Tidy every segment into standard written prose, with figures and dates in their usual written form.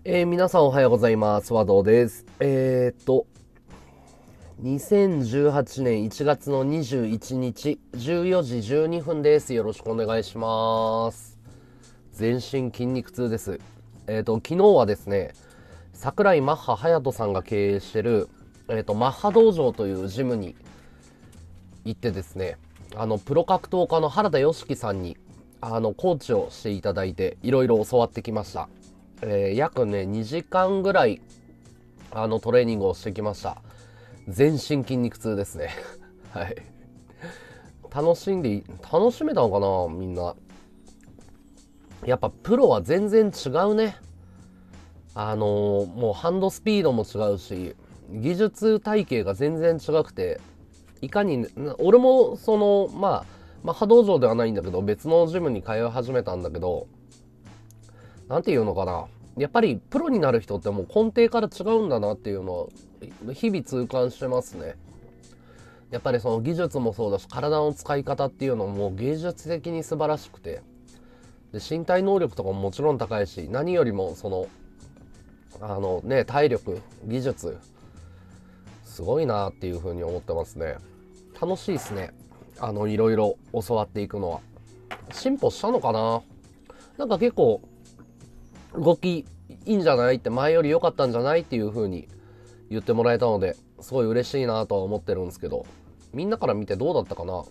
皆さんおはようございます。和道です。2018年1月の21日、14時12分です。よろしくお願いします。全身筋肉痛です。昨日はですね、桜井マッハ隼人さんが経営してる、マッハ道場というジムに行ってですね、プロ格闘家の原田良樹さんに、コーチをしていただいて、いろいろ教わってきました。約ね、2時間ぐらい、トレーニングをしてきました。全身筋肉痛ですね。はい。楽しめたのかなみんな。やっぱプロは全然違うね。もうハンドスピードも違うし、技術体系が全然違くて、いかに、俺もまあ、波道場ではないんだけど、別のジムに通い始めたんだけど、なんていうのかな。やっぱりプロになる人ってもう根底から違うんだなっていうのを日々痛感してますね。やっぱりその技術もそうだし、体の使い方っていうのも芸術的に素晴らしくて、で身体能力とかももちろん高いし、何よりもその体力、技術すごいなっていう風に思ってますね。楽しいですね。いろいろ教わっていくのは。進歩したのかな。なんか結構動きいいんじゃないって、前より良かったんじゃないっていう風に言ってもらえたので、すごい嬉しいなとは思ってるんですけど、みんなから見てどうだったかな。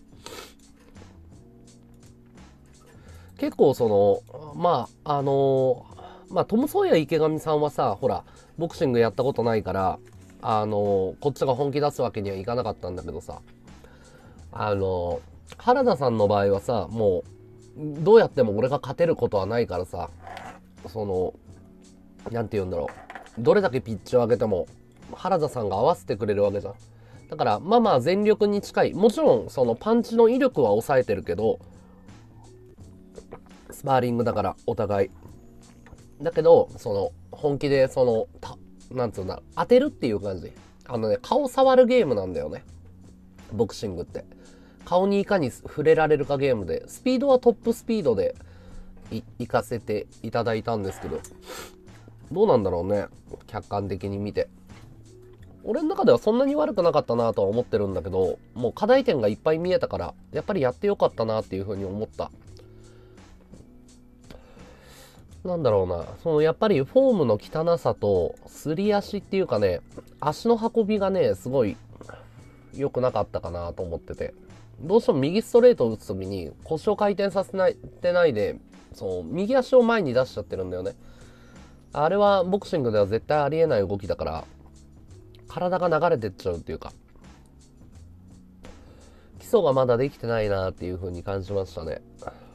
結構その、トム・ソーヤ池上さんはさ、ほら、ボクシングやったことないから、こっちが本気出すわけにはいかなかったんだけどさ、あの原田さんの場合はさ、もう、どうやっても俺が勝てることはないからさ、その、なんて言うんだろう。どれだけピッチを上げても、原田さんが合わせてくれるわけじゃん。だから、まあまあ全力に近い。もちろん、そのパンチの威力は抑えてるけど、スパーリングだからお互いだけど、その本気でなんつうんだろう、当てるっていう感じ。顔触るゲームなんだよね、ボクシングって。顔にいかに触れられるかゲームで、スピードはトップスピードで行かせていただいたんですけど、どうなんだろうね、客観的に見て。俺の中ではそんなに悪くなかったなとは思ってるんだけど、もう課題点がいっぱい見えたから、やっぱりやってよかったなっていうふうに思った。なんだろうな、やっぱりフォームの汚さと、すり足っていうかね、足の運びがね、すごい良くなかったかなと思ってて。どうしても右ストレートを打つときに腰を回転させてないで、右足を前に出しちゃってるんだよね。あれはボクシングでは絶対ありえない動きだから、体が流れてっちゃうっていうか、基礎がまだできてないなっていう風に感じましたね。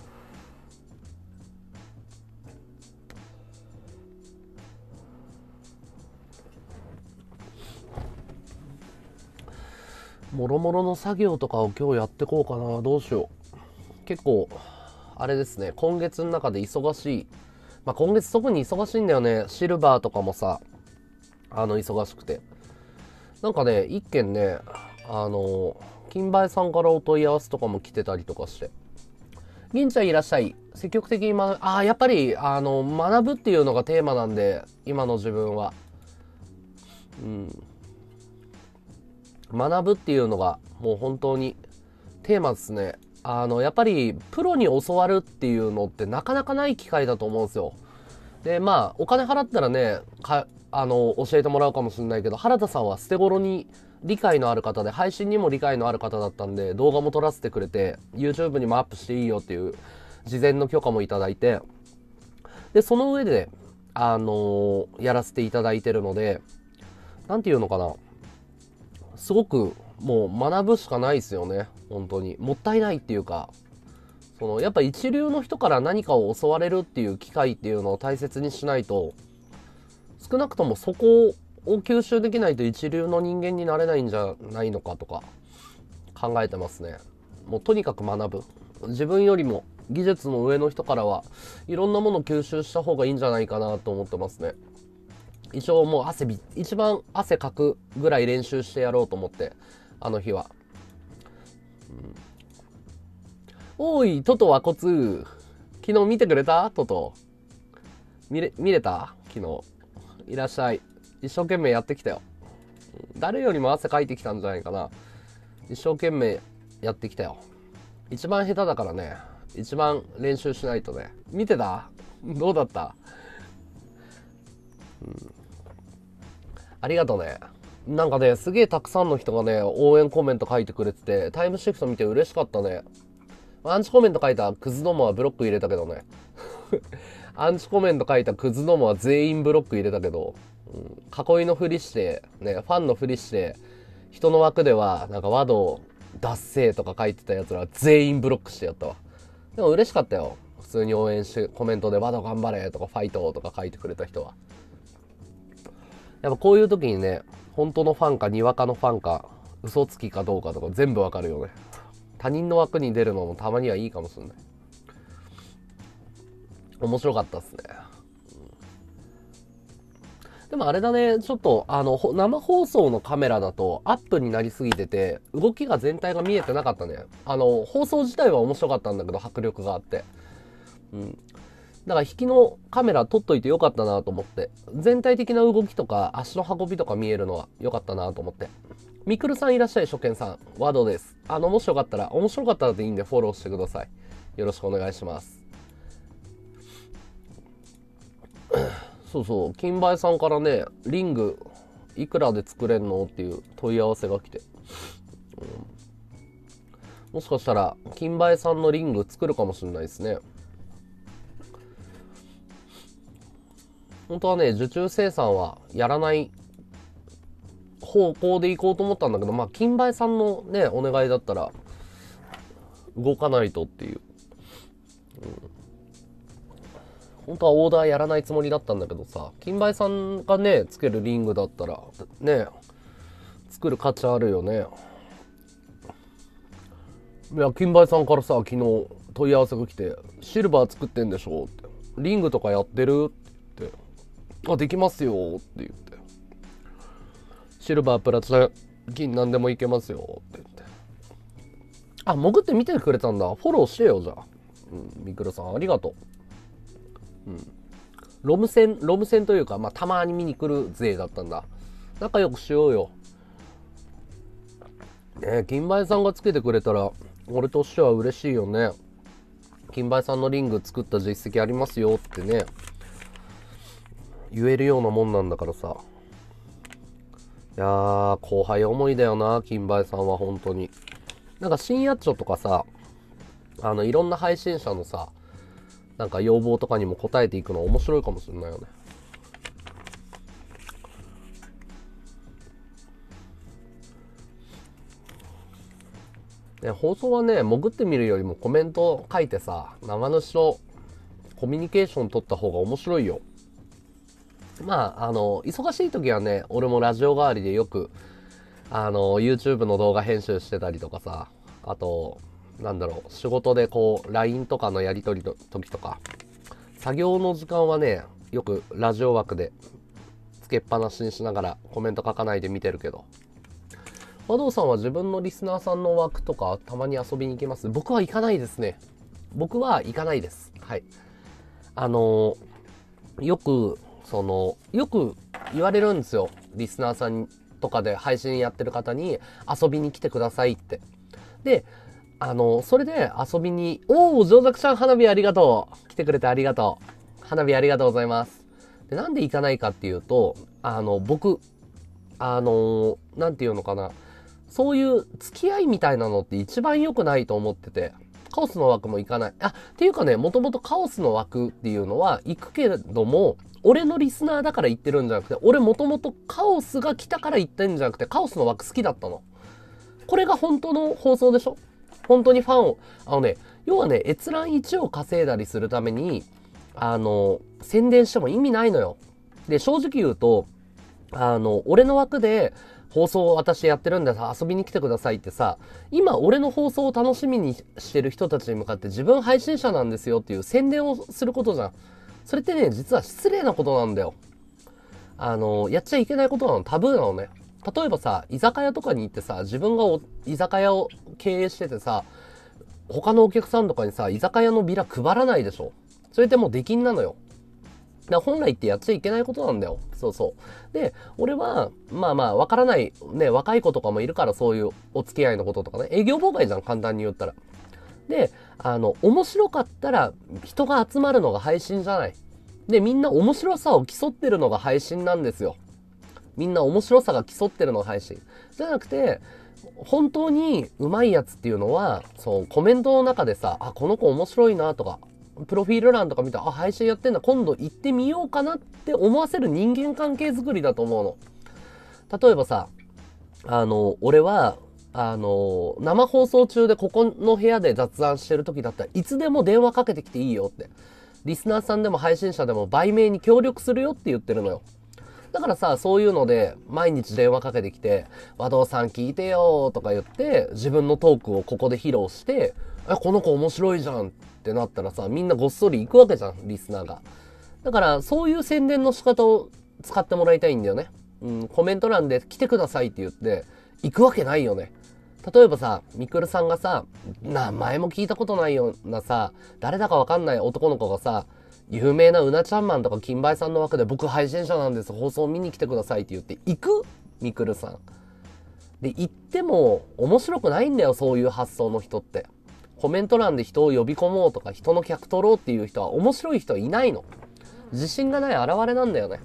もろもろの作業とかを今日やってこうかな。どうしよう。結構、あれですね、今月の中で忙しい。まあ、今月特に忙しいんだよね。シルバーとかもさ、忙しくて。なんかね、一件ね、金梅さんからお問い合わせとかも来てたりとかして。銀ちゃんいらっしゃい。積極的にやっぱり、学ぶっていうのがテーマなんで、今の自分は。うん。学ぶっていうのが、もう本当にテーマですね。やっぱり、プロに教わるっていうのってなかなかない機会だと思うんですよ。で、まあ、お金払ったらね、教えてもらうかもしれないけど、原田さんは捨て頃に理解のある方で、配信にも理解のある方だったんで、動画も撮らせてくれて、YouTube にもアップしていいよっていう、事前の許可もいただいて、で、その上で、やらせていただいてるので、なんていうのかな。すごく、もう学ぶしかないですよね。本当に。もったいないっていうか、やっぱ一流の人から何かを教われるっていう機会っていうのを大切にしないと、少なくともそこを吸収できないと一流の人間になれないんじゃないのかとか考えてますね。もうとにかく学ぶ。自分よりも技術の上の人からはいろんなものを吸収した方がいいんじゃないかなと思ってますね。一応もう一番汗かくぐらい練習してやろうと思って、あの日は。おい、トトはコツ。昨日見てくれたトト。見れた昨日。 いらっしゃい。一生懸命やってきたよ。誰よりも汗かいてきたんじゃないかな。一生懸命やってきたよ。一番下手だからね。一番練習しないとね。見てた？どうだった？ありがとうね。なんかね、すげえたくさんの人がね、応援コメント書いてくれてて、タイムシフト見て嬉しかったね。アンチコメント書いたクズどもはブロック入れたけどね。アンチコメント書いたクズどもは全員ブロック入れたけど、囲いのふりして、ね、ファンのふりして、人の枠では、なんか和道、脱せとか書いてた奴らは全員ブロックしてやったわ。でも嬉しかったよ。普通に応援して、コメントで和道頑張れとかファイトとか書いてくれた人は。やっぱこういう時にね、本当のファンかにわかのファンか、嘘つきかどうかとか全部わかるよね。他人の枠に出るのもたまにはいいかもしれない。面白かったっすね。でもあれだね、ちょっと生放送のカメラだとアップになりすぎてて、動きが全体が見えてなかったね。放送自体は面白かったんだけど、迫力があって。だから引きのカメラ撮っといてよかったなと思って。全体的な動きとか足の運びとか見えるのはよかったなと思って。みくるさんいらっしゃい、初見さん。ワードです。もしよかったら、面白かったらでいいんでフォローしてください。よろしくお願いします。そうそう、金梅さんからね、リングいくらで作れんのっていう問い合わせが来て。もしかしたら、金梅さんのリング作るかもしれないですね。本当はね、受注生産はやらない方向で行こうと思ったんだけど、まあ、金梅さんのね、お願いだったら、動かないとっていう。本当はオーダーやらないつもりだったんだけどさ、金梅さんがね、つけるリングだったら、ね、作る価値あるよね。いや、金梅さんからさ、昨日問い合わせが来て、シルバー作ってんでしょって。リングとかやってるって言って、あ、できますよって言って。シルバー、プラチナ、銀なんでもいけますよって言って。あ、潜って見てくれたんだ。フォローしてよ、じゃあ。みくるさん、ありがとう。ロム線というか、まあ、たまに見に来る勢だったんだ。仲良くしようよ。ね、金梅さんがつけてくれたら、俺としては嬉しいよね。金梅さんのリング作った実績ありますよってね、言えるようなもんなんだからさ。いやー、後輩思いだよな、金梅さんは本当に。なんか深夜っちょとかさ、いろんな配信者のさ、なんか要望とかにも答えていくの面白いかもしれないよね。ね、放送はね、潜ってみるよりもコメント書いてさ、生主とコミュニケーション取った方が面白いよ。まあ、忙しい時はね、俺もラジオ代わりでよく、YouTube の動画編集してたりとかさ、あと、なんだろう、仕事でこう、LINE とかのやり取りの時とか、作業の時間はね、よくラジオ枠でつけっぱなしにしながらコメント書かないで見てるけど、和道さんは自分のリスナーさんの枠とかたまに遊びに行けます？僕は行かないですね。僕は行かないです。はい。よく言われるんですよ。リスナーさんとかで配信やってる方に遊びに来てくださいって。で、それで遊びに、おー、上作ちゃん花火ありがとう。来てくれてありがとう。花火ありがとうございます。で、なんで行かないかっていうと、僕、なんていうのかな。そういう付き合いみたいなのって一番良くないと思ってて、カオスの枠も行かない。っていうかね、もともとカオスの枠っていうのは行くけれども、俺のリスナーだから行ってるんじゃなくて、俺もともとカオスが来たから行ってんじゃなくて、カオスの枠好きだったの。これが本当の放送でしょ？本当にファンを、要はね、閲覧1を稼いだりするために、宣伝しても意味ないのよ。で、正直言うと、俺の枠で、放送を私やってるんでさ、遊びに来てくださいってさ、今俺の放送を楽しみにしてる人たちに向かって自分配信者なんですよっていう宣伝をすることじゃん。それってね、実は失礼なことなんだよ。やっちゃいけないことなの、タブーなのね。例えばさ、居酒屋とかに行ってさ、自分が居酒屋を経営しててさ、他のお客さんとかにさ、居酒屋のビラ配らないでしょ。それってもう出禁なのよ。 だから本来ってやっちゃいけないことなんだよ。そうそう。で、俺は、まあまあ、わからない、ね、若い子とかもいるから、そういうお付き合いのこととかね、営業妨害じゃん、簡単に言ったら。で、面白かったら、人が集まるのが配信じゃない。で、みんな面白さを競ってるのが配信なんですよ。みんな面白さが競ってるのが配信。じゃなくて、本当に上手いやつっていうのは、そう、コメントの中でさ、あ、この子面白いなとか、プロフィール欄とか見たら、あ、配信やってんだ、今度行ってみようかなって思わせる人間関係づくりだと思うの。例えばさ、俺は、生放送中でここの部屋で雑談してる時だったらいつでも電話かけてきていいよって。リスナーさんでも配信者でも売名に協力するよって言ってるのよ。だからさ、そういうので毎日電話かけてきて、和道さん聞いてよとか言って自分のトークをここで披露して、この子面白いじゃんってなったらさ、みんなごっそり行くわけじゃん、リスナーが。だからそういう宣伝の仕方を使ってもらいたいんだよね。コメント欄で来てくださいって言って行くわけないよね。例えばさ、みくるさんがさ、名前も聞いたことないようなさ、誰だかわかんない男の子がさ、有名なうなちゃんマンとか金梅さんの枠で僕配信者なんです、放送見に来てくださいって言って行くみくるさん。で、行っても面白くないんだよ、そういう発想の人って。コメント欄で人を呼び込もうとか、人の客取ろうっていう人は面白い人はいないの。自信がない現れなんだよね。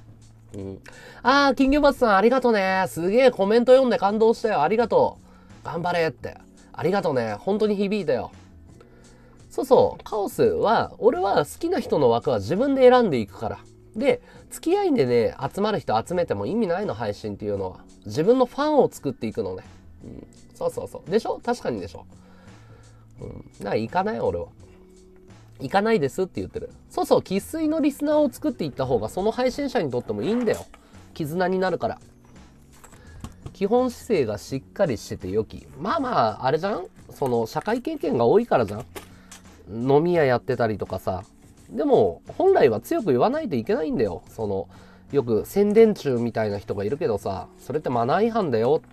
金魚バツさんありがとね。すげえコメント読んで感動したよ。ありがとう。頑張れって。ありがとうね。本当に響いたよ。そうそう。カオスは、俺は好きな人の枠は自分で選んでいくから。で、付き合いでね、集まる人集めても意味ないの、配信っていうのは。自分のファンを作っていくのね。そうそうそう。でしょ？確かにでしょ。だから行かない俺は。行かないですって言ってる。そうそう、生粋のリスナーを作っていった方がその配信者にとってもいいんだよ。絆になるから。基本姿勢がしっかりしてて良き。まあまあ、あれじゃん？その社会経験が多いからじゃん？飲み屋やってたりとかさ。でも、本来は強く言わないといけないんだよ。よく宣伝中みたいな人がいるけどさ、それってマナー違反だよって。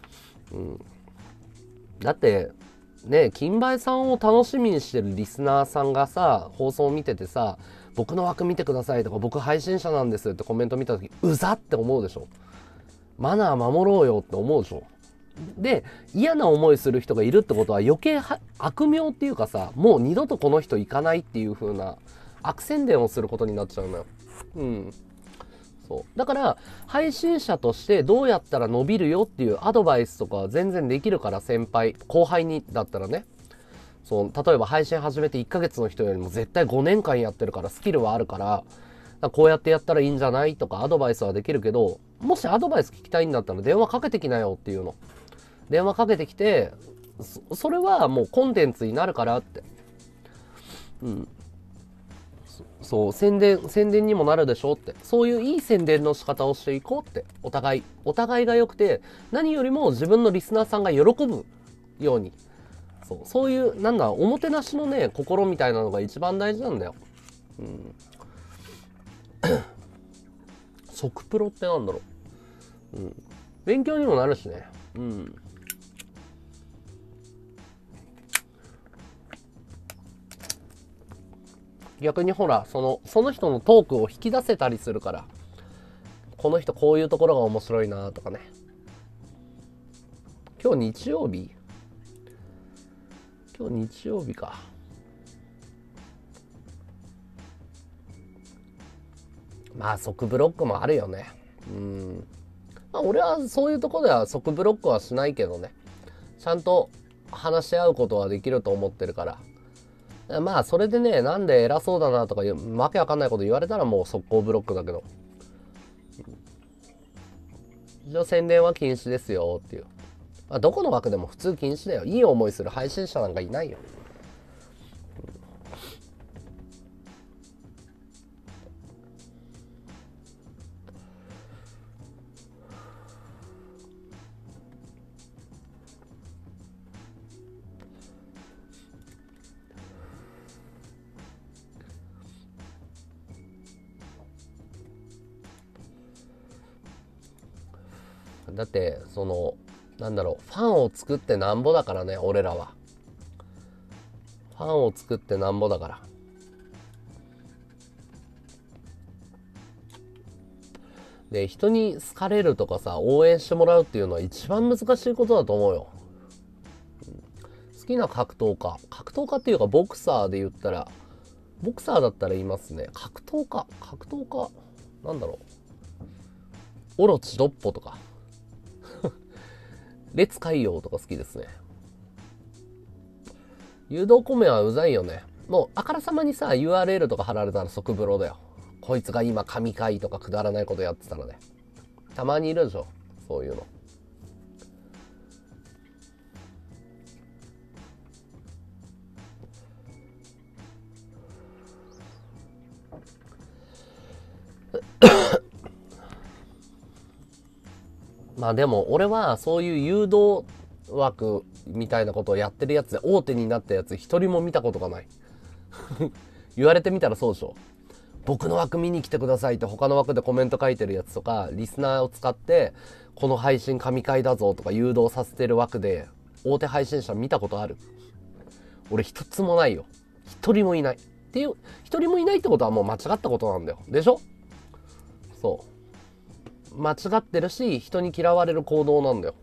だって、ね、金梅さんを楽しみにしてるリスナーさんがさ、放送を見ててさ、僕の枠見てくださいとか、僕配信者なんですってコメント見たとき、うざって思うでしょ。マナー守ろうよって思うでしょ。で、嫌な思いする人がいるってことは余計悪名っていうかさ、もう二度とこの人行かないっていう風な悪宣伝をすることになっちゃうのよ。そう。だから、配信者としてどうやったら伸びるよっていうアドバイスとかは全然できるから、先輩、後輩にだったらね。そう、例えば配信始めて1ヶ月の人よりも絶対5年間やってるからスキルはあるから、こうやってやったらいいんじゃないとかアドバイスはできるけど、もしアドバイス聞きたいんだったら電話かけてきなよっていうの。電話かけてきて、それはもうコンテンツになるからって。そう、宣伝にもなるでしょって。そういういい宣伝の仕方をしていこうって。お互いが良くて、何よりも自分のリスナーさんが喜ぶように。そういう、おもてなしのね、心みたいなのが一番大事なんだよ。即プロってなんだろう。勉強にもなるしね。逆にほら、その人のトークを引き出せたりするから、この人こういうところが面白いなとかね。今日日曜日か。まあ即ブロックもあるよね。まあ俺はそういうところでは即ブロックはしないけどね。ちゃんと話し合うことはできると思ってるから。まあそれでね、なんで偉そうだなとかわけわかんないこと言われたらもう速攻ブロックだけど。一応宣伝は禁止ですよっていう。まあ、どこの枠でも普通禁止だよ。いい思いする配信者なんかいないよ。だってファンを作ってなんぼだからね、俺らは。ファンを作ってなんぼだから。 で、人に好かれるとかさ、応援してもらうっていうのは一番難しいことだと思うよ。好きな格闘家っていうかボクサーで言ったら、ボクサーだったら言いますね。格闘家、なんだろう。オロチドッポとか。烈海洋とか好きですね。誘導コメはうざいよね。もうあからさまにさ URL とか貼られたら即風呂だよ。こいつが今神回とかくだらないことやってたらね。たまにいるでしょ、そういうの。まあでも俺はそういう誘導枠みたいなことをやってるやつで大手になったやつ一人も見たことがない。言われてみたらそうでしょ。僕の枠見に来てくださいって他の枠でコメント書いてるやつとか、リスナーを使ってこの配信神回だぞとか誘導させてる枠で大手配信者見たことある？俺一つもないよ。一人もいないっていう、一人もいないってことはもう間違ったことなんだよ。でしょ？そう間違ってるし、人に嫌われる行動なんだよ。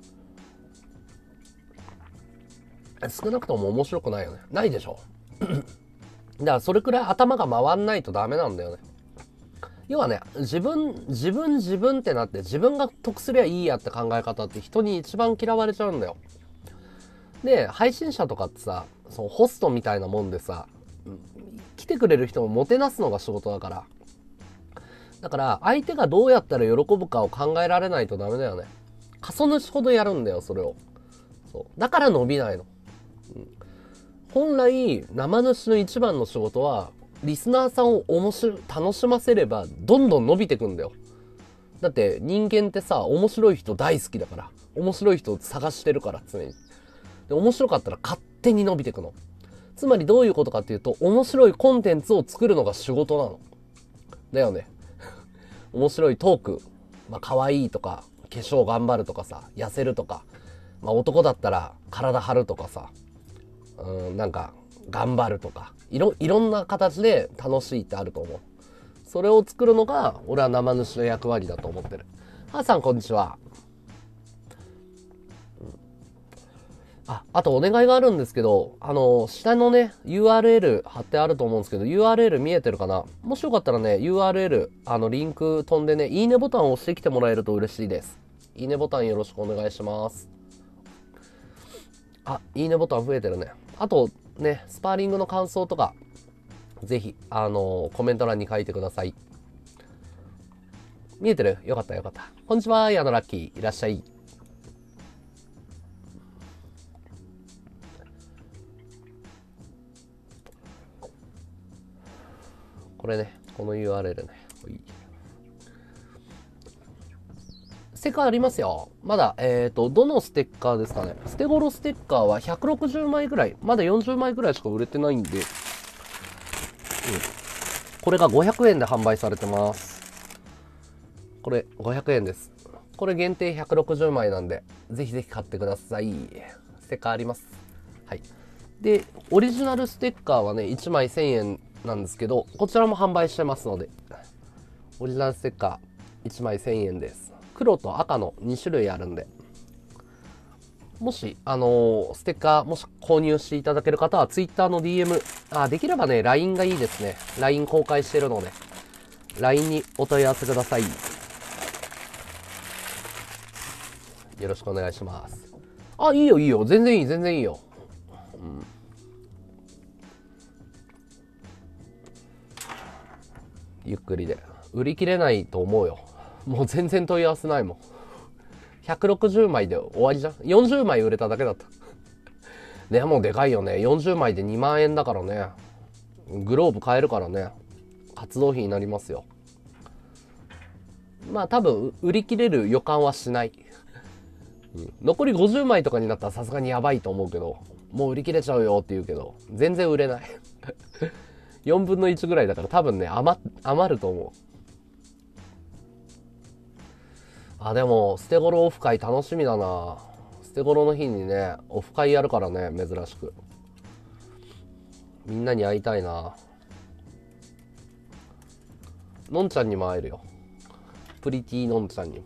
少なくとも面白くないよね。ないでしょ。だからそれくらい頭が回んないとダメなんだよね。要はね、自分ってなって自分が得すりゃいいやって考え方って人に一番嫌われちゃうんだよ。で、配信者とかってさ、そうホストみたいなもんでさ、来てくれる人をもてなすのが仕事だから。だから相手がどうやったら喜ぶかを考えられないとダメだよね。過疎主ほどやるんだよ、それを。そうだから伸びないの。本来生主の一番の仕事はリスナーさんを楽しませればどんどん伸びてくんだよ。だって人間ってさ、面白い人大好きだから、面白い人を探してるから、常に。で、面白かったら勝手に伸びてくの。つまりどういうことかっていうと、面白いコンテンツを作るのが仕事なのだよね。面白いトーク、まあ可愛いとか化粧頑張るとかさ、痩せるとか、まあ男だったら体張るとかさ、なんか頑張るとか、いろんな形で楽しいってあると思う。それを作るのが俺は生主の役割だと思ってる。母さんこんにちは。あとお願いがあるんですけど、下のね URL 貼ってあると思うんですけど、 URL 見えてるかな。もしよかったらね URL リンク飛んでね、いいねボタンを押してきてもらえると嬉しいです。いいねボタンよろしくお願いします。いいねボタン増えてるね。あとね、スパーリングの感想とかぜひコメント欄に書いてください。見えてる？よかったよかった。こんにちは、矢野ラッキー、いらっしゃい。これね、この URL ね。ステッカーありますよ。まだ、どのステッカーですかね。ステゴロステッカーは160枚ぐらい、まだ40枚ぐらいしか売れてないんで、これが500円で販売されてます。これ500円です。これ限定160枚なんで、ぜひぜひ買ってください。ステッカーあります。はい。で、オリジナルステッカーはね、1枚1000円なんですけど、こちらも販売してますので、オリジナルステッカー1枚1000円です。黒と赤の2種類あるんで、もしステッカーもし購入していただける方は Twitter の DM、できればね LINE がいいですね。 LINE 公開してるので LINE にお問い合わせください。よろしくお願いします。いいよいいよ、全然いい全然いいよ。ゆっくりで売り切れないと思うよ。もう全然問い合わせないもん。160枚で終わりじゃん。40枚売れただけだった。ね、もうでかいよね。40枚で2万円だからね。グローブ買えるからね。活動費になりますよ。まあ多分売り切れる予感はしない。残り50枚とかになったらさすがにやばいと思うけど、もう売り切れちゃうよって言うけど、全然売れない。4分の1ぐらいだから多分ね、余ると思う。でも、ステゴロオフ会楽しみだな。ステゴロの日にね、オフ会やるからね、珍しく。みんなに会いたいな。のんちゃんにも会えるよ。 プリティのんちゃんにも。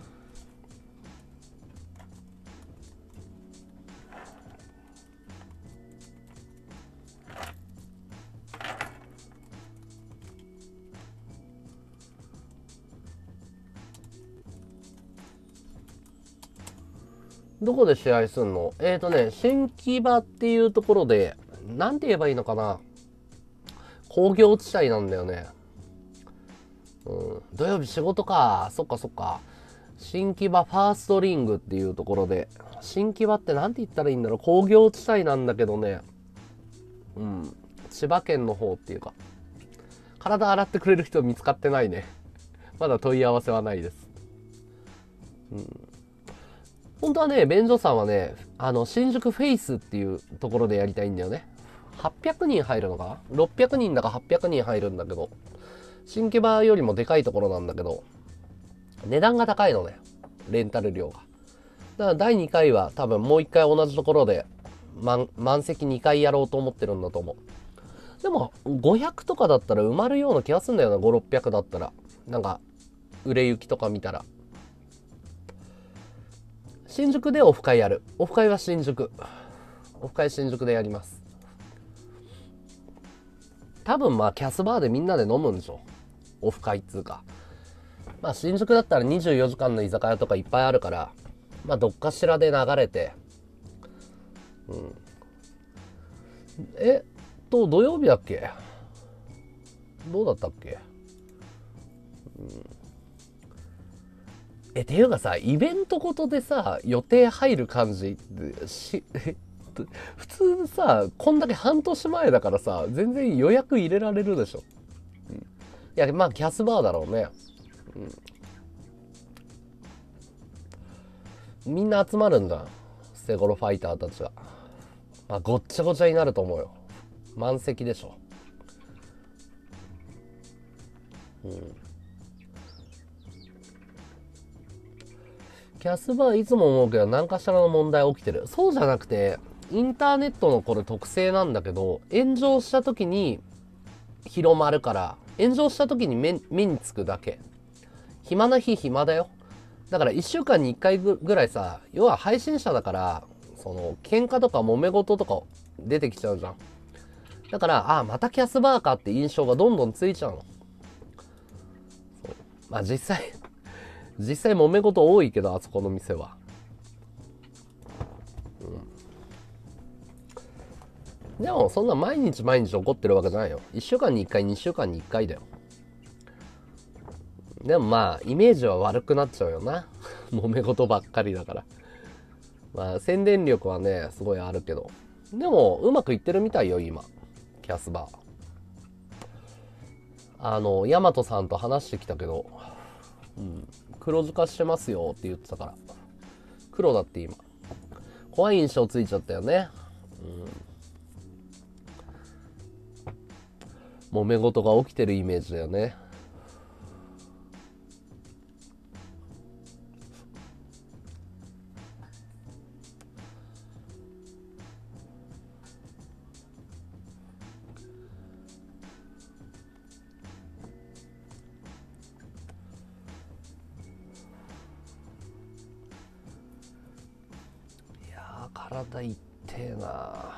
どこで試合すんの？新木場っていうところで、なんて言えばいいのかな。工業地帯なんだよね。土曜日仕事か。そっかそっか。新木場ファーストリングっていうところで。新木場ってなんて言ったらいいんだろう。工業地帯なんだけどね。千葉県の方っていうか。体洗ってくれる人見つかってないね。まだ問い合わせはないです。本当はね、便所さんはね、新宿フェイスっていうところでやりたいんだよね。800人入るのかな ?600 人だか800人入るんだけど、新木場よりもでかいところなんだけど、値段が高いのね。レンタル料が。だから第2回は多分もう1回同じところで、満席2回やろうと思ってるんだと思う。でも、500とかだったら埋まるような気がするんだよな、5、600だったら。なんか、売れ行きとか見たら。新宿でオフ会やる。オフ会は新宿。オフ会新宿でやります。多分まあキャスバーでみんなで飲むんでしょ。オフ会っつうか。まあ新宿だったら24時間の居酒屋とかいっぱいあるから、まあどっかしらで流れて。土曜日だっけ？どうだったっけ？っていうかさ、イベントごとでさ、予定入る感じって普通さ、こんだけ半年前だからさ、全然予約入れられるでしょ。いや、まあ、キャスバーだろうね。みんな集まるんだ。ステゴロファイターたちが。まあ、ごっちゃごちゃになると思うよ。満席でしょ。キャスバーいつも思うけど何かしらの問題起きてる。そうじゃなくて、インターネットのこれ特性なんだけど、炎上した時に広まるから、炎上した時に目につくだけ。暇な日暇だよ。だから1週間に1回ぐらいさ、要は配信者だから、喧嘩とか揉め事とか出てきちゃうじゃん。だから、またキャスバーかって印象がどんどんついちゃうの。まあ実際揉め事多いけど、あそこの店は。でもそんな毎日毎日起こってるわけじゃないよ。1週間に1回、2週間に1回だよ。でもまあ、イメージは悪くなっちゃうよな。揉め事ばっかりだから。まあ、宣伝力はね、すごいあるけど。でも、うまくいってるみたいよ、今。キャスバー。ヤマトさんと話してきたけど、黒字化してますよって言ってたから。黒だって今。怖い印象ついちゃったよね。揉め事が起きてるイメージだよね。いやー、体痛えな。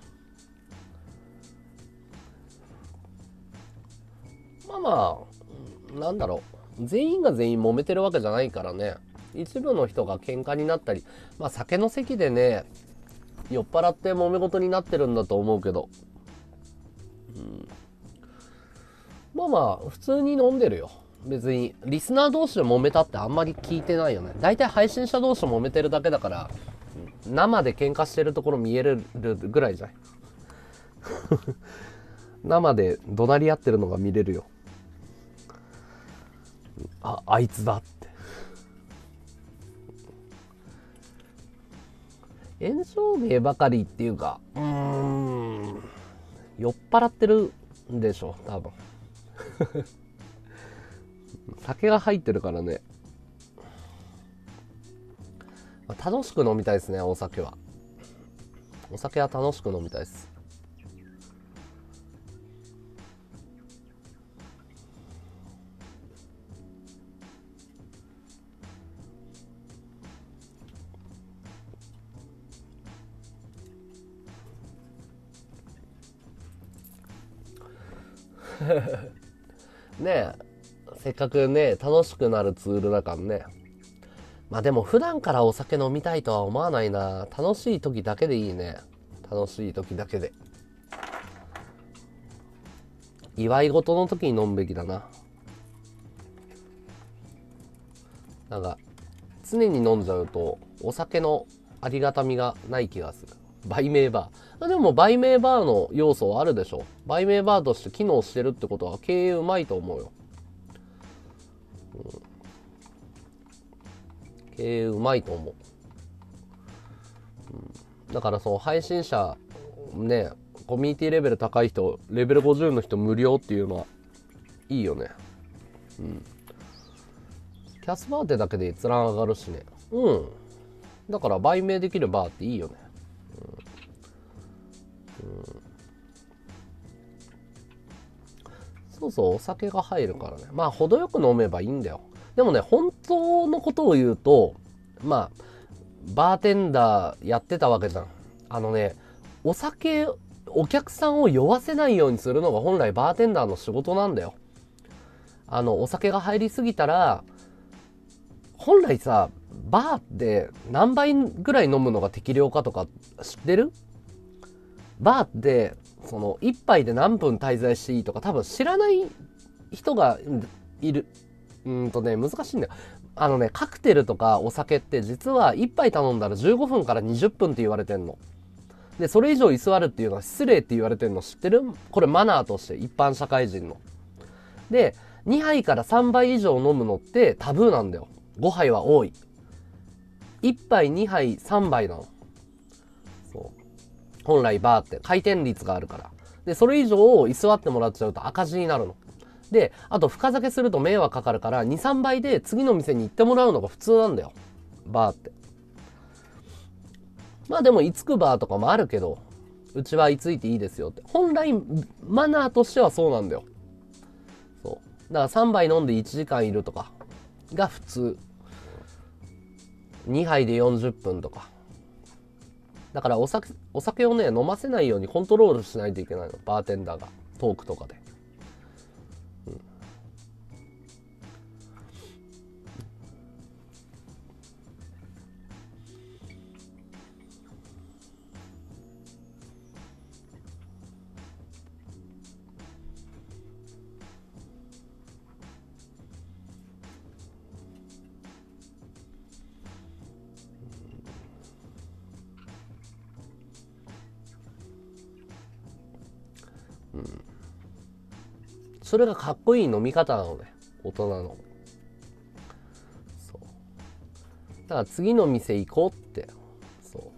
まあ、なんだろう。全員が全員揉めてるわけじゃないからね。一部の人が喧嘩になったり、まあ酒の席でね、酔っ払って揉め事になってるんだと思うけど。まあまあ、普通に飲んでるよ。別に、リスナー同士で揉めたってあんまり聞いてないよね。大体配信者同士揉めてるだけだから、生で喧嘩してるところ見えるぐらいじゃない。生で怒鳴り合ってるのが見れるよ。あいつだって。炎上芸ばかりっていうか、酔っ払ってるんでしょ、多分。酒が入ってるからね。楽しく飲みたいですね、お酒は。お酒は楽しく飲みたいです。 ねえ、せっかくね、楽しくなるツールだからね。まあでも普段からお酒飲みたいとは思わないな。楽しい時だけでいいね。楽しい時だけで。祝い事の時に飲むべきだな。なんか、常に飲んじゃうと、お酒のありがたみがない気がする。売名バー。でも、売名バーの要素はあるでしょ。売名バーとして機能してるってことは経営うまいと思うよ。経営うまいと思う。だからその配信者、ね、コミュニティレベル高い人、レベル50の人無料っていうのはいいよね。キャスバーってだけで閲覧上がるしね。だから売名できるバーっていいよね。そうそう、お酒が入るからね。まあ、程よく飲めばいいんだよ。でもね、本当のことを言うと、まあ、バーテンダーやってたわけじゃん。お酒、お客さんを酔わせないようにするのが本来バーテンダーの仕事なんだよ。お酒が入りすぎたら、本来さ、バーって何杯ぐらい飲むのが適量かとか知ってる？バーって、その、一杯で何分滞在していいとか多分知らない人がいる。難しいんだよ。カクテルとかお酒って実は一杯頼んだら15分から20分って言われてんの。で、それ以上居座るっていうのは失礼って言われてんの知ってる？これマナーとして一般社会人の。で、2杯から3杯以上飲むのってタブーなんだよ。5杯は多い。1杯、2杯、3杯なの。そう。本来バーって回転率があるから。で、それ以上居座ってもらっちゃうと赤字になるの。で、あと深酒すると迷惑かかるから2、3杯で次の店に行ってもらうのが普通なんだよ。バーって。まあでも居つくバーとかもあるけど、うちは居ついていいですよって。本来マナーとしてはそうなんだよ。そう。だから3杯飲んで1時間いるとかが普通。2杯で40分とか。だからお酒をね、飲ませないようにコントロールしないといけないの。バーテンダーが。トークとかで。それがかっこいい飲み方なのね。大人の。そう。だから次の店行こうって。そう。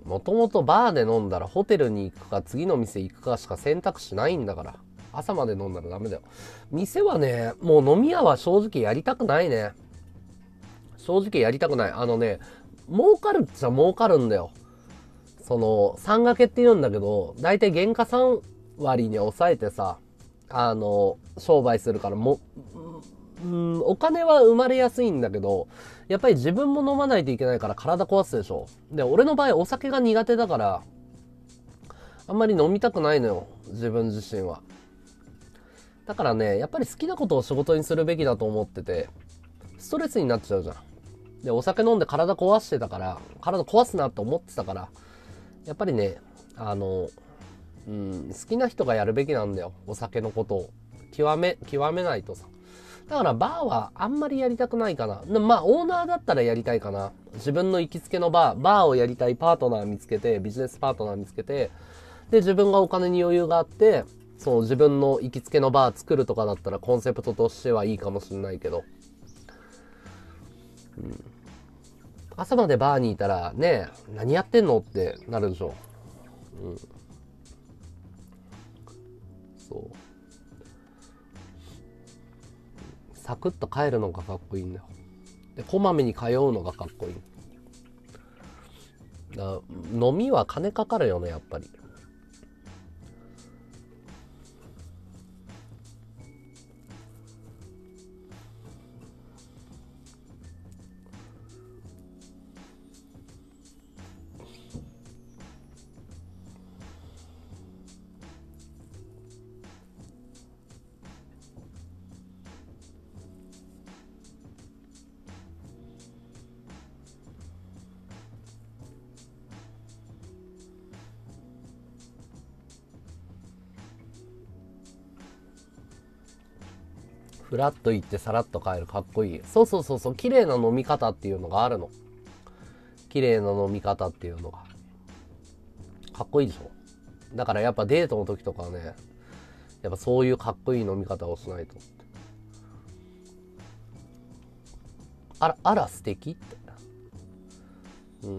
もともとバーで飲んだらホテルに行くか次の店行くかしか選択肢ないんだから。朝まで飲んだらダメだよ。店はね、もう飲み屋は正直やりたくないね。正直やりたくない。儲かるっちゃ儲かるんだよ。その、3掛けって言うんだけど、だいたい原価3割に抑えてさ、商売するからお金は生まれやすいんだけど、やっぱり自分も飲まないといけないから体壊すでしょ。で、俺の場合お酒が苦手だから、あんまり飲みたくないのよ。自分自身は。だからね、やっぱり好きなことを仕事にするべきだと思ってて、ストレスになっちゃうじゃん。で、お酒飲んで体壊してたから、体壊すなって思ってたから、やっぱりね、好きな人がやるべきなんだよ。お酒のことを。極めないとさ。だからバーはあんまりやりたくないかな。まあ、オーナーだったらやりたいかな。自分の行きつけのバーをやりたいパートナー見つけて、ビジネスパートナー見つけて、で、自分がお金に余裕があって、そう、自分の行きつけのバー作るとかだったらコンセプトとしてはいいかもしれないけど。朝までバーにいたら、ね、何やってんのってなるでしょ。そう。サクッと帰るのがかっこいいんだよ。で、こまめに通うのがかっこいい。飲みは金かかるよね、やっぱり。 フラッと行ってさらっと帰る。かっこいい。そうそうそうそう。綺麗な飲み方っていうのがあるの。綺麗な飲み方っていうのが。かっこいいでしょ。だからやっぱデートの時とかはね、やっぱそういうかっこいい飲み方をしないと。あら素敵って。うん。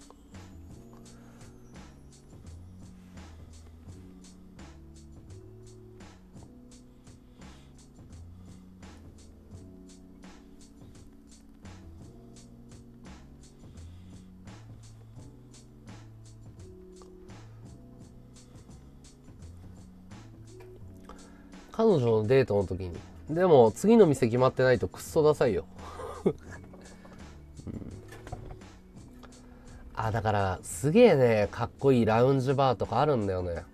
彼女のデートの時に。でも次の店決まってないとクッソダサいよ。うん、だからすげえね、かっこいいラウンジバーとかあるんだよね。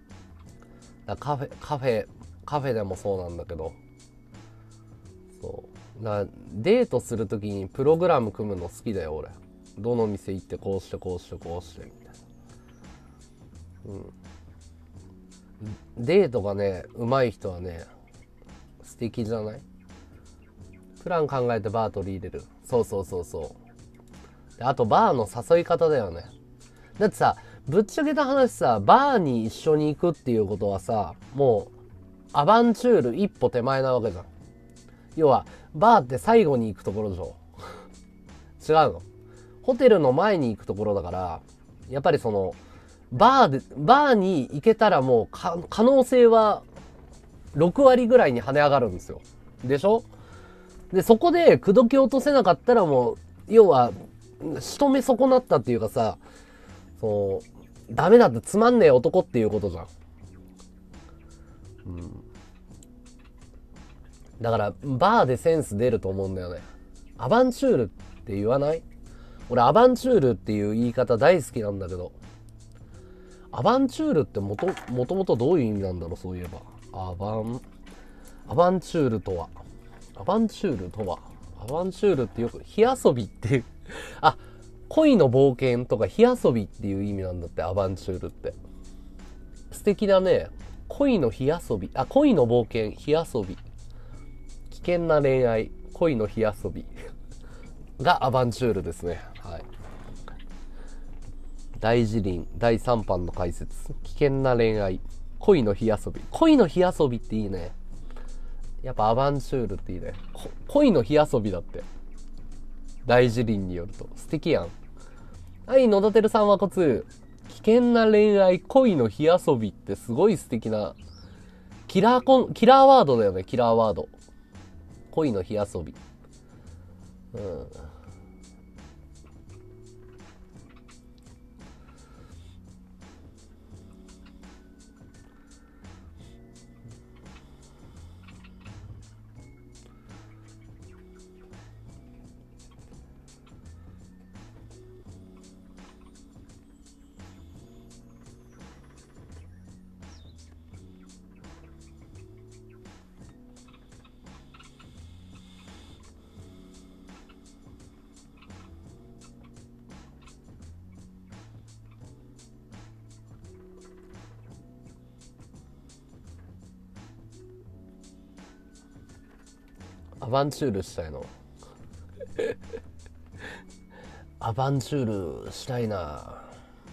カフェでもそうなんだけど。そう。デートするときにプログラム組むの好きだよ、俺。どの店行ってこうしてこうしてこうしてみたいな。うん。デートがね、上手い人はね、素敵じゃない？プラン考えてバー取り入れる。そうそうそうそう。であとバーの誘い方だよね。だってさ、ぶっちゃけた話さ、バーに一緒に行くっていうことはさ、もう、アバンチュール一歩手前なわけじゃん。要は、バーって最後に行くところでしょ。違うの。ホテルの前に行くところだから、やっぱりその、バーに行けたらもう可能性は6割ぐらいに跳ね上がるんですよ。でしょ？で、そこで口説き落とせなかったらもう、要は、仕留め損なったっていうかさ、ダメだってつまんねえ男っていうことじゃん。うん。だから、バーでセンス出ると思うんだよね。アバンチュールって言わない？俺、アバンチュールっていう言い方大好きなんだけど、アバンチュールってもともとどういう意味なんだろう、そういえば。アバンチュールとは、アバンチュールとは、アバンチュールってよく、火遊びっていう、あ、恋の冒険とか火遊びっていう意味なんだって、アバンチュールって。素敵だね。恋の火遊び、恋の冒険、火遊び。危険な恋愛、恋の火遊びがアバンチュールですね。はい。大辞林第3版の解説。危険な恋愛、恋の火遊び。恋の火遊びっていいね。やっぱアバンチュールっていいね。恋の火遊びだって。大辞林によると。素敵やん。はい、野田てるさんはこつ。危険な恋愛、恋の火遊びってすごい素敵な、キラーワードだよね、キラーワード。恋の火遊び。うん。アバンチュールしたいの？アバンチュールしたいな。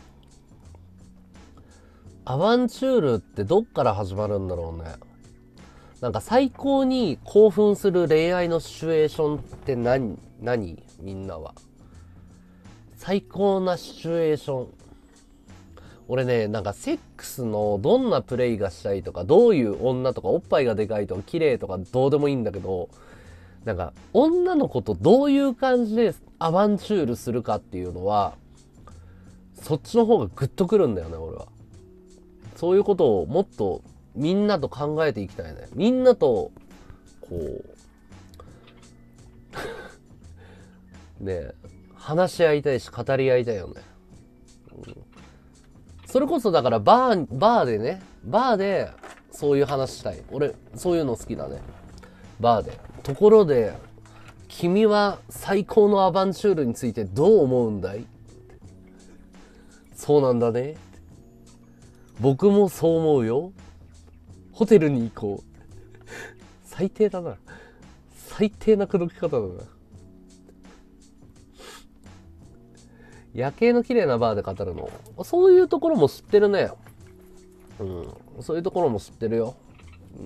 アバンチュールってどっから始まるんだろうね。なんか最高に興奮する恋愛のシチュエーションって何みんなは。最高なシチュエーション。俺ね、なんかセックスのどんなプレイがしたいとか、どういう女とか、おっぱいがでかいとか、綺麗とか、どうでもいいんだけど、なんか、女の子とどういう感じでアバンチュールするかっていうのは、そっちの方がグッとくるんだよね、俺は。そういうことをもっとみんなと考えていきたいね。みんなと、こう、ね、話し合いたいし、語り合いたいよね。うん、それこそだからバーでね、バーでそういう話したい。俺、そういうの好きだね。バーで。ところで、君は最高のアバンチュールについてどう思うんだい？そうなんだね。僕もそう思うよ。ホテルに行こう。 最低だな。最低な口説き方だな。夜景の綺麗なバーで語るの。そういうところも知ってるね。うん。そういうところも知ってるよ。うん。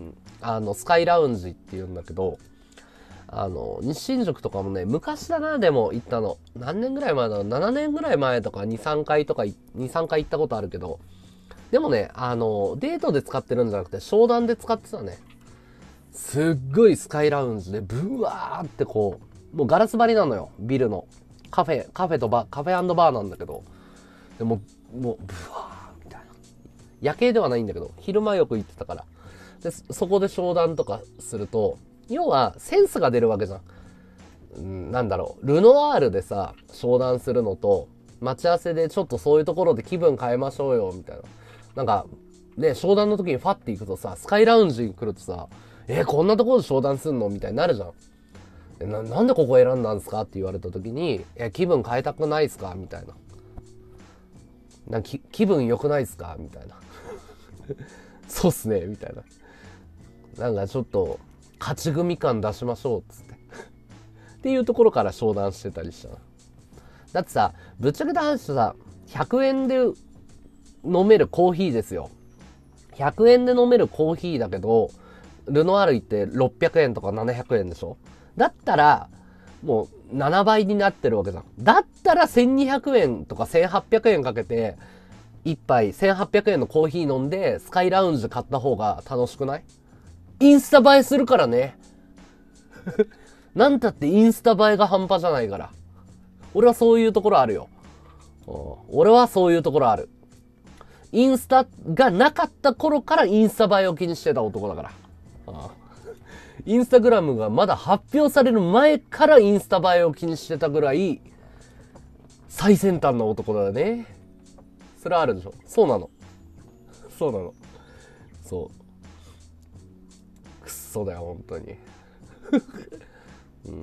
スカイラウンジって言うんだけど、西新宿とかもね、昔だな、でも行ったの。何年ぐらい前だろう。7年ぐらい前とか2、3回とか、2、3回行ったことあるけど、でもね、デートで使ってるんじゃなくて、商談で使ってたね。すっごいスカイラウンジで、ブワーってこう、もうガラス張りなのよ、ビルの。カフェ&バーなんだけど、でも、ブワーみたいな。夜景ではないんだけど、昼間よく行ってたから。で、そこで商談とかすると、要はセンスが出るわけじゃん。なんだろう、ルノワールでさ、商談するのと、待ち合わせでちょっとそういうところで気分変えましょうよ、みたいな。なんか、ね、商談の時にファッて行くとさ、スカイラウンジに来るとさ、こんなところで商談すんのみたいになるじゃん。なんでここ選んだんですかって言われた時に、気分変えたくないですかみたいな。気分良くないですかみたいな。そうっすねみたいな。なんかちょっと、勝ち組感出しましょうっつって。っていうところから商談してたりしたな。だってさ、ぶっちゃけた話さ、100円で飲めるコーヒーですよ。100円で飲めるコーヒーだけど、ルノワール行って600円とか700円でしょ。だったら、もう7倍になってるわけじゃん。だったら1200円とか1800円かけて、一杯1800円のコーヒー飲んで、スカイラウンジ買った方が楽しくない？インスタ映えするからね。なんたってインスタ映えが半端じゃないから。俺はそういうところあるよ。俺はそういうところある。インスタがなかった頃からインスタ映えを気にしてた男だから。インスタグラムがまだ発表される前からインスタ映えを気にしてたぐらい最先端の男だよね。それはあるでしょ。そうなの。そうなの。そう。くっそだよ、本当に。うん、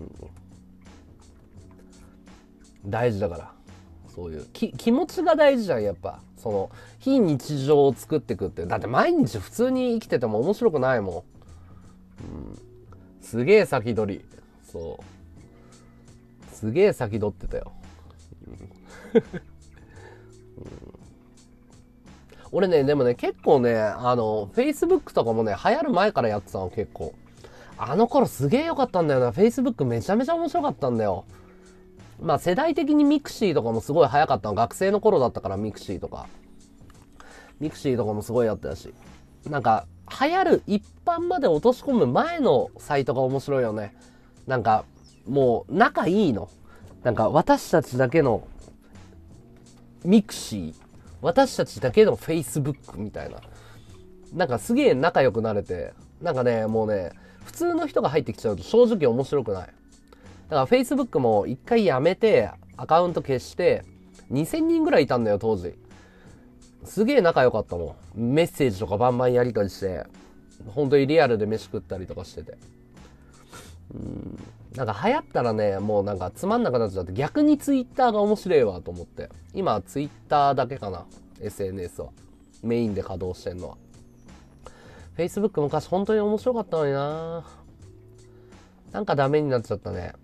大事だから。そういう気持ちが大事じゃん、やっぱ。その、非日常を作っていくって。だって毎日普通に生きてても面白くないもん。すげえ先取り。そう。すげえ先取ってたよ。俺ね、でもね、結構ね、Facebook とかもね、流行る前からやってたの、結構。あの頃すげえ良かったんだよな。Facebook めちゃめちゃ面白かったんだよ。まあ世代的にミクシーとかもすごい早かったの。学生の頃だったからミクシーとか。ミクシーとかもすごいやってたし。なんか、流行る一般まで落とし込む前のサイトが面白いよね。なんか、もう仲いいの。なんか私たちだけのミクシー。私たちだけの Facebook みたいな。なんかすげえ仲良くなれて。なんかね、もうね、普通の人が入ってきちゃうと正直面白くない。だから Facebook も一回やめて、アカウント消して、2000人ぐらいいたんだよ、当時。すげえ仲良かったもん。メッセージとかバンバンやり取りして、本当にリアルで飯食ったりとかしてて。なんか流行ったらね、もうなんかつまんなくなっちゃって、逆に Twitter が面白いわと思って。今 Twitter だけかな。SNS は。メインで稼働してんのは。Facebook 昔本当に面白かったのにな。なんかダメになっちゃったね。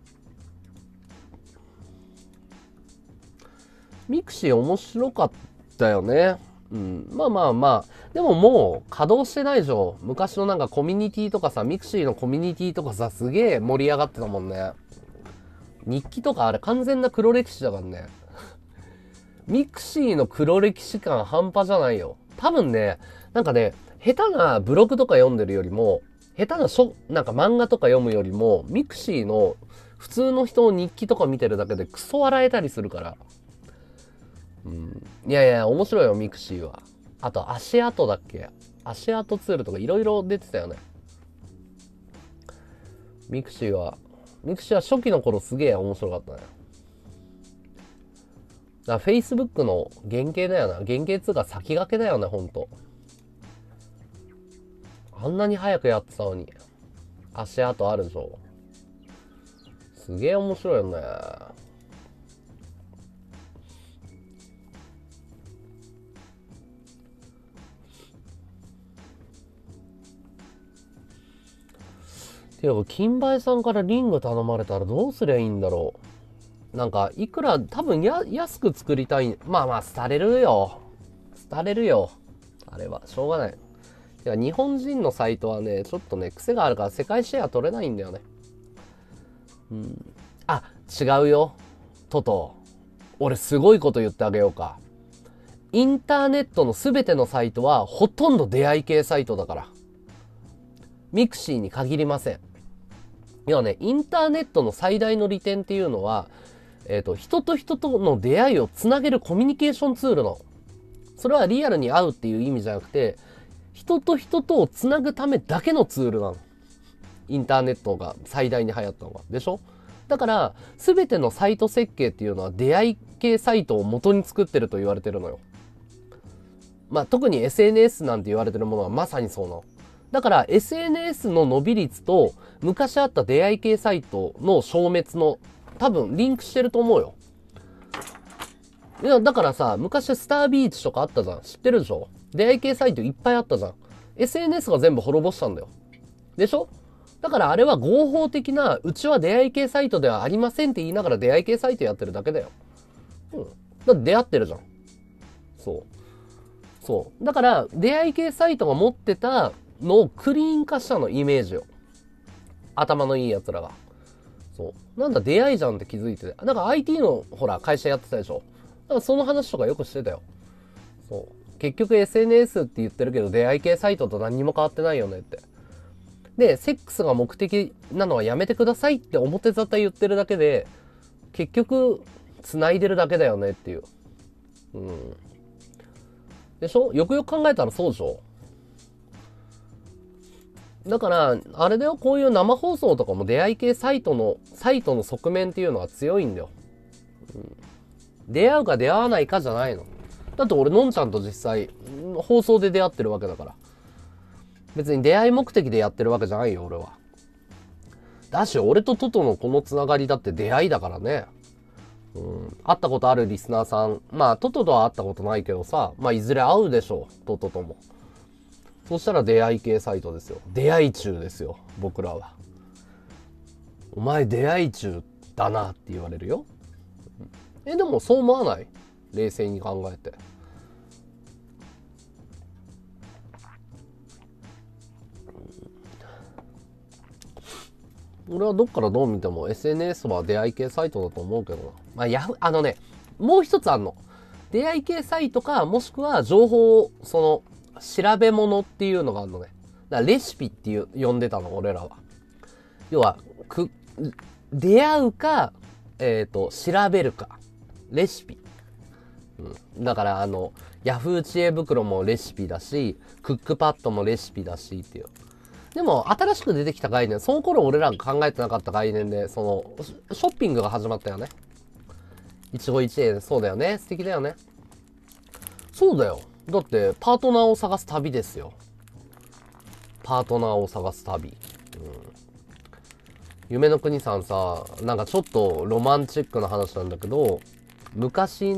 ミクシー面白かったよね。うん。まあまあまあ。でももう稼働してないでしょ。昔のなんかコミュニティとかさ、ミクシーのコミュニティとかさ、すげえ盛り上がってたもんね。日記とかあれ完全な黒歴史だからね。ミクシーの黒歴史感半端じゃないよ。多分ね、なんかね、下手なブログとか読んでるよりも、下手ななんか漫画とか読むよりも、ミクシーの普通の人の日記とか見てるだけでクソ笑えたりするから。いやいや、面白いよ、ミクシーは。あと、足跡だっけ？足跡ツールとかいろいろ出てたよね。ミクシーは初期の頃すげえ面白かったね。だから Facebook の原型だよな。原型っつうか先駆けだよね、ほんと。あんなに早くやってたのに。足跡あるでしょ。すげえ面白いよね。 てか、金梅さんからリング頼まれたらどうすりゃいいんだろう。なんか、いくら、多分安く作りたい。まあまあ、廃れるよ。廃れるよ。あれは、しょうがない。てか、日本人のサイトはね、ちょっとね、癖があるから世界シェア取れないんだよね。うん。あ、違うよ。トト。俺、すごいこと言ってあげようか。インターネットのすべてのサイトは、ほとんど出会い系サイトだから。ミクシーに限りません。要はね、インターネットの最大の利点っていうのは、人と人との出会いをつなげるコミュニケーションツールの。それはリアルに会うっていう意味じゃなくて、人と人とをつなぐためだけのツールなの。インターネットが最大に流行ったのは。でしょ？だから、すべてのサイト設計っていうのは出会い系サイトを元に作ってると言われてるのよ。まあ、特に SNS なんて言われてるものはまさにそうなの。だから SNS の伸び率と昔あった出会い系サイトの消滅の多分リンクしてると思うよ。いや、だからさ、昔スタービーチとかあったじゃん。知ってるでしょ？出会い系サイトいっぱいあったじゃん。SNS が全部滅ぼしたんだよ。でしょ？だからあれは合法的な、うちは出会い系サイトではありませんって言いながら出会い系サイトやってるだけだよ。うん。だって出会ってるじゃん。そう。そう。だから、出会い系サイトが持ってたのをクリーン化したの、イメージを。頭のいい奴らが。そう。なんだ、出会いじゃんって気づいて。なんか IT の、ほら、会社やってたでしょ。だからその話とかよくしてたよ。そう。結局 SNS って言ってるけど、出会い系サイトと何にも変わってないよねって。で、セックスが目的なのはやめてくださいって表沙汰言ってるだけで、結局、繋いでるだけだよねっていう。うん。でしょ？よくよく考えたらそうでしょ？だから、あれだよ、こういう生放送とかも出会い系サイトの側面っていうのが強いんだよ。うん、出会うか出会わないかじゃないの。だって俺、のんちゃんと実際、放送で出会ってるわけだから。別に出会い目的でやってるわけじゃないよ、俺は。だし、俺とトトのこのつながりだって出会いだからね。うん。会ったことあるリスナーさん。まあ、トトとは会ったことないけどさ、まあ、いずれ会うでしょう、トトとも。そしたら出会い系サイトですよ。出会い中ですよ、僕らは。お前出会い中だなって言われるよ。でもそう思わない？冷静に考えて。俺はどっからどう見ても SNS は出会い系サイトだと思うけどな。まあ、もう一つあんの。出会い系サイトか、もしくは情報を、調べ物っていうのがあるのね。だからレシピって呼んでたの、俺らは。要は、出会うか、調べるか。レシピ。うん。だからヤフー知恵袋もレシピだし、クックパッドもレシピだしっていう。でも、新しく出てきた概念、その頃俺らが考えてなかった概念で、ショッピングが始まったよね。一期一会、そうだよね。素敵だよね。そうだよ。だって、パートナーを探す旅ですよ。パートナーを探す旅。うん。夢の国さんさ、なんかちょっとロマンチックな話なんだけど、昔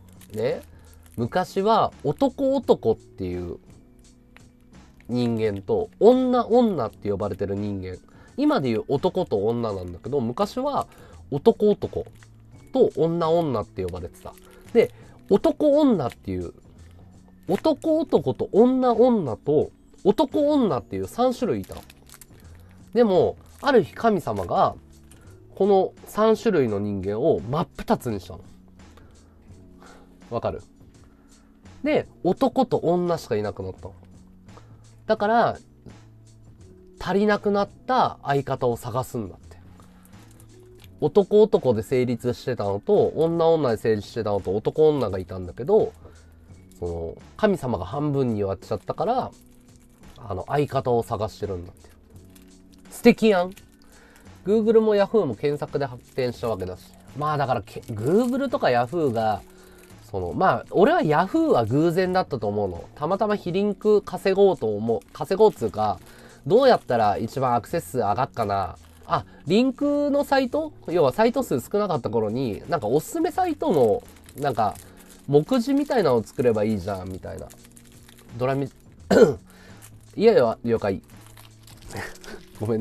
は男男っていう人間と女女って呼ばれてる人間。今でいう男と女なんだけど、昔は男男と女女って呼ばれてた。で、男女っていう、男男と女女と男女っていう3種類いたの。でも、ある日神様が、この3種類の人間を真っ二つにしたの。わかる？で、男と女しかいなくなったの。だから、足りなくなった相方を探すんだって。男男で成立してたのと、女女で成立してたのと男女がいたんだけど、神様が半分に割っちゃったから、相方を探してるんだって。素敵やん。Google も Yahoo も検索で発展したわけだし。まあだから、Google とか Yahoo が、まあ、俺は Yahoo は偶然だったと思うの。たまたま非リンク稼ごうっつうか、どうやったら一番アクセス数上がっかな。あ、リンクのサイト？要はサイト数少なかった頃に、なんかおすすめサイトの、なんか、目次みたいなのを作ればいいじゃん、みたいな。いやいや、了解。ごめんね。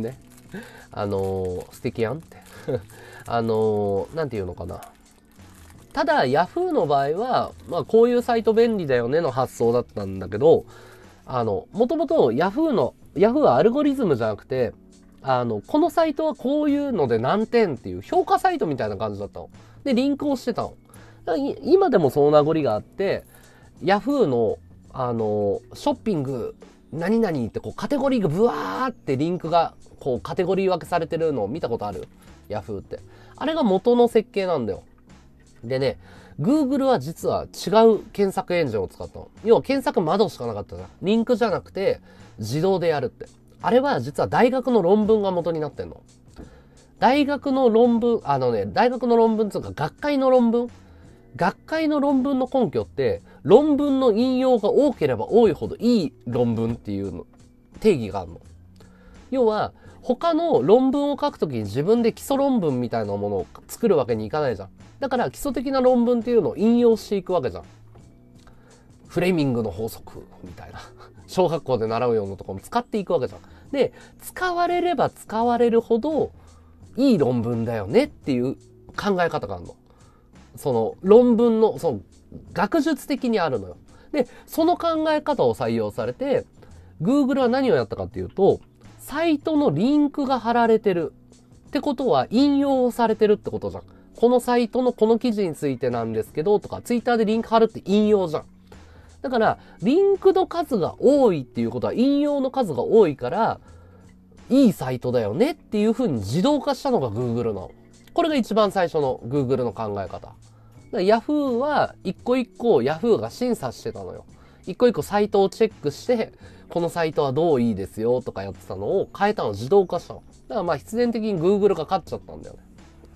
素敵やんってなんていうのかな。ただ、ヤフーの場合は、まあ、こういうサイト便利だよねの発想だったんだけど、もともとヤフーはアルゴリズムじゃなくて、このサイトはこういうので何点っていう評価サイトみたいな感じだったの。で、リンクをしてたの。今でもその名残があって、ヤフーの、ショッピング、何々ってこうカテゴリーがブワーってリンクがこうカテゴリー分けされてるのを見たことある？ヤフーって。あれが元の設計なんだよ。でね、Google は実は違う検索エンジンを使ったの。要は検索窓しかなかったじゃん。リンクじゃなくて自動でやるって。あれは実は大学の論文が元になってんの。大学の論文つうか学会の論文の根拠って、論文の引用が多ければ多いほどいい論文っていうの定義があるの。要は、他の論文を書くときに自分で基礎論文みたいなものを作るわけにいかないじゃん。だから基礎的な論文っていうのを引用していくわけじゃん。フレミングの法則みたいな。小学校で習うようなところも使っていくわけじゃん。で、使われれば使われるほどいい論文だよねっていう考え方があるの。その論文の、その学術的にあるのよ。で、その考え方を採用されて、Google は何をやったかっていうと、サイトのリンクが貼られてるってことは引用されてるってことじゃん。このサイトのこの記事についてなんですけどとか、Twitter でリンク貼るって引用じゃん。だから、リンクの数が多いっていうことは引用の数が多いから、いいサイトだよねっていう風に自動化したのが Google なの。これが一番最初の Google の考え方。Yahoo は一個一個 Yahoo が審査してたのよ。一個一個サイトをチェックして、このサイトはどういいですよとかやってたのを変えたの、自動化したの。だからまあ必然的に Google が勝っちゃったんだよね。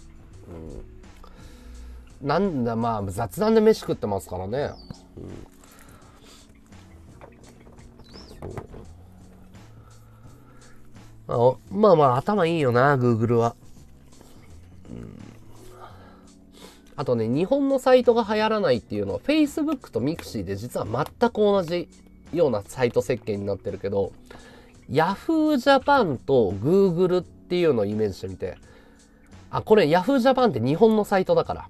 なんだまあ雑談で飯食ってますからね。まあまあ頭いいよな、Google は。あとね、日本のサイトが流行らないっていうのは Facebook と Mixi で実は全く同じようなサイト設計になってるけど、Yahoo Japan と Google っていうのをイメージしてみて。これ Yahoo Japan って日本のサイトだから。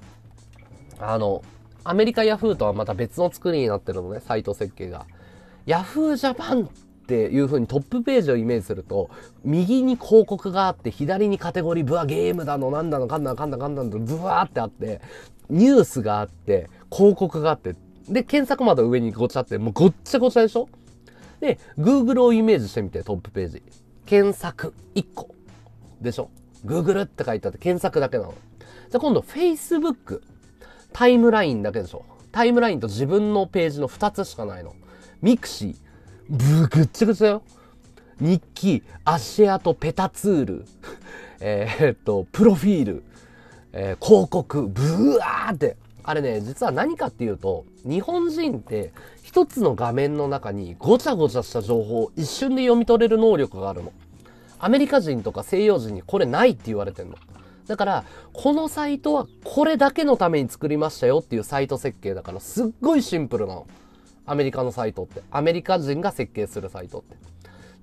アメリカ Yahoo とはまた別の作りになってるのね、サイト設計が。Yahoo Japan っていう風にトップページをイメージすると、右に広告があって、左にカテゴリー、ゲームだの、なんだの、かんだの、ブワーってあって、ニュースがあって、広告があって、で、検索窓上にごちゃって、もうごっちゃごちゃでしょ？で、Google をイメージしてみて、トップページ。検索1個。でしょ？ Google って書いてあって、検索だけなの。じゃあ今度、Facebook。タイムラインだけでしょ？タイムラインと自分のページの2つしかないの。Mixi。ぐっちゃぐちゃよ。日記、足跡、ペタツール、プロフィール、広告、ブワーって。あれね、実は何かっていうと、日本人って一つの画面の中にごちゃごちゃした情報を一瞬で読み取れる能力があるの。アメリカ人とか西洋人にこれないって言われてんの。だから、このサイトはこれだけのために作りましたよっていうサイト設計だから、すっごいシンプルなの。アメリカのサイトって。アメリカ人が設計するサイトって。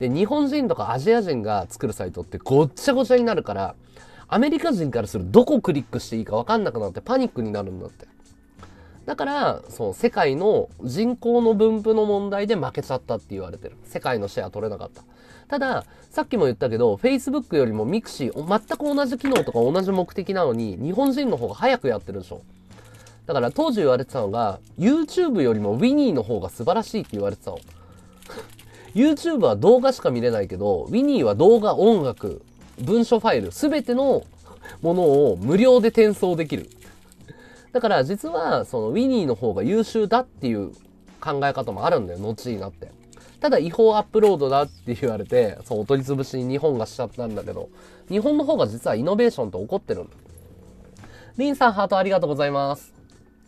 で、日本人とかアジア人が作るサイトってごっちゃごちゃになるから、アメリカ人からするどこをクリックしていいか分かんなくなってパニックになるんだって。だから、その世界の人口の分布の問題で負けちゃったって言われてる。世界のシェア取れなかった。ただ、さっきも言ったけど、Facebook よりも Mixi、全く同じ機能とか同じ目的なのに、日本人の方が早くやってるでしょ。だから当時言われてたのが、YouTube よりも Winnie の方が素晴らしいって言われてたの。YouTube は動画しか見れないけど、Winnie は動画、音楽、文書ファイル、すべてのものを無料で転送できる。だから実は、その Winnie の方が優秀だっていう考え方もあるんだよ、後になって。ただ違法アップロードだって言われて、そう、お取り潰しに日本がしちゃったんだけど、日本の方が実はイノベーションって起こってるんだ。リンさんハートありがとうございます。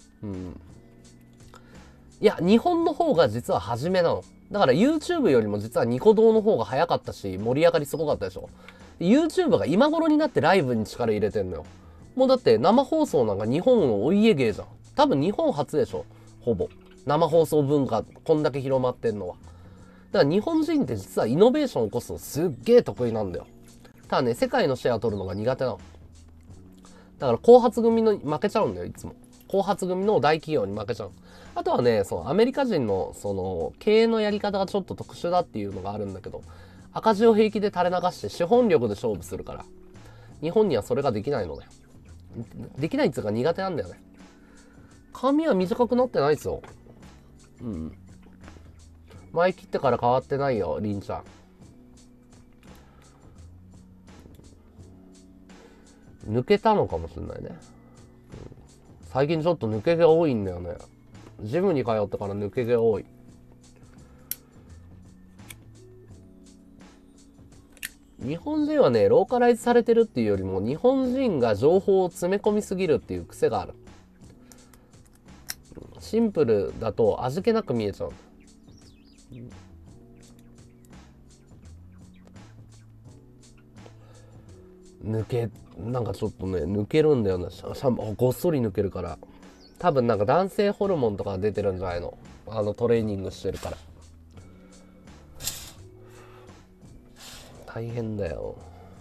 いや、日本の方が実は初めなの。だから YouTube よりも実はニコ動の方が早かったし、盛り上がりすごかったでしょ。YouTube が今頃になってライブに力入れてんのよ。もうだって生放送なんか日本のお家芸じゃん。多分日本初でしょ。ほぼ。生放送文化、こんだけ広まってんのは。だから日本人って実はイノベーションを起こすのすっげえ得意なんだよ。 ただね、世界のシェア取るのが苦手なの。だから後発組の負けちゃうんだよ、いつも。後発組の大企業に負けちゃう。あとはね、そのアメリカ人のその経営のやり方がちょっと特殊だっていうのがあるんだけど、赤字を平気で垂れ流して資本力で勝負するから、日本にはそれができないのね。できないっていうか苦手なんだよね。髪は短くなってないですよ。うん。前切ってから変わってないよ、りんちゃん。抜けたのかもしれないね。最近ちょっと抜け毛多いんだよね。ジムに通ってから抜け毛多い。日本人はね、ローカライズされてるっていうよりも、日本人が情報を詰め込みすぎるっていう癖がある。シンプルだと味気なく見えちゃう。なんかちょっとね、抜けるんだよな。ごっそり抜けるから。多分なんか男性ホルモンとか出てるんじゃないの？トレーニングしてるから。大変だよ。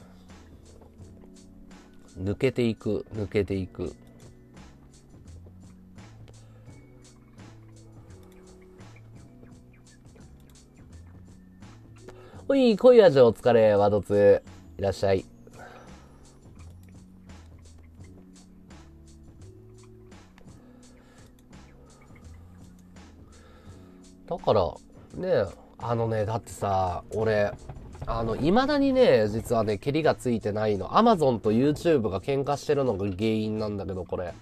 抜けていく。おい、濃い味お疲れ、ワドツ。いらっしゃい。だから、だってさ、俺、未だにね、実はね、ケリがついてないの。Amazon と YouTube が喧嘩してるのが原因なんだけど、これ。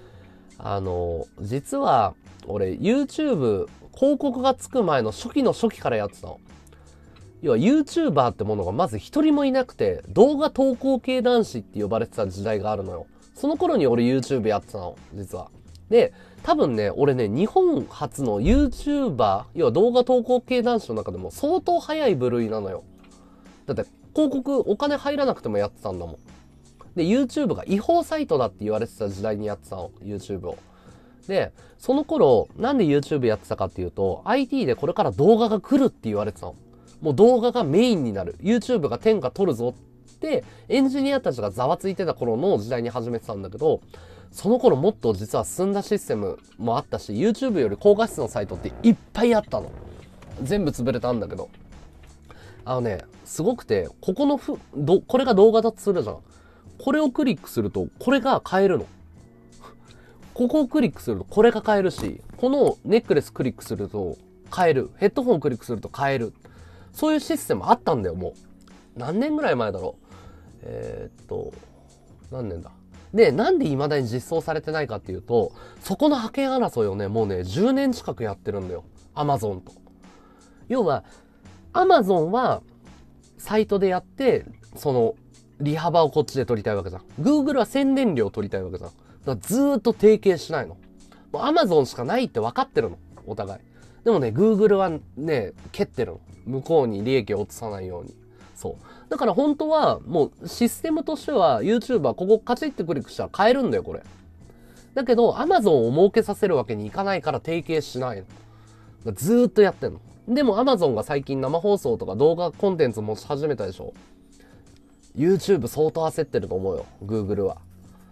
実は、俺、YouTube、広告がつく前の初期の初期からやってたの。要は YouTuber ってものがまず一人もいなくて、動画投稿系男子って呼ばれてた時代があるのよ。その頃に俺 YouTube やってたの、実は。で、多分ね、俺ね、日本初の YouTuber、要は動画投稿系男子の中でも相当早い部類なのよ。だって広告お金入らなくてもやってたんだもん。で、YouTube が違法サイトだって言われてた時代にやってたの、YouTube を。で、その頃、なんで YouTube やってたかっていうと、IT でこれから動画が来るって言われてたの。もう動画がメインになる。YouTube が天下取るぞって、エンジニアたちがざわついてた頃の時代に始めてたんだけど、その頃もっと実は進んだシステムもあったし、YouTube より高画質のサイトっていっぱいあったの。全部潰れたんだけど。すごくて、これが動画だとするじゃん。これをクリックすると、これが買えるの。ここをクリックすると、これが買えるし、このネックレスクリックすると、買える。ヘッドホンクリックすると買える。そういうシステムあったんだよ、もう。何年ぐらい前だろう。何年だ。で、なんで未だに実装されてないかっていうと、そこの覇権争いをね、もうね、10年近くやってるんだよ。Amazon と。要は、Amazon は、サイトでやって、利幅をこっちで取りたいわけじゃん。Google は宣伝料を取りたいわけじゃん。だからずーっと提携しないの。もう Amazon しかないって分かってるの。お互い。でもね、Google はね、蹴ってるの。向こうに利益を落とさないように。そう。だから本当は、もうシステムとしては YouTuber ここカチッてクリックしたら買えるんだよ、これ。だけど Amazon を儲けさせるわけにいかないから提携しないの。ずーっとやってんの。でも Amazon が最近生放送とか動画コンテンツ持ち始めたでしょ。YouTube 相当焦ってると思うよ、Google は。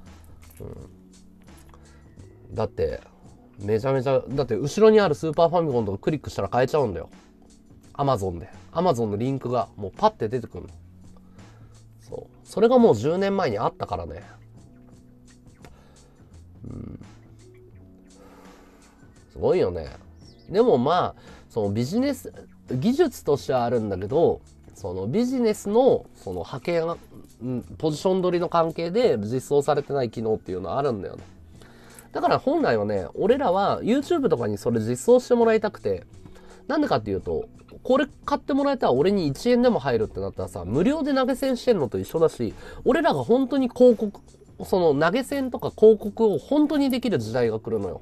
だって、めちゃめちゃ、だって後ろにあるスーパーファミコンとかクリックしたら買えちゃうんだよ。Amazon で。Amazon のリンクがもうパッて出てくるの。そう。それがもう10年前にあったからね。すごいよね。でもまあ、そのビジネス、技術としてはあるんだけど、そのビジネスのその派遣、ポジション取りの関係で実装されてない機能っていうのはあるんだよね。だから本来はね、俺らは YouTube とかにそれ実装してもらいたくて、なんでかっていうと、これ買ってもらえたら俺に1円でも入るってなったらさ、無料で投げ銭してんのと一緒だし、俺らが本当に広告、その投げ銭とか広告を本当にできる時代が来るのよ。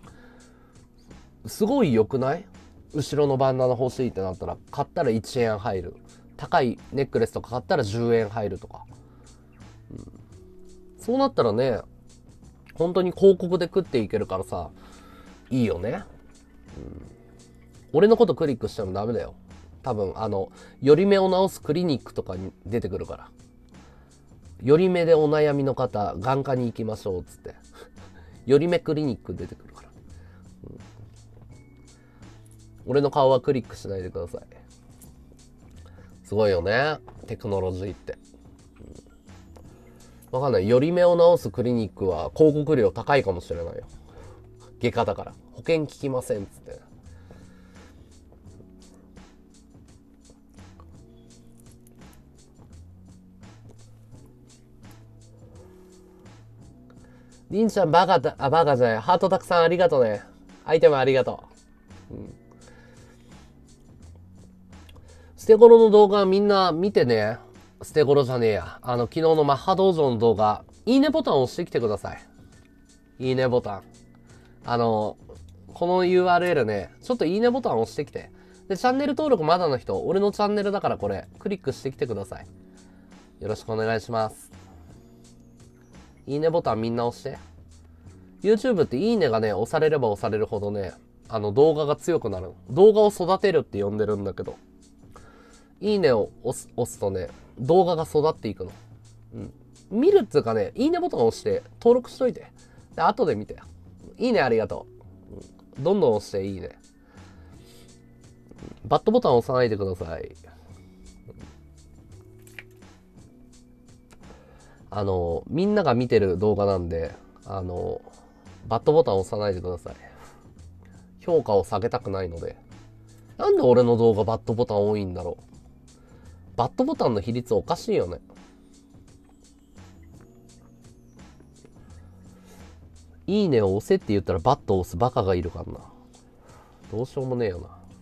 すごい良くない？後ろのバンダナ欲しいってなったら、買ったら1円入る。高いネックレスとか買ったら10円入るとか。そうなったらね、本当に広告で食っていけるからさ、いいよね。俺のことクリックしてもダメだよ。多分、より目を治すクリニックとかに出てくるから。 より目でお悩みの方、眼科に行きましょう、つって。より目クリニック出てくるから。俺の顔はクリックしないでください。すごいよね、テクノロジーって。わかんない。より目を治すクリニックは広告料高いかもしれないよ。外科だから。保険効きません、つって。りんちゃんバカだ、バカじゃない。ハートたくさんありがとうね。アイテムありがとう。捨て頃の動画みんな見てね。捨て頃じゃねえや。昨日のマッハ道場の動画、いいねボタンを押してきてください。いいねボタン。この URL ね、ちょっといいねボタンを押してきて。で、チャンネル登録まだの人、俺のチャンネルだからこれ、クリックしてきてください。よろしくお願いします。いいねボタンみんな押して。YouTube っていいねがね、押されれば押されるほどね、動画が強くなる。動画を育てるって呼んでるんだけど、いいねを押すとね、動画が育っていくの。見るっていうかね、いいねボタンを押して登録しといて。で、後で見て。いいねありがとう。どんどん押していいね。バットボタン押さないでください。みんなが見てる動画なんで、バットボタン押さないでください。評価を下げたくないので。なんで俺の動画バットボタン多いんだろう。バットボタンの比率おかしいよね。いいねを押せって言ったらバットを押すバカがいるからな。どうしようもねえよ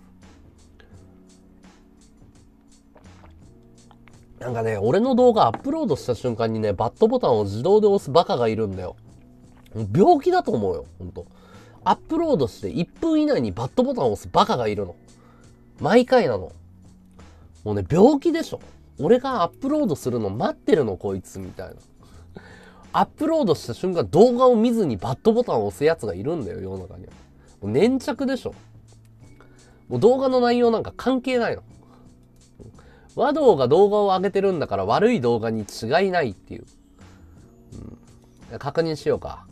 な。なんかね、俺の動画アップロードした瞬間にね、バットボタンを自動で押すバカがいるんだよ。病気だと思うよ、ほんと。アップロードして1分以内にバットボタンを押すバカがいるの。毎回なの。もうね、病気でしょ。俺がアップロードするの待ってるの、こいつ、みたいな。アップロードした瞬間、動画を見ずにバットボタンを押すやつがいるんだよ、世の中には。もう粘着でしょ。もう動画の内容なんか関係ないの。和道が動画を上げてるんだから悪い動画に違いないっていう。確認しようか。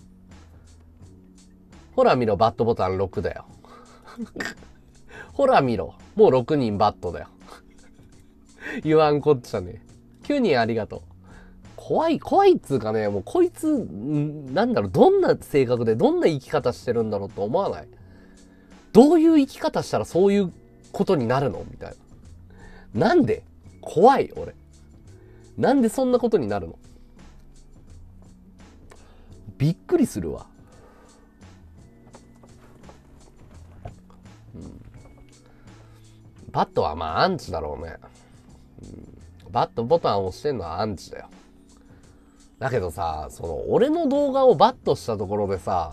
ほら見ろ、バットボタン6だよ。ほら見ろ、もう6人バットだよ。言わんこっちゃね。9人ありがとう。怖いっつうかね、もうこいつ、なんだろう、どんな性格でどんな生き方してるんだろうと思わない？どういう生き方したらそういうことになるのみたいな。なんで？怖い、俺。なんでそんなことになるの？びっくりするわ。バットはまあアンチだろうね。バットボタンを押してんのはアンチだよ。だけどさ、俺の動画をバットしたところでさ、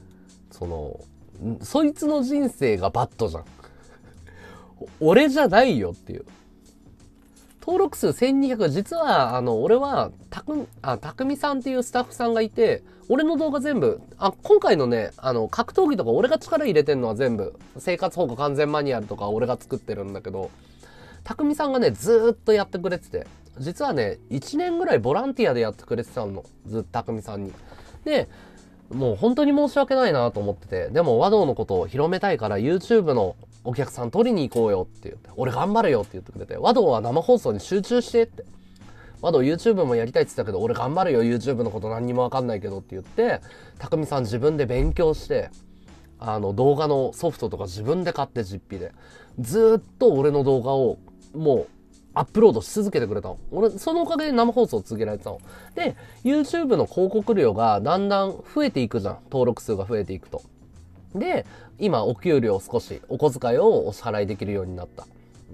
そいつの人生がバットじゃん。俺じゃないよっていう。登録数1200、実は、俺は、たくみさんっていうスタッフさんがいて、俺の動画全部、今回のね、格闘技とか俺が力入れてんのは全部、生活保護完全マニュアルとか俺が作ってるんだけど、たくみさんがね、ずーっとやってくれてて、実はね、1年ぐらいボランティアでやってくれてたの。ずっとたくみさんに。で、もう本当に申し訳ないなと思ってて、でも和道のことを広めたいから YouTube のお客さん取りに行こうよって言って、俺頑張るよって言ってくれて、和道は生放送に集中してって。和道 YouTube もやりたいって言ってたけど、俺頑張るよ YouTube のこと何にもわかんないけどって言って、たくみさん自分で勉強して、動画のソフトとか自分で買って実費で、ずーっと俺の動画をもうアップロードし続けてくれたの。俺、そのおかげで生放送を続けられてたの。で、YouTube の広告料がだんだん増えていくじゃん。登録数が増えていくと。で、今、お給料少し、お小遣いをお支払いできるようになった。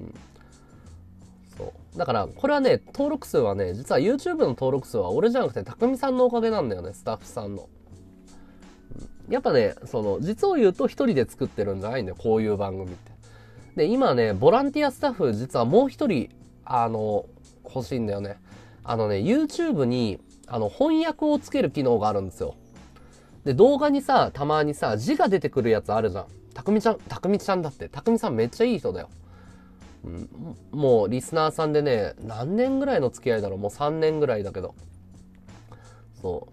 そう。だから、これはね、登録数はね、実は YouTube の登録数は俺じゃなくて、たくみさんのおかげなんだよね、スタッフさんの。やっぱね、実を言うと一人で作ってるんじゃないんだよ、こういう番組って。で、今ね、ボランティアスタッフ、実はもう一人、欲しいんだよね。YouTube に、翻訳をつける機能があるんですよ。で、動画にさ、たまにさ、字が出てくるやつあるじゃん。たくみちゃんだって。たくみさんめっちゃいい人だよ。もう、リスナーさんでね、何年ぐらいの付き合いだろう。もう3年ぐらいだけど。 そう。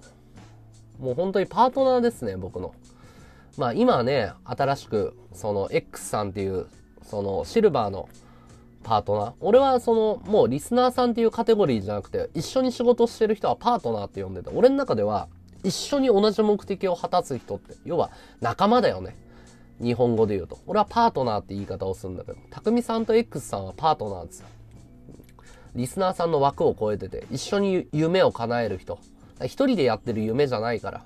もう本当にパートナーですね、僕の。まあ今はね、新しく、その X さんっていう、そのシルバーのパートナー。俺はその、もうリスナーさんっていうカテゴリーじゃなくて、一緒に仕事してる人はパートナーって呼んでて、俺の中では、一緒に同じ目的を果たす人って、要は仲間だよね。日本語で言うと。俺はパートナーって言い方をするんだけど、匠さんと X さんはパートナーですよ。リスナーさんの枠を超えてて、一緒に夢を叶える人。一人でやってる夢じゃないから。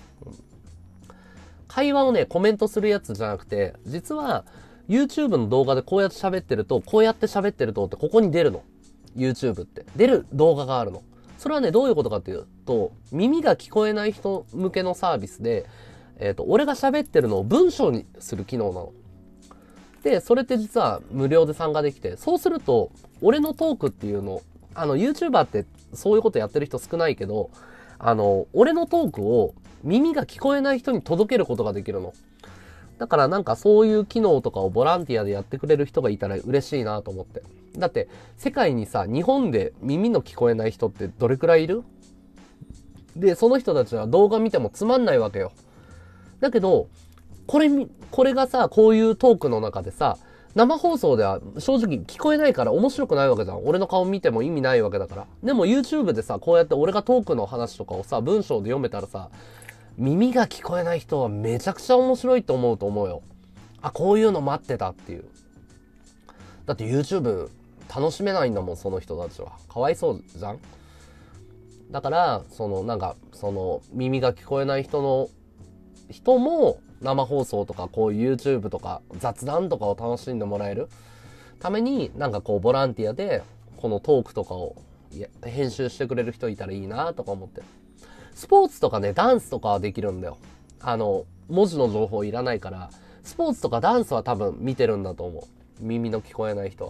会話をね、コメントするやつじゃなくて、実は YouTube の動画でこうやって喋ってると、こうやって喋ってるとってここに出るの。YouTube って。出る動画があるの。それはね、どういうことかっていうと、耳が聞こえない人向けのサービスで、俺が喋ってるのを文章にする機能なの。で、それって実は無料で参加できて、そうすると、俺のトークっていうの、YouTuber ってそういうことやってる人少ないけど、俺のトークを耳が聞こえない人に届けることができるの。だからなんかそういう機能とかをボランティアでやってくれる人がいたら嬉しいなと思って。だって世界にさ、日本で耳の聞こえない人ってどれくらいいる？で、その人たちは動画見てもつまんないわけよ。だけど、これがさ、こういうトークの中でさ、生放送では正直聞こえないから面白くないわけじゃん。俺の顔見ても意味ないわけだから。でも YouTube でさ、こうやって俺がトークの話とかをさ、文章で読めたらさ、耳が聞こえない人はめちゃくちゃ面白いと思うと思うよ。あ、こういうの待ってたっていう。だって YouTube 楽しめないんだもん、その人たちは。かわいそうじゃん。だから、耳が聞こえない人も生放送とかこういう YouTube とか雑談とかを楽しんでもらえるために、なんかこうボランティアでこのトークとかを編集してくれる人いたらいいなとか思って。スポーツとかね、ダンスとかはできるんだよ。文字の情報いらないから、スポーツとかダンスは多分見てるんだと思う。耳の聞こえない人は。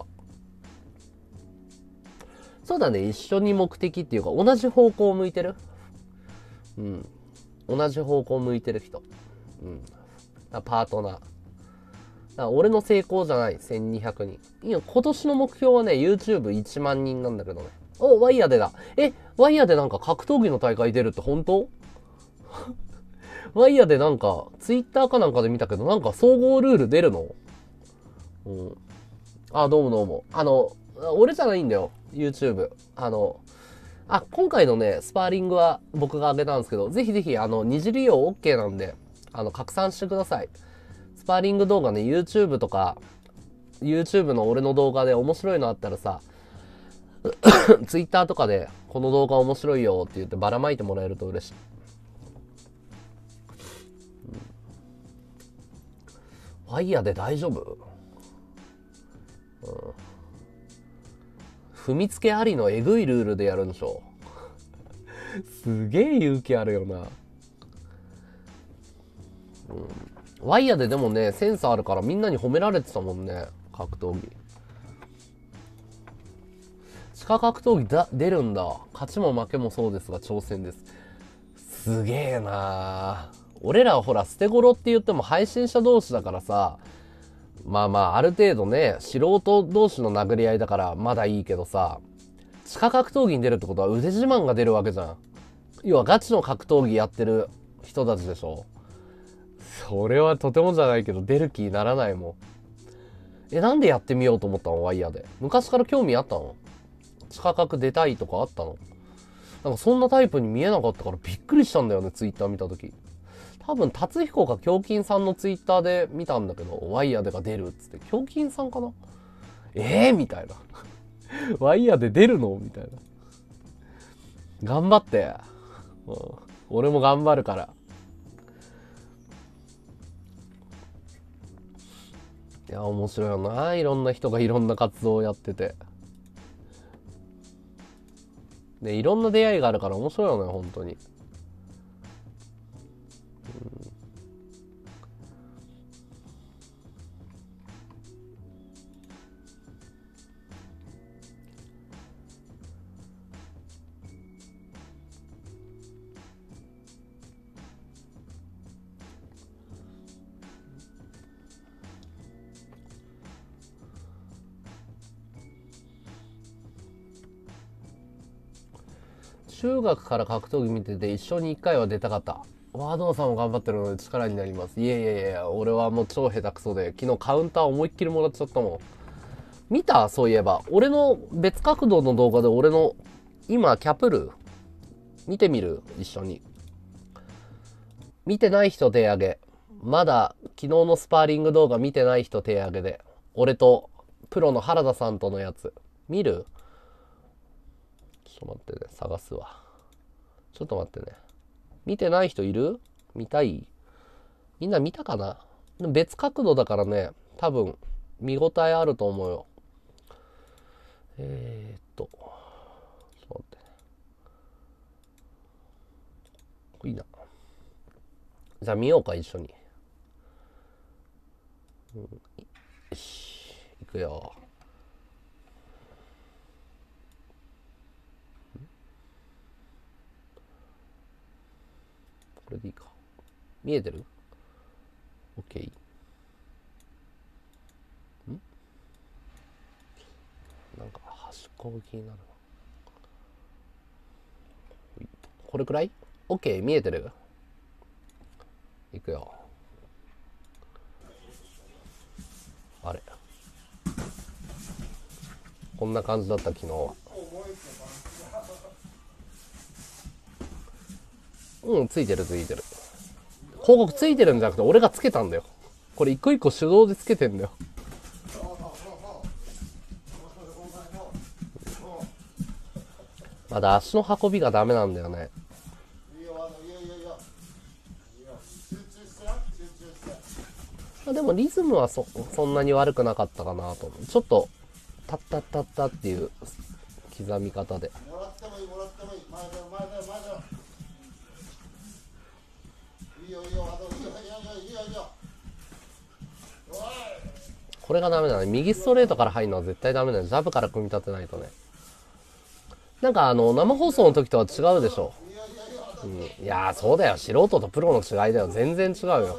そうだね、一緒に目的っていうか、同じ方向を向いてる。うん。同じ方向を向いてる人。うん。パートナー。だから俺の成功じゃない、1200人。いや、今年の目標はね、YouTube1 万人なんだけどね。お、ワイヤでだ。ワイヤでなんか格闘技の大会出るって本当？ワイヤでなんか、Twitter かなんかで見たけど、なんか総合ルール出るの？うん。あ、どうもどうも。俺じゃないんだよ。YouTube。今回のね、スパーリングは僕が上げたんですけど、ぜひぜひ、二次利用 OK なんで、拡散してください。スパーリング動画ね、YouTube とか、YouTube の俺の動画で面白いのあったらさ、Twitter とかで、この動画面白いよって言ってばらまいてもらえると嬉しい。ワイヤーで大丈夫？踏みつけありのえぐいルールでやるんでしょ？すげえ勇気あるよな。ワイヤーででもね、センスあるからみんなに褒められてたもんね。格闘技。地下格闘技出るんだ。勝ちも負けもそうですが、挑戦です。すげえなー。俺らはほら、捨て頃って言っても配信者同士だからさ、まあまあ、ある程度ね、素人同士の殴り合いだからまだいいけどさ、地下格闘技に出るってことは腕自慢が出るわけじゃん。要はガチの格闘技やってる人たちでしょ。それはとてもじゃないけど出る気にならないもん。なんでやってみようと思ったの？ワイヤーで。昔から興味あったの？地下格出たいとかあったの？なんかそんなタイプに見えなかったからびっくりしたんだよね、ツイッター見たとき。多分、達彦か胸筋さんのツイッターで見たんだけど、ワイヤーでが出るっつって、胸筋さんかな？みたいな。ワイヤーで出るのみたいな。頑張って。うん、俺も頑張るから。いや、面白いよな。いろんな人がいろんな活動をやってて。で、いろんな出会いがあるから面白いよね、本当に。 中学から格闘技見てて一生に一回は出たかった。ワードンさんも頑張ってるので力になります。いやいやいや、俺はもう超下手くそで、昨日カウンター思いっきりもらっちゃったもん。見た？そういえば。俺の別角度の動画で俺の、今、キャプル見てみる？一緒に。見てない人手挙げ。まだ昨日のスパーリング動画見てない人手挙げで。俺とプロの原田さんとのやつ。見る？ちょっと待ってね。探すわ。ちょっと待ってね。見てない人いる？見たい？みんな見たかな？別角度だからね、多分見応えあると思うよ。ちょっと待ってね。いいな。じゃあ見ようか、一緒に。よし、いくよ。これでいいか。見えてる？ OK。なんか端っこが気になるな。これくらい？ OK、見えてる？いくよ。あれ、こんな感じだった昨日は。うん、ついてるついてる。広告ついてるんじゃなくて俺がつけたんだよ。これ一個一個手動でつけてんだよ。まだ足の運びがダメなんだよね。でもリズムはそんなに悪くなかったかなと思う。ちょっとタッタッタッタっていう刻み方で。これがダメだね。右ストレートから入るのは絶対ダメだよ。ジャブから組み立てないとね。なんか生放送の時とは違うでしょ。いやーそうだよ。素人とプロの違いだよ。全然違うよ。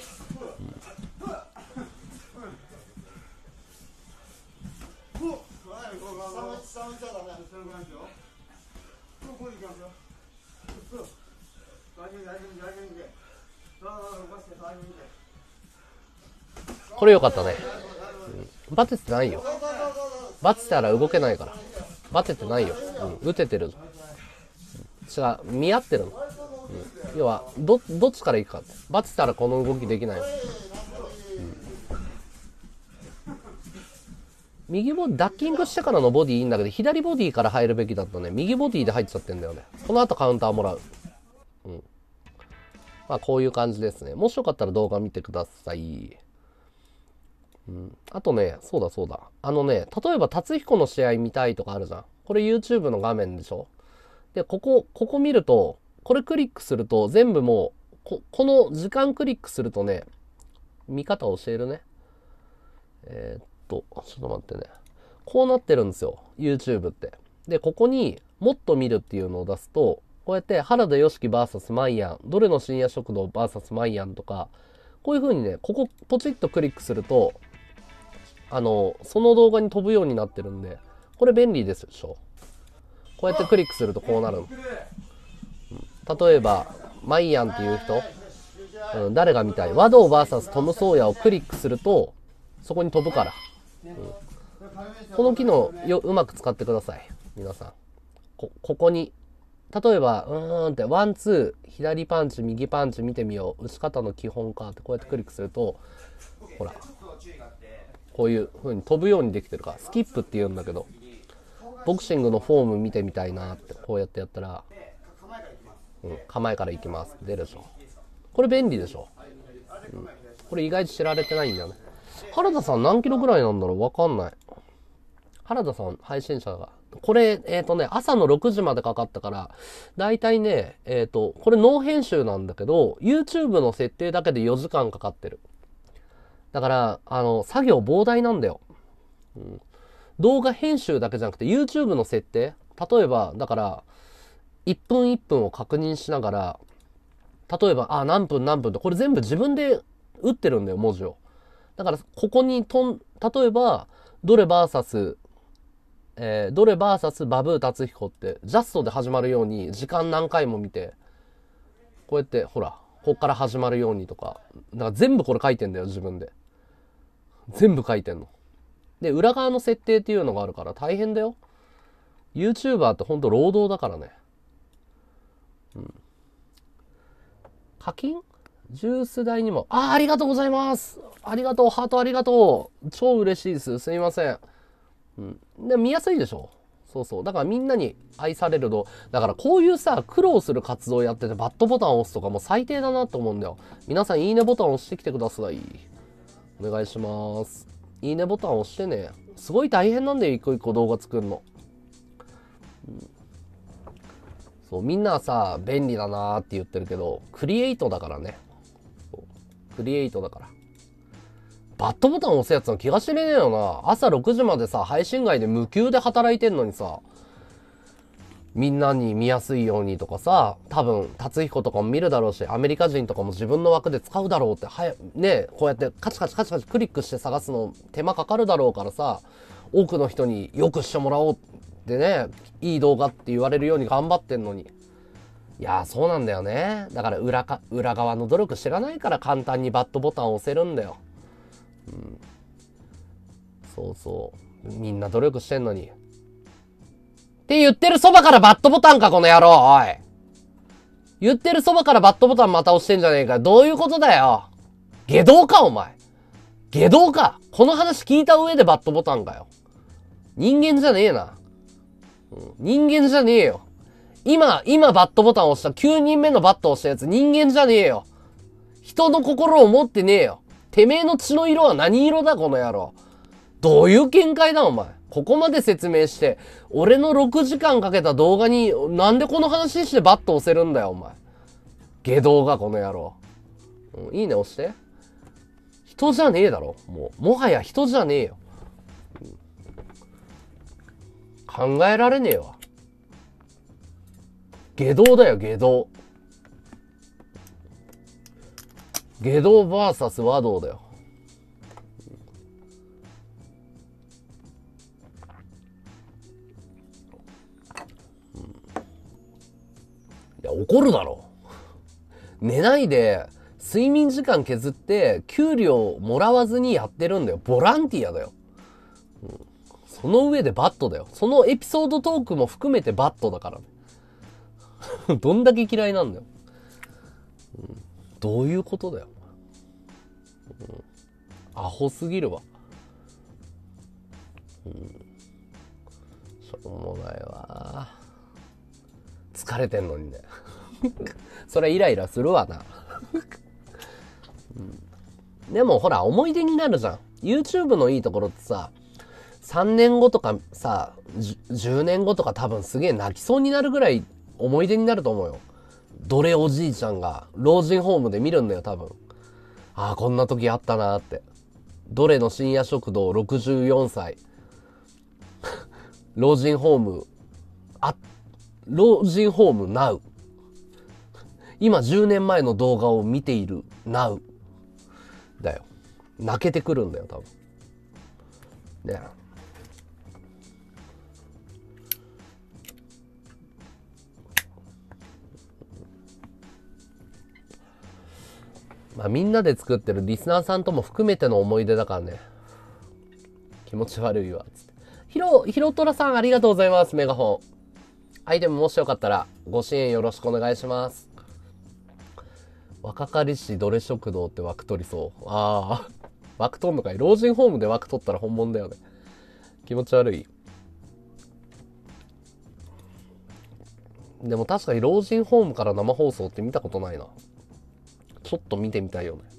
これ良かったね。バテてないよ。バテたら動けないから。バテてないよ。打ててる。違う、見合ってるの。要はどっちから行くか。バテたらこの動きできないよ。右ボディ、ダッキングしてからのボディいいんだけど、左ボディから入るべきだったね。右ボディで入っちゃってんだよね。この後カウンターもらう。まあこういう感じですね。もしよかったら動画見てください。あとね、そうだ。例えば達彦の試合見たいとかあるじゃん。これ YouTube の画面でしょ。で、ここ見ると、これクリックすると全部もう、この時間クリックするとね、見方教えるね。ちょっと待ってね。こうなってるんですよ。YouTube って。で、ここにもっと見るっていうのを出すと、こうやって原田よしき VS マイヤン、どれの深夜食堂 VS マイヤンとか、こういう風にね、ここポチッとクリックすると、その動画に飛ぶようになってるんで、これ便利ですでしょ。こうやってクリックするとこうなるの。例えば、マイヤンっていう人、誰が見たい？和道 VS トム・ソーヤをクリックすると、そこに飛ぶから。この機能うまく使ってください。皆さん。ここに、例えば、ってワン、ツー、左パンチ、右パンチ見てみよう。打ち方の基本かってこうやってクリックすると、ほら、こういう風に飛ぶようにできてるから、スキップって言うんだけど、ボクシングのフォーム見てみたいなってこうやってやったら、構えから行きます。出るでしょ。これ便利でしょ。これ意外と知られてないんだよね。原田さん何キロぐらいなんだろう？わかんない。原田さん配信者が。これ、朝の6時までかかったから、だいたいね、これノー編集なんだけど、YouTube の設定だけで4時間かかってる。だから、作業膨大なんだよ。動画編集だけじゃなくて YouTube の設定、例えば、だから、1分1分を確認しながら、例えば、何分何分って、これ全部自分で打ってるんだよ、文字を。だから、ここに例えば、どれ VS ドレ VS バブー達彦ってジャストで始まるように時間何回も見て、こうやってほらこっから始まるようにとか、だから全部これ書いてんだよ自分で。全部書いてんの。で裏側の設定っていうのがあるから大変だよ。 YouTuber ってほんと労働だからね。課金ジュース代にも、ありがとうございます。ありがとう、ハートありがとう。超嬉しいです。すいません。で、見やすいでしょ。そうそう。だからみんなに愛されると、だからこういうさ、苦労する活動やっててバッドボタンを押すとかもう最低だなと思うんだよ。皆さんいいねボタンを押してきてください。お願いします。いいねボタンを押してね。すごい大変なんだよ、一個一個動画作るの。そう、みんなはさ、便利だなーって言ってるけど、クリエイトだからね。クリエイトだから。バッドボタン押すやつの気が知れねえよな。朝6時までさ、配信外で無給で働いてんのにさ、みんなに見やすいようにとかさ、多分、達彦とかも見るだろうし、アメリカ人とかも自分の枠で使うだろうって、ね、こうやってカチカチカチカチクリックして探すの手間かかるだろうからさ、多くの人によくしてもらおうってね、いい動画って言われるように頑張ってんのに。いやー、そうなんだよね。だから裏側の努力知らないから簡単にバッドボタンを押せるんだよ。そうそう。みんな努力してんのに。って言ってるそばからバッドボタンか、この野郎、おい。言ってるそばからバッドボタンまた押してんじゃねえか。どういうことだよ。下道か、お前。下道か。この話聞いた上でバッドボタンかよ。人間じゃねえな。人間じゃねえよ。今バッドボタン押した9人目のバット押したやつ人間じゃねえよ。人の心を持ってねえよ。てめえの血の色は何色だ、この野郎。どういう見解だ、お前。ここまで説明して、俺の6時間かけた動画に、なんでこの話してバット押せるんだよ、お前。下道が、この野郎。いいね、押して。人じゃねえだろ。もはや人じゃねえよ。考えられねえわ。下道だよ、下道。下道 VS 和道だよ。いや、怒るだろ。寝ないで、睡眠時間削って、給料もらわずにやってるんだよ。ボランティアだよ。その上でバットだよ。そのエピソードトークも含めてバットだからね。どんだけ嫌いなんだよ。どういうことだよ。アホすぎるわ。しょうもないわ。疲れてんのにね。それイライラするわな。でもほら、思い出になるじゃん。YouTube のいいところってさ、3年後とかさ、10年後とか多分すげえ泣きそうになるぐらい思い出になると思うよ。どれおじいちゃんが老人ホームで見るんだよ、多分。ああ、こんな時あったなーって。どれの深夜食堂64歳。老人ホーム、老人ホーム Now。今10年前の動画を見ている Now。だよ。泣けてくるんだよ、多分。ね。まあみんなで作ってるリスナーさんとも含めての思い出だからね。気持ち悪いわ、つって。ひろとらさんありがとうございます、メガホン。アイテムもしよかったらご支援よろしくお願いします。若かりしどれ食堂って枠取りそう。ああ。枠取んのかい。老人ホームで枠取ったら本物だよね。気持ち悪い。でも確かに老人ホームから生放送って見たことないな。ちょっと見てみたいよね。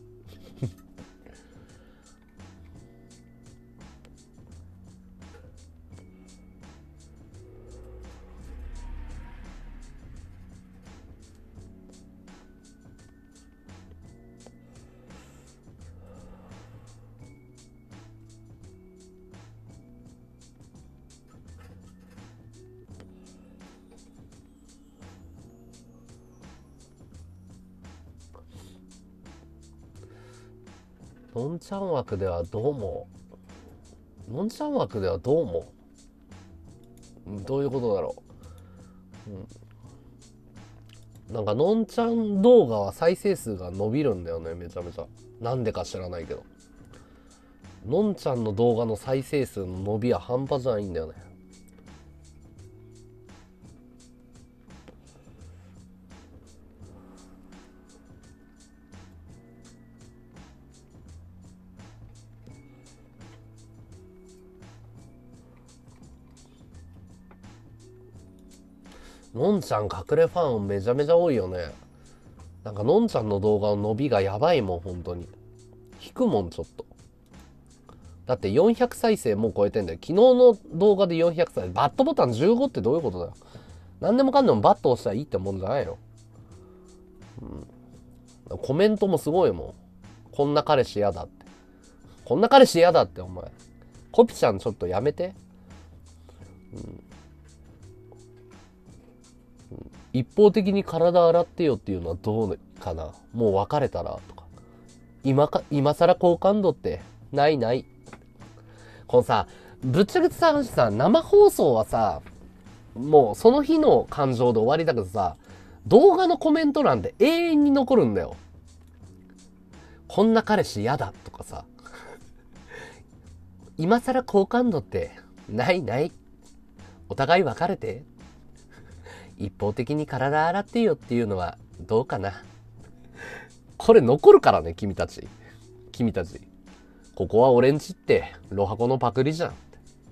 のんちゃん枠ではどうも。のんちゃん枠ではどうも。 どういうことだろう。なんかのんちゃん動画は再生数が伸びるんだよね、めちゃめちゃ。なんでか知らないけど。のんちゃんの動画の再生数の伸びは半端じゃないんだよね。のんちゃん隠れファンめちゃめちゃ多いよね。なんかのんちゃんの動画の伸びがやばいもん、本当に。引くもん、ちょっと。だって400再生もう超えてんだよ。昨日の動画で400再生。バットボタン15ってどういうことだよ。何でもかんでもバット押したらいいってもんじゃないよ。コメントもすごいもん。こんな彼氏嫌だって。こんな彼氏嫌だって、お前。コピちゃんちょっとやめて。一方的に体洗ってよっていうのはどうかな。もう別れたらとか。今更好感度ってないない。このさ、ぶっちゃけさ、生放送はさ、もうその日の感情で終わりだけどさ、動画のコメント欄で永遠に残るんだよ。こんな彼氏嫌だとかさ。今更好感度ってないない。お互い別れて。一方的に体洗ってよっていうのはどうかな。これ残るからね、君たち。ここは俺んちってロハコのパクリじゃん。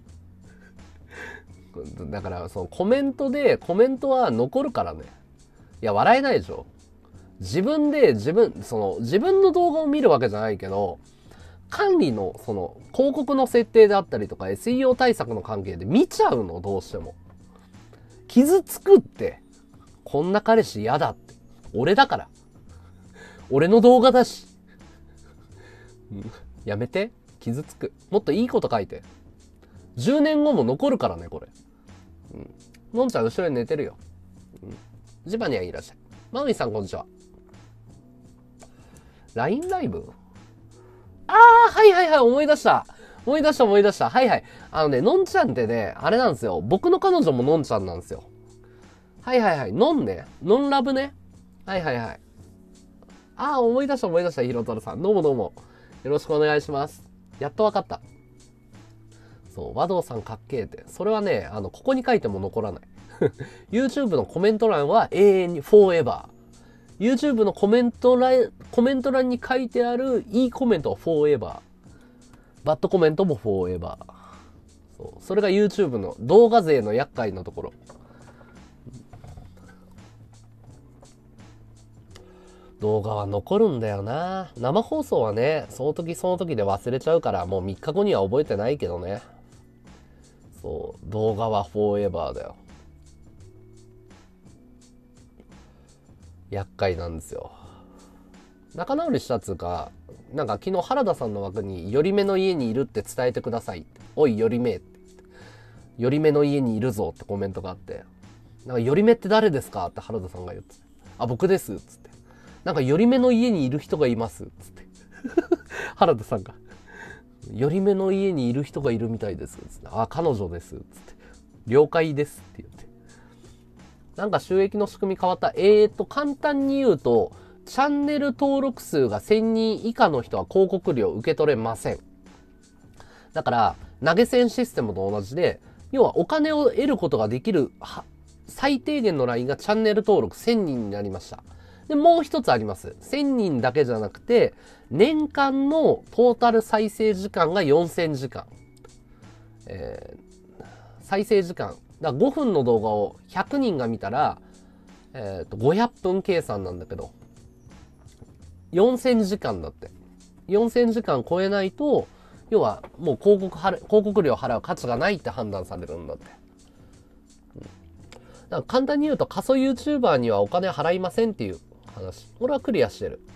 だからそのコメントは残るからね。いや、笑えないでしょ。自分の動画を見るわけじゃないけど、管理の広告の設定であったりとか SEO 対策の関係で見ちゃうの、どうしても。傷つくって。こんな彼氏嫌だって。俺だから。俺の動画だし。やめて。傷つく。もっといいこと書いて。10年後も残るからね、これ。のんちゃん後ろに寝てるよ。ジバニャンいらっしゃい。マウイさんこんにちは。LINE ライブ？はいはいはい、思い出した。はいはい。のんちゃんってね、あれなんですよ。僕の彼女ものんちゃんなんですよ。はいはいはい。のんね。のんラブね。はいはいはい。思い出した、ひろたるさん。どうも。よろしくお願いします。やっとわかった。そう、和道さんかっけーって。それはね、ここに書いても残らない。YouTube のコメント欄は永遠に、forever。YouTube のコメント欄に書いてあるいいコメントは forever。バッドコメントも forever。そう。それが YouTube の動画税の厄介なところ。動画は残るんだよな。生放送はね、その時で忘れちゃうから、もう3日後には覚えてないけどね。そう、動画はフォーエバーだよ。厄介なんですよ。仲直りしたっつうか、なんか昨日原田さんの枠に、よりめの家にいるって伝えてくださいって。おい、よりめって。よりめの家にいるぞってコメントがあって。なんか、よりめって誰ですかって原田さんが言って。僕ですっつって。なんか、よりめの家にいる人がいますっつって。原田さんが。よりめの家にいる人がいるみたいですっつって。彼女ですっつって。了解ですって言って。なんか収益の仕組み変わった。簡単に言うと、チャンネル登録数が1000人以下の人は広告料受け取れません。だから、投げ銭システムと同じで、要はお金を得ることができる最低限のラインがチャンネル登録1000人になりました。で、もう一つあります。1000人だけじゃなくて、年間のトータル再生時間が4000時間。再生時間。だから5分の動画を100人が見たら、500分計算なんだけど、4000時間だって。4000時間超えないと、要はもう広告料払う価値がないって判断されるんだって。だから簡単に言うと、過疎 YouTuber にはお金払いませんっていう話。俺はクリアしてる。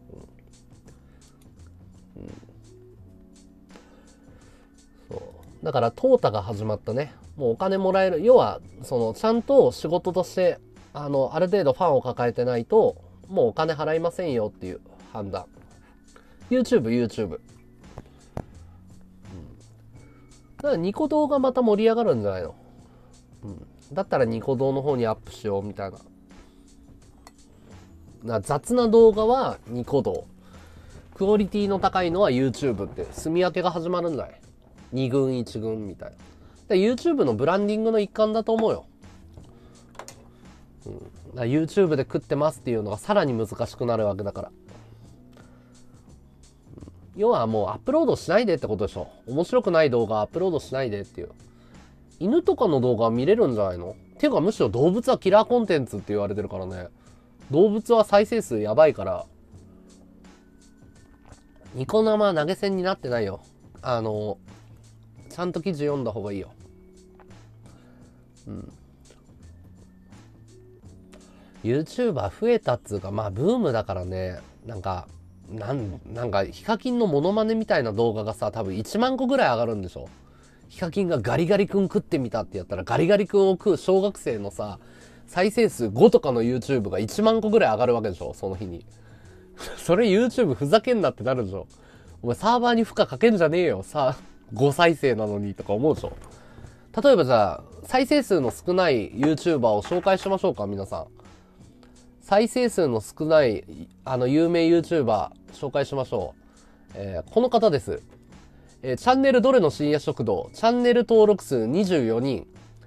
そうだからトータが始まったね。もうお金もらえる。要は、ちゃんと仕事として、ある程度ファンを抱えてないと、もうお金払いませんよっていう判断。YouTube。だからニコ動がまた盛り上がるんじゃないの？ だったらニコ動の方にアップしようみたいな。雑な動画はニコ動。クオリティの高いのは YouTube って住み分けが始まるんだい。2軍1軍みたいな。で YouTube のブランディングの一環だと思うよ。YouTube で食ってますっていうのがさらに難しくなるわけだから。要はもうアップロードしないでってことでしょ。面白くない動画アップロードしないでっていう。犬とかの動画は見れるんじゃないの？っていうかむしろ動物はキラーコンテンツって言われてるからね。動物は再生数やばいから。ニコ生は投げ銭になってないよ。ちゃんと記事読んだ方がいいよ。YouTuber 増えたっつうか、まあブームだからね。なんかヒカキンのモノマネみたいな動画がさ、多分1万個ぐらい上がるんでしょ。ヒカキンがガリガリ君食ってみたってやったら、ガリガリ君を食う小学生のさ、再生数5とかの YouTube が1万個ぐらい上がるわけでしょ、その日に。それ YouTube ふざけんなってなるでしょ。お前サーバーに負荷かけんじゃねえよ。さ、5再生なのにとか思うでしょ。例えばじゃあ、再生数の少ない YouTuber を紹介しましょうか、皆さん。再生数の少ない、有名 YouTuber 紹介しましょう。この方です。チャンネルどれの深夜食堂。チャンネル登録数24人。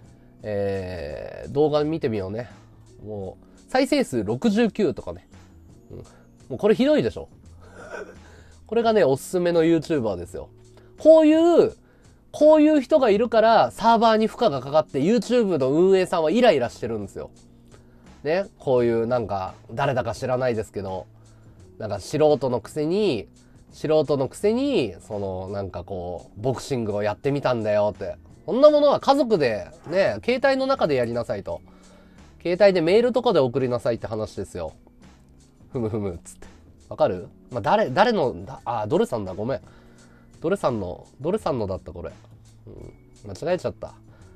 動画見てみようね。もう、再生数69とかね。もうこれひどいでしょ。これがね、おすすめの YouTuber ですよ。こういう人がいるからサーバーに負荷がかかって YouTube の運営さんはイライラしてるんですよ。ね、こういうなんか誰だか知らないですけど、なんか素人のくせにそのなんかこうボクシングをやってみたんだよって、そんなものは家族でね、携帯の中でやりなさいと、携帯でメールとかで送りなさいって話ですよ。ふむふむっつって、わかる？まあ、誰のドルさんだ、ごめん、ドルさんのだったこれ、間違えちゃった。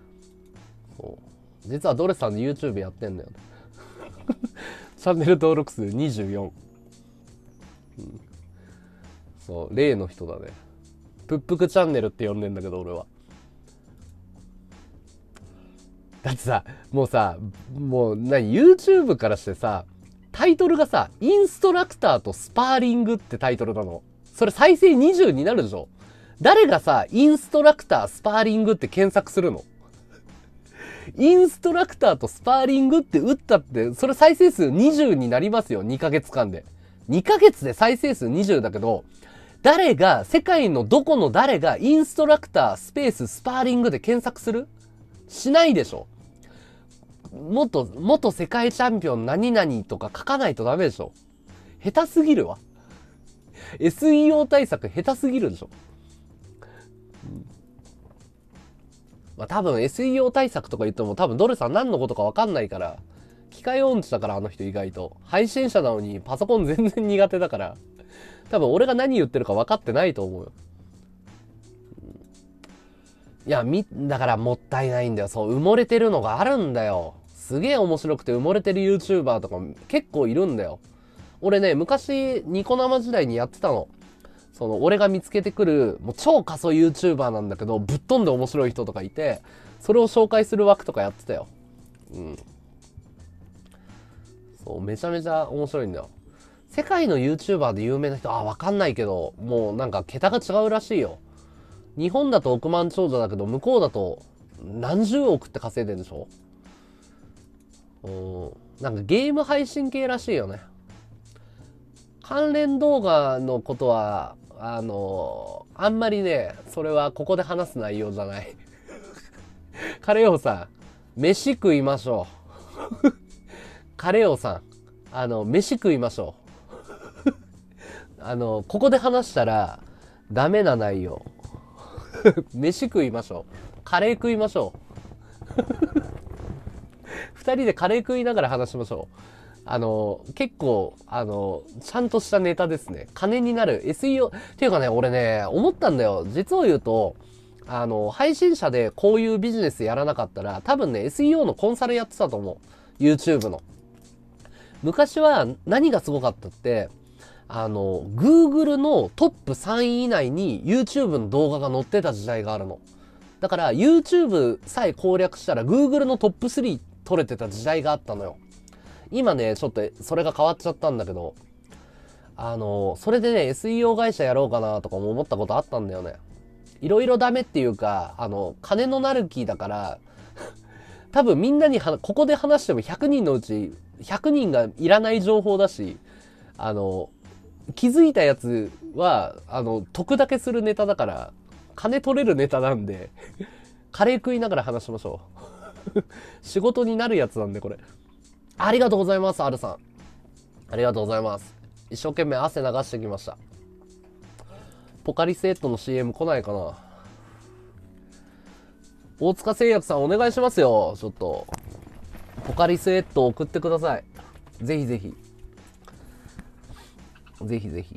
そう実はドルさんで YouTube やってんだよね。チャンネル登録数24、そう例の人だね。プップクチャンネルって呼んでんだけど俺は。だってさ、もうYouTube からしてさ、タイトルがさ、インストラクターとスパーリングってタイトルなの。それ再生20になるでしょ。誰がさ、インストラクタースパーリングって検索するの？インストラクターとスパーリングって打ったって、それ再生数20になりますよ、2ヶ月間で。2ヶ月で再生数20だけど、世界のどこの誰がインストラクタースペーススパーリングで検索する？しないでしょ。元世界チャンピオン何々とか書かないとダメでしょ。下手すぎるわ。SEO 対策下手すぎるでしょ。まあ多分 SEO 対策とか言っても多分ドルさん何のことか分かんないから、機械音痴だからあの人意外と。配信者なのにパソコン全然苦手だから、多分俺が何言ってるか分かってないと思うよ。いや、だからもったいないんだよ。そう、埋もれてるのがあるんだよ。すげえ面白くて埋もれてる YouTuber とか結構いるんだよ。俺ね、昔ニコ生時代にやってたの。俺が見つけてくる、もう超過疎 YouTuber なんだけど、ぶっ飛んで面白い人とかいて、それを紹介する枠とかやってたよ。そう、めちゃめちゃ面白いんだよ。世界の YouTuber で有名な人、わかんないけど、もうなんか桁が違うらしいよ。日本だと億万長者だけど、向こうだと何十億って稼いでるんでしょ？なんかゲーム配信系らしいよね。関連動画のことは、あんまりね、それはここで話す内容じゃない。カレオさん、飯食いましょう。カレオさん、飯食いましょう。ここで話したら、ダメな内容。飯食いましょう。カレー食いましょう。二人でカレー食いながら話しましょう。結構、ちゃんとしたネタですね。金になる SEO。っていうかね、俺ね、思ったんだよ。実を言うと、配信者でこういうビジネスやらなかったら、多分ね、SEO のコンサルやってたと思う。YouTube の。昔は何がすごかったって、Google のトップ3位以内に YouTube の動画が載ってた時代があるの。 だから YouTube さえ攻略したら Google のトップ3取れてた時代があったのよ。今ね、ちょっとそれが変わっちゃったんだけど、それでね、SEO 会社やろうかなとかも思ったことあったんだよね。いろいろダメっていうか、金のなる木だから、多分みんなにここで話しても100人のうち100人がいらない情報だし、気づいたやつは、得だけするネタだから、金取れるネタなんで、カレー食いながら話しましょう。仕事になるやつなんで、これ。ありがとうございます、R さん。ありがとうございます。一生懸命汗流してきました。ポカリスエットの CM 来ないかな。大塚製薬さんお願いしますよ。ちょっと。ポカリスエット送ってください。ぜひぜひ。ぜひぜひ。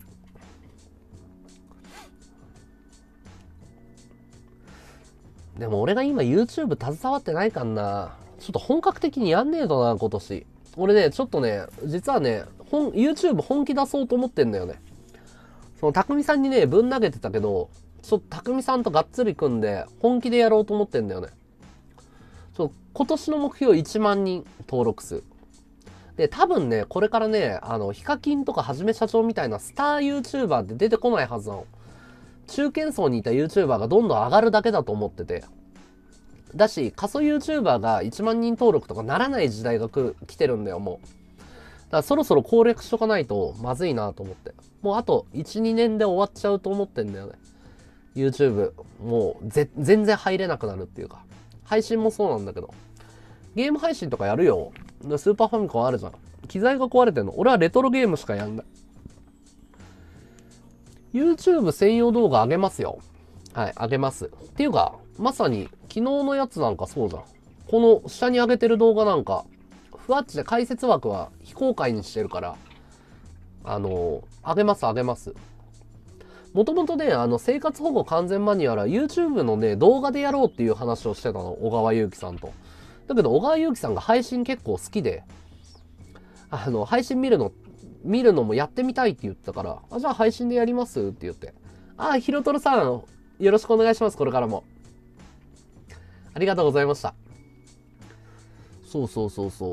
でも俺が今 YouTube 携わってないかんな。ちょっと本格的にやんねえとな、今年。俺ね、ちょっとね、実はね、YouTube 本気出そうと思ってんだよね。その、匠さんにね、ぶん投げてたけど、ちょっと匠さんとがっつり組んで、本気でやろうと思ってんだよね。今年の目標1万人登録数。で、多分ね、これからね、ヒカキンとかはじめ社長みたいなスター YouTuber って出てこないはずなの。中堅層にいた YouTuber がどんどん上がるだけだと思ってて。だし、過疎 YouTuber が1万人登録とかならない時代が来てるんだよ、もう。だからそろそろ攻略しとかないとまずいなと思って。もうあと1、2年で終わっちゃうと思ってんだよね。YouTube。もう全然入れなくなるっていうか。配信もそうなんだけど。ゲーム配信とかやるよ。スーパーファミコンあるじゃん。機材が壊れてんの。俺はレトロゲームしかやんない。YouTube 専用動画上げますよ。はい、上げます。っていうか、まさに昨日のやつなんかそうじゃん。この下に上げてる動画なんか、ふわっちで解説枠は非公開にしてるから、上げます上げます。もともとね、生活保護完全マニュアルは YouTube のね、動画でやろうっていう話をしてたの。小川祐希さんと。だけど、小川祐希さんが配信結構好きで、配信見るのもやってみたいって言ってたから、じゃあ配信でやりますって言って。ひろとるさん、よろしくお願いします、これからも。ありがとうございました。そうそうそうそう。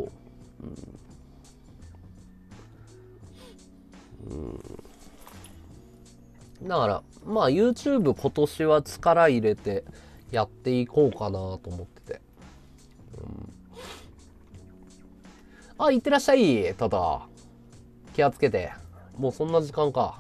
だから、まあ YouTube 今年は力入れてやっていこうかなと思ってて。いってらっしゃい、トト。気をつけて。もうそんな時間か。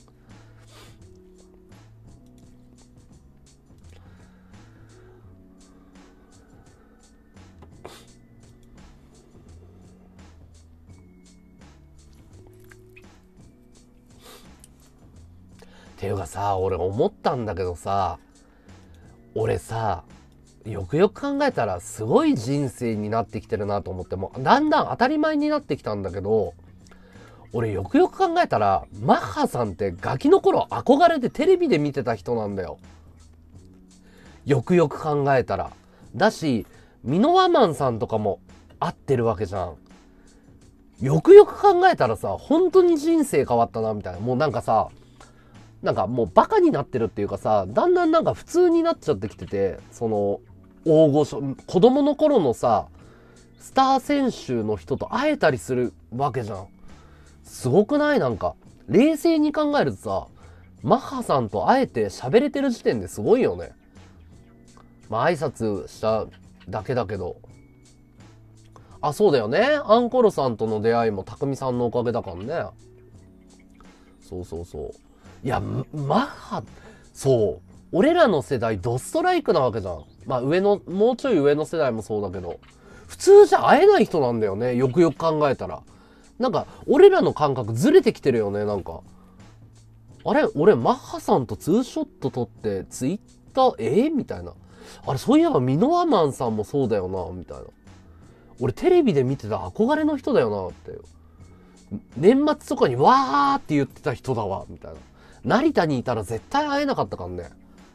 ていうかさ、俺思ったんだけどさ、俺さ、よくよく考えたらすごい人生になってきてるなと思って、もうだんだん当たり前になってきたんだけど、俺よくよく考えたら、マッハさんってガキの頃憧れてテレビで見てた人なんだよ。よくよく考えたら。だし、ミノワマンさんとかも合ってるわけじゃん。よくよく考えたらさ、本当に人生変わったな、みたいな。もうなんかさ、なんかもうバカになってるっていうかさ、だんだんなんか普通になっちゃってきてて、その、大御所、子供の頃のさ、スター選手の人と会えたりするわけじゃん。すごくない？なんか、冷静に考えるとさ、マッハさんと会えて喋れてる時点ですごいよね。まあ挨拶しただけだけど。そうだよね。アンコロさんとの出会いも匠さんのおかげだからね。そうそうそう。いや、マッハ、そう。俺らの世代ドストライクなわけじゃん。まあもうちょい上の世代もそうだけど、普通じゃ会えない人なんだよね。よくよく考えたら。なんか、俺らの感覚ずれてきてるよね、なんか。俺、マッハさんとツーショット撮って、ツイッター、みたいな。そういえば、ミノワマンさんもそうだよな、みたいな。俺、テレビで見てた憧れの人だよな、って。年末とかにわーって言ってた人だわ、みたいな。成田にいたら絶対会えなかったからね。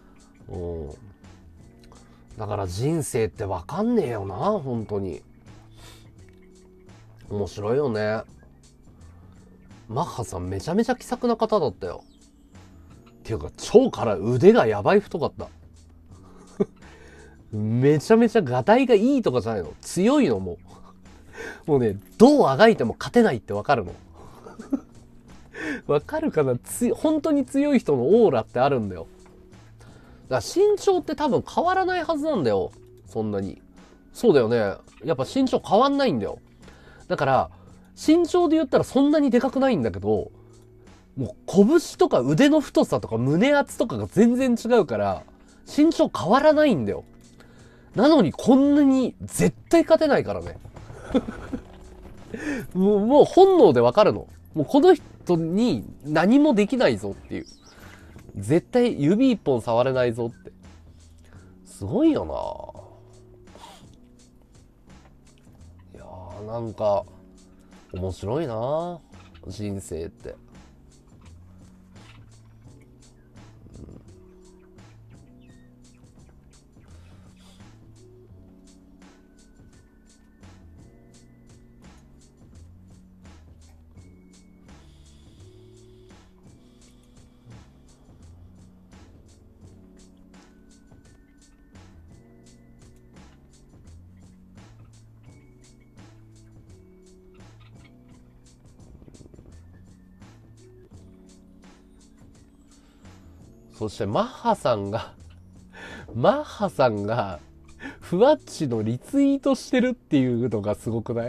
だから人生ってわかんねえよな、本当に。面白いよね。マッハさんめちゃめちゃ気さくな方だったよ。っていうか、腕がやばい太かった。 めちゃめちゃガタイがいいとかじゃないの。強いのもう。もうね、どうあがいても勝てないってわかるの。わかるかな。本当に強い人のオーラってあるんだよ。だから身長って多分変わらないはずなんだよ。そんなに。そうだよね。やっぱ身長変わんないんだよ。だから、身長で言ったらそんなにでかくないんだけど、もう拳とか腕の太さとか胸圧とかが全然違うから、身長変わらないんだよ。なのにこんなに絶対勝てないからね。もう本能でわかるの。もうこの人に何もできないぞっていう。絶対指一本触れないぞって。すごいよな。いやーなんか面白いな人生って。そしてマッハさんがふわっちのリツイートしてるっていうのがすごくない？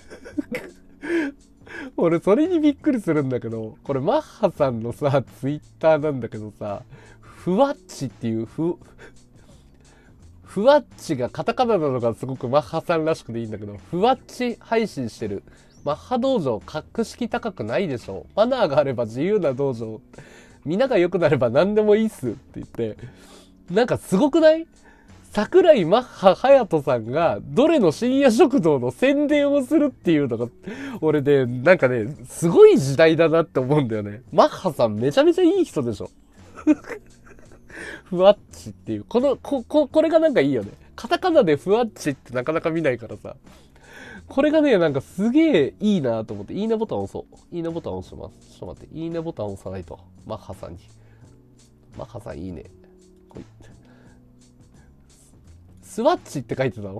俺それにびっくりするんだけど、これマッハさんのさツイッターなんだけどさ、ふわっちっていうふわっちがカタカナなのがすごくマッハさんらしくていいんだけど、ふわっち配信してる。マッハ道場格式高くないでしょ。マナーがあれば自由な道場。皆が良くなれば何でもいいっすって言って、なんかすごくない？桜井マッハ隼人さんがどれの深夜食堂の宣伝をするっていうのが、俺ね、なんかね、すごい時代だなって思うんだよね。マッハさんめちゃめちゃいい人でしょ。ふわっちっていう。これがなんかいいよね。カタカナでふわっちってなかなか見ないからさ。これがね、なんかすげえいいなと思って、いいねボタン押そう。いいねボタン押します。ちょっと待って、いいねボタン押さないと。マッハさんに。マッハさんいいね。こい。スワッチって書いてたの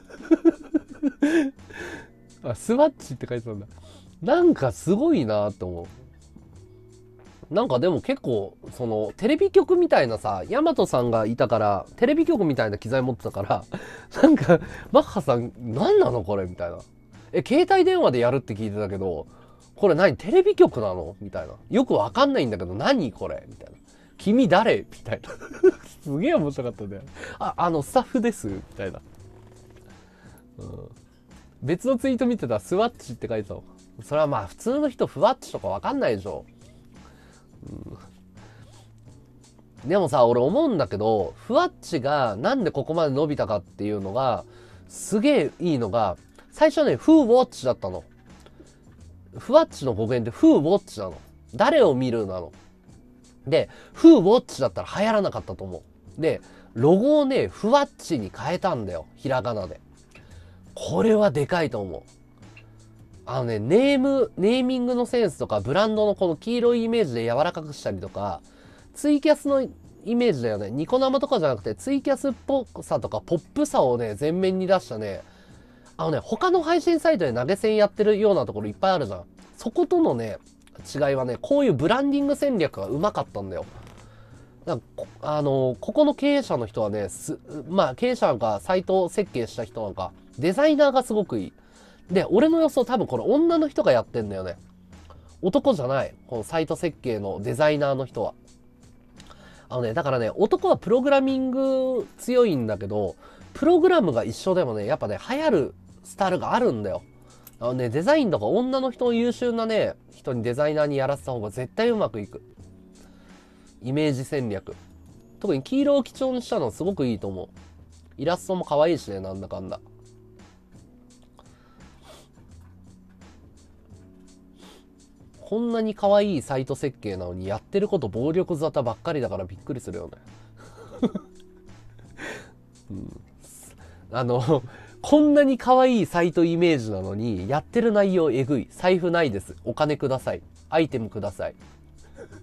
あ、スワッチって書いてたんだ。なんかすごいなって思う。なんかでも結構、その、テレビ局みたいなさ、ヤマトさんがいたから、テレビ局みたいな機材持ってたから、なんか、マッハさん、何なのこれみたいな。携帯電話でやるって聞いてたけど、これ何テレビ局なのみたいな。よくわかんないんだけど、何これみたいな。君誰みたいな。すげえ面白かったんだよ。スタッフです。みたいな。うん、別のツイート見てた、スワッチって書いてたの。それはまあ、普通の人、ふわっちとかわかんないでしょ。でもさ、俺思うんだけど、ふわっちがなんでここまで伸びたかっていうのが、すげえいいのが、最初ね、フーウォッチだったの。ふわっちの語源でフーウォッチなの。誰を見るなの。で、フーウォッチだったら流行らなかったと思う。で、ロゴをね、ふわっちに変えたんだよ。ひらがなで。これはでかいと思う。ネーミングのセンスとか、ブランドのこの黄色いイメージで柔らかくしたりとか、ツイキャスのイメージだよね。ニコ生とかじゃなくて、ツイキャスっぽさとか、ポップさをね、前面に出したね。他の配信サイトで投げ銭やってるようなところいっぱいあるじゃん。そことのね、違いはね、こういうブランディング戦略がうまかったんだよ。ここの経営者の人はね、まあ、経営者なんか、サイト設計した人なんか、デザイナーがすごくいい。で、俺の予想多分これ女の人がやってんだよね。男じゃない。このサイト設計のデザイナーの人は。だからね、男はプログラミング強いんだけど、プログラムが一緒でもね、やっぱね、流行るスタイルがあるんだよ。デザインとか女の人の優秀なね、人にデザイナーにやらせた方が絶対うまくいく。イメージ戦略。特に黄色を基調にしたのすごくいいと思う。イラストも可愛いしね、なんだかんだ。こんなに可愛いサイト設計なのにやってること暴力沙汰ばっかりだからびっくりするよね。うん、こんなに可愛いサイトイメージなのにやってる内容えぐい。財布ないです。お金ください。アイテムください。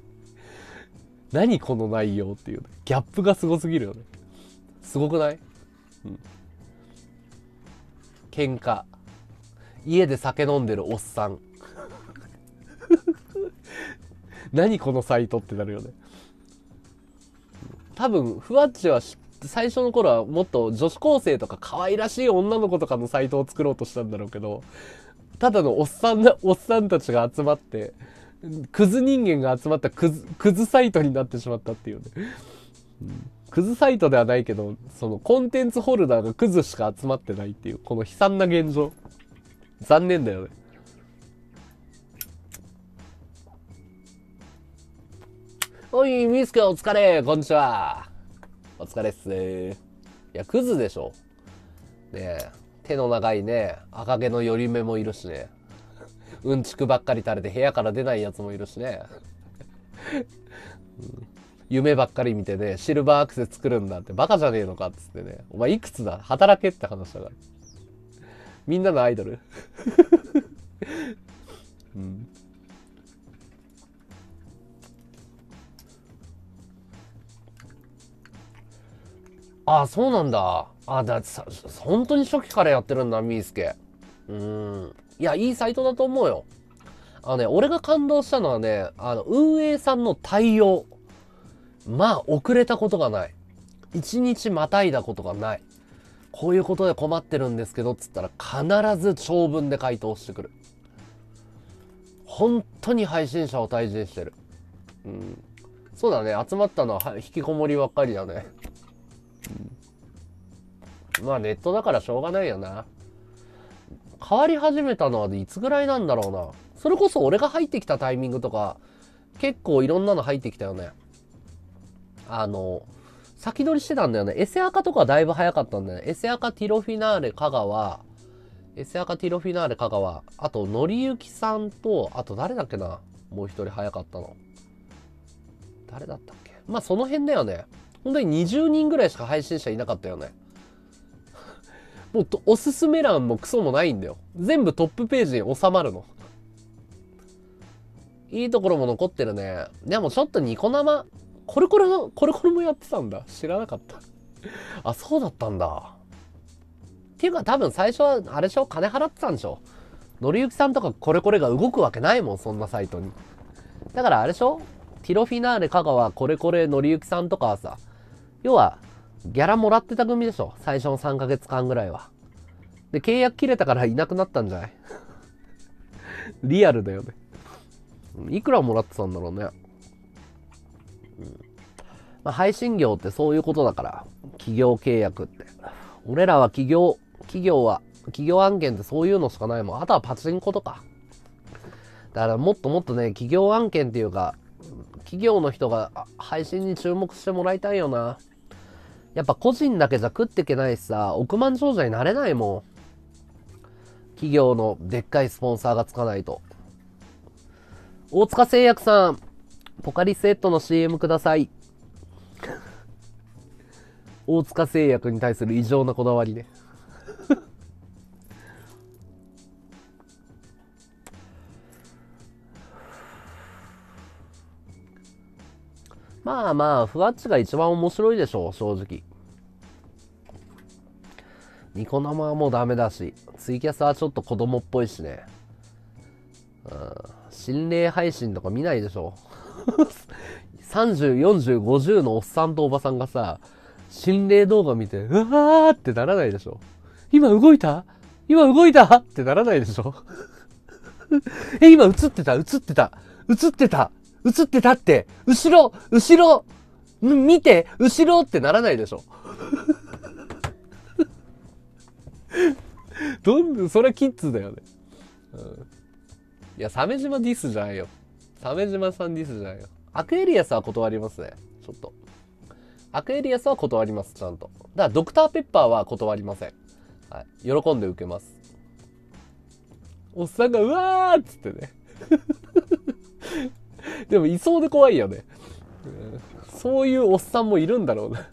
何この内容っていう、ギャップがすごすぎるよね。すごくない？ 喧嘩。家で酒飲んでるおっさん。何このサイトってなるよね。多分、ふわっちは最初の頃はもっと女子高生とか可愛らしい女の子とかのサイトを作ろうとしたんだろうけど、ただのおっさんたちが集まって、クズ人間が集まったクズサイトになってしまったっていうね。クズサイトではないけど、そのコンテンツホルダーがクズしか集まってないっていう、この悲惨な現状。残念だよね。おい、ミスケお疲れ、こんにちは。お疲れっすね。いや、クズでしょ。ねえ、手の長いね、赤毛の寄り目もいるしね。うんちくばっかり垂れて部屋から出ないやつもいるしね。夢ばっかり見てね、シルバーアクセ作るんだってバカじゃねえのかっつってね。お前いくつだ働けって話だから。みんなのアイドル。うん、あ、そうなんだ。あ、本当に初期からやってるんだ、ミースケ。いや、いいサイトだと思うよ。俺が感動したのはね、運営さんの対応。まあ、遅れたことがない。一日またいだことがない。こういうことで困ってるんですけど、つったら必ず長文で回答してくる。本当に配信者を退陣してる。そうだね、集まったのは引きこもりばっかりだね。まあ、ネットだからしょうがないよな。変わり始めたのはいつぐらいなんだろうな。それこそ俺が入ってきたタイミングとか、結構いろんなの入ってきたよね。先取りしてたんだよね。エセアカとかだいぶ早かったんだよね。エセアカティロフィナーレ香川、あと、のりゆきさんと、あと誰だっけな。もう一人早かったの。誰だったっけ。まあ、その辺だよね。本当に20人ぐらいしか配信者いなかったよね。もうおすすめ欄もクソもないんだよ。全部トップページに収まるの。いいところも残ってるね。でもちょっとニコ生、コレコレもやってたんだ。知らなかった。あ、そうだったんだ。っていうか多分最初は、あれでしょ、金払ってたんでしょ。のりゆきさんとかコレコレが動くわけないもん、そんなサイトに。だからあれでしょ、ティロフィナーレ香川、コレコレ、のりゆきさんとかはさ、要は、ギャラもらってた組でしょ、最初の3ヶ月間ぐらいは。で、契約切れたからいなくなったんじゃない？リアルだよね。いくらもらってたんだろうね。まあ、配信業ってそういうことだから、企業契約って。俺らは企業案件ってそういうのしかないもん。あとはパチンコとか。だからもっともっとね、企業案件っていうか、企業の人が配信に注目してもらいたいよな。やっぱ個人だけじゃ食っていけないしさ、億万長者になれないもん。企業のでっかいスポンサーがつかないと。大塚製薬さん、ポカリスエットの CM ください。大塚製薬に対する異常なこだわりね。まあまあ、ふわっちが一番面白いでしょう、正直。ニコ生はもうダメだし、ツイキャスはちょっと子供っぽいしね。心霊配信とか見ないでしょ。30、40、50のおっさんとおばさんがさ、心霊動画見て、うわーってならないでしょ。今動いたってならないでしょ。今映ってたって、後ろ見て、後ろってならないでしょ。それキッズだよね。いや、鮫島ディスじゃないよ。鮫島さんディスじゃないよ。アクエリアスは断りますね。ちょっと。アクエリアスは断ります、ちゃんと。だからドクターペッパーは断りません。はい。喜んで受けます。おっさんがうわーっつってね。でもいそうで怖いよね。そういうおっさんもいるんだろうな。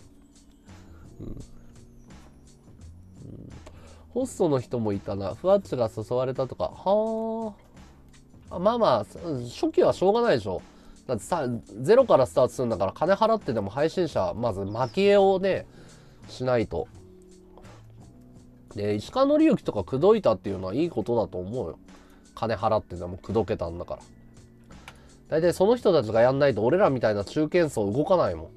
ホストの人もいたな。ふわっちが誘われたとか。はあ。まあまあ、初期はしょうがないでしょ。だってさ、ゼロからスタートするんだから金払ってでも配信者、まず蒔絵をね、しないと。 で、石川紀之とか口説いたっていうのはいいことだと思うよ。金払ってでも口説けたんだから。大体その人たちがやんないと俺らみたいな中堅層動かないも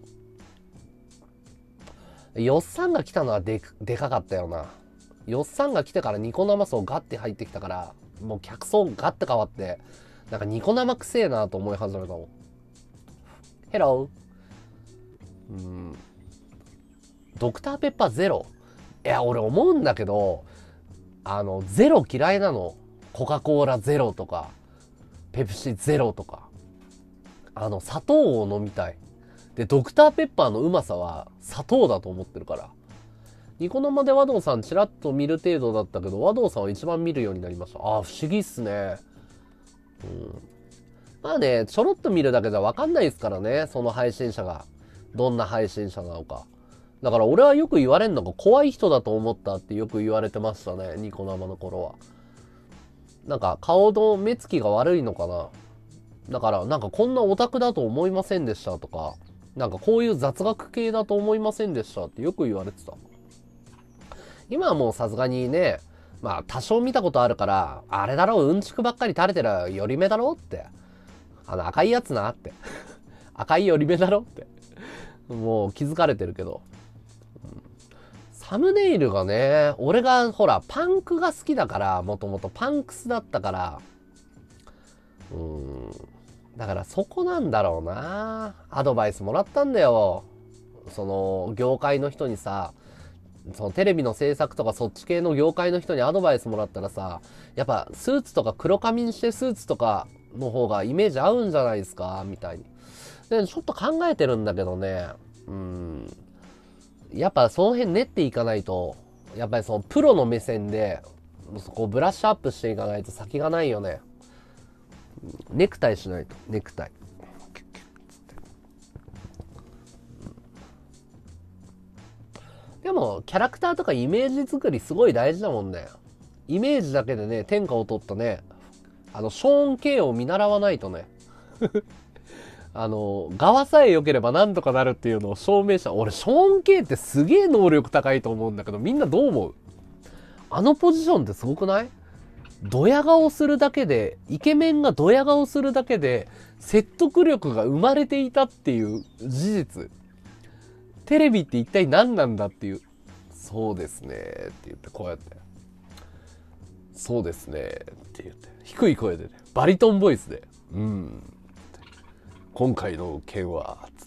ん。よっさんが来たのはでかかったよな。よっさんが来てからニコ生層ガッて入ってきたから、もう客層ガッて変わって、なんかニコ生くせえなと思い始めたもん。ヘロー。ドクターペッパーゼロ。いや、俺思うんだけど、ゼロ嫌いなの。コカ・コーラゼロとか、ペプシゼロとか。砂糖を飲みたい。で、ドクターペッパーのうまさは砂糖だと思ってるから。ニコ生で和道さんチラッと見る程度だったけど、和道さんは一番見るようになりました。ああ、不思議っすね。まあね、ちょろっと見るだけじゃわかんないですからね、その配信者が。どんな配信者なのか。だから俺はよく言われるのが怖い人だと思ったってよく言われてましたね、ニコ生の頃は。なんか顔の目つきが悪いのかな。だからなんかこんなオタクだと思いませんでしたとか、なんかこういう雑学系だと思いませんでしたってよく言われてた。今はもうさすがにね、まあ多少見たことあるから、あれだろ、うんちくばっかり垂れてる寄り目だろって。赤いやつなって。赤い寄り目だろって。もう気づかれてるけど。サムネイルがね、俺がほら、パンクが好きだから、もともとパンクスだったから、だからそこなんだろうな。アドバイスもらったんだよ。その、業界の人にさ、そのテレビの制作とかそっち系の業界の人にアドバイスもらったらさ、やっぱスーツとか黒髪にしてスーツとかの方がイメージ合うんじゃないですかみたいに。で、ちょっと考えてるんだけどね、やっぱその辺練っていかないと、やっぱりそのプロの目線で、そこをブラッシュアップしていかないと先がないよね。ネクタイしないと、ネクタイ。でも、キャラクターとかイメージ作りすごい大事だもんね。イメージだけでね、天下を取ったね、ショーン・ケイを見習わないとね。側さえ良ければなんとかなるっていうのを証明した。俺、ショーン・ケイってすげえ能力高いと思うんだけど、みんなどう思う？あのポジションってすごくない？ドヤ顔するだけで、イケメンがドヤ顔するだけで、説得力が生まれていたっていう事実。テレビって一体何なんだっていう。そうですねって言って、こうやって。そうですねって言って。低い声でね、バリトンボイスで。今回の件は、つって。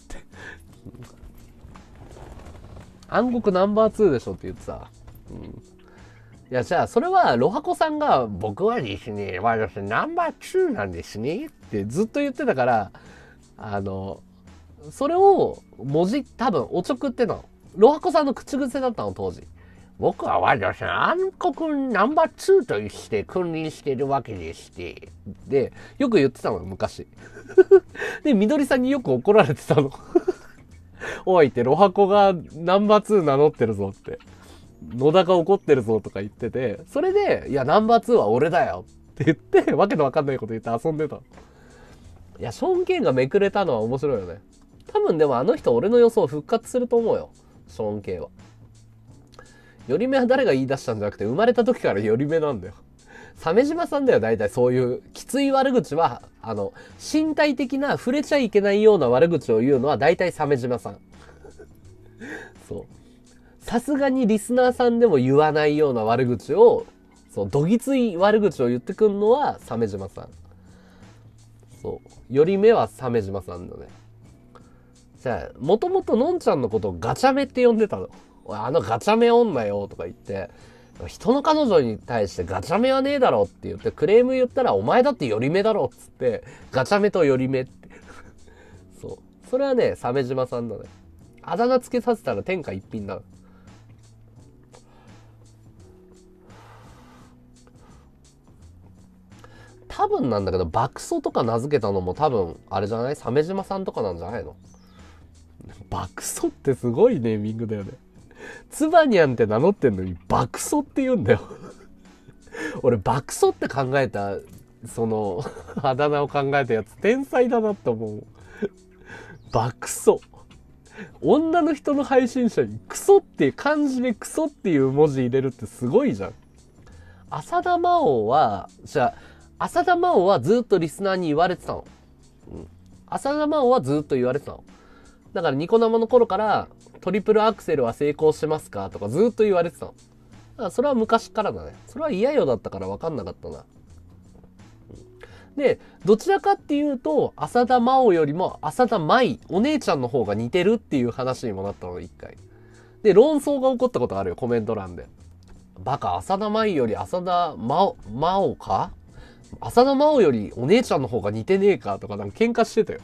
暗黒ナンバー2でしょって言ってさ。いや、じゃあ、それは、ロハコさんが、僕はですね、私、ナンバー2なんですね、ってずっと言ってたから、それを、多分、おちょくってたの。ロハコさんの口癖だったの、当時。僕は私、暗黒ナンバー2として君臨しているわけでして。で、よく言ってたの、昔。で、みどりさんによく怒られてたの。おいって、ロハコがナンバー2名乗ってるぞって。野田が怒ってるぞとか言ってて、それで、いや、ナンバー2は俺だよって言って、わけのわかんないこと言って遊んでた。いや、ショーン・ケインがめくれたのは面白いよね。多分でもあの人俺の予想復活すると思うよ。ショーン・ケイは。寄り目は誰が言い出したんじゃなくて、生まれた時から寄り目なんだよ。鮫島さんだよ、大体そういうきつい悪口は、身体的な触れちゃいけないような悪口を言うのは大体鮫島さん。そう。さすがにリスナーさんでも言わないような悪口を、そう、どぎつい悪口を言ってくんのは鮫島さん。そう。より目は鮫島さんだね。じゃあ、もともとのんちゃんのことをガチャメって呼んでたの。ガチャメ女よとか言って、人の彼女に対してガチャメはねえだろって言ってクレーム言ったらお前だってより目だろっつって、ガチャメとより目って。そう。それはね、鮫島さんだね。あだ名つけさせたら天下一品だ。多分なんだけど、爆走とか名付けたのも多分、あれじゃない？鮫島さんとかなんじゃないの？爆走ってすごいネーミングだよね。ツバニャンって名乗ってんのに爆走って言うんだよ。俺爆走って考えた、あだ名を考えたやつ天才だなって思う。爆走。 女の人の配信者にクソって漢字でクソっていう文字入れるってすごいじゃん。浅田真央は、浅田真央はずっとリスナーに言われてたの。浅田真央はずっと言われてたの。だからニコ生の頃からトリプルアクセルは成功してますかとかずっと言われてたの。だからそれは昔からだね。それは嫌よだったから分かんなかったな。で、どちらかっていうと、浅田真央よりも浅田舞、お姉ちゃんの方が似てるっていう話にもなったの、一回。で、論争が起こったことあるよ、コメント欄で。バカ、浅田舞より浅田真央か浅田真央よりお姉ちゃんの方が似てねえかとかなんか喧嘩してたよ。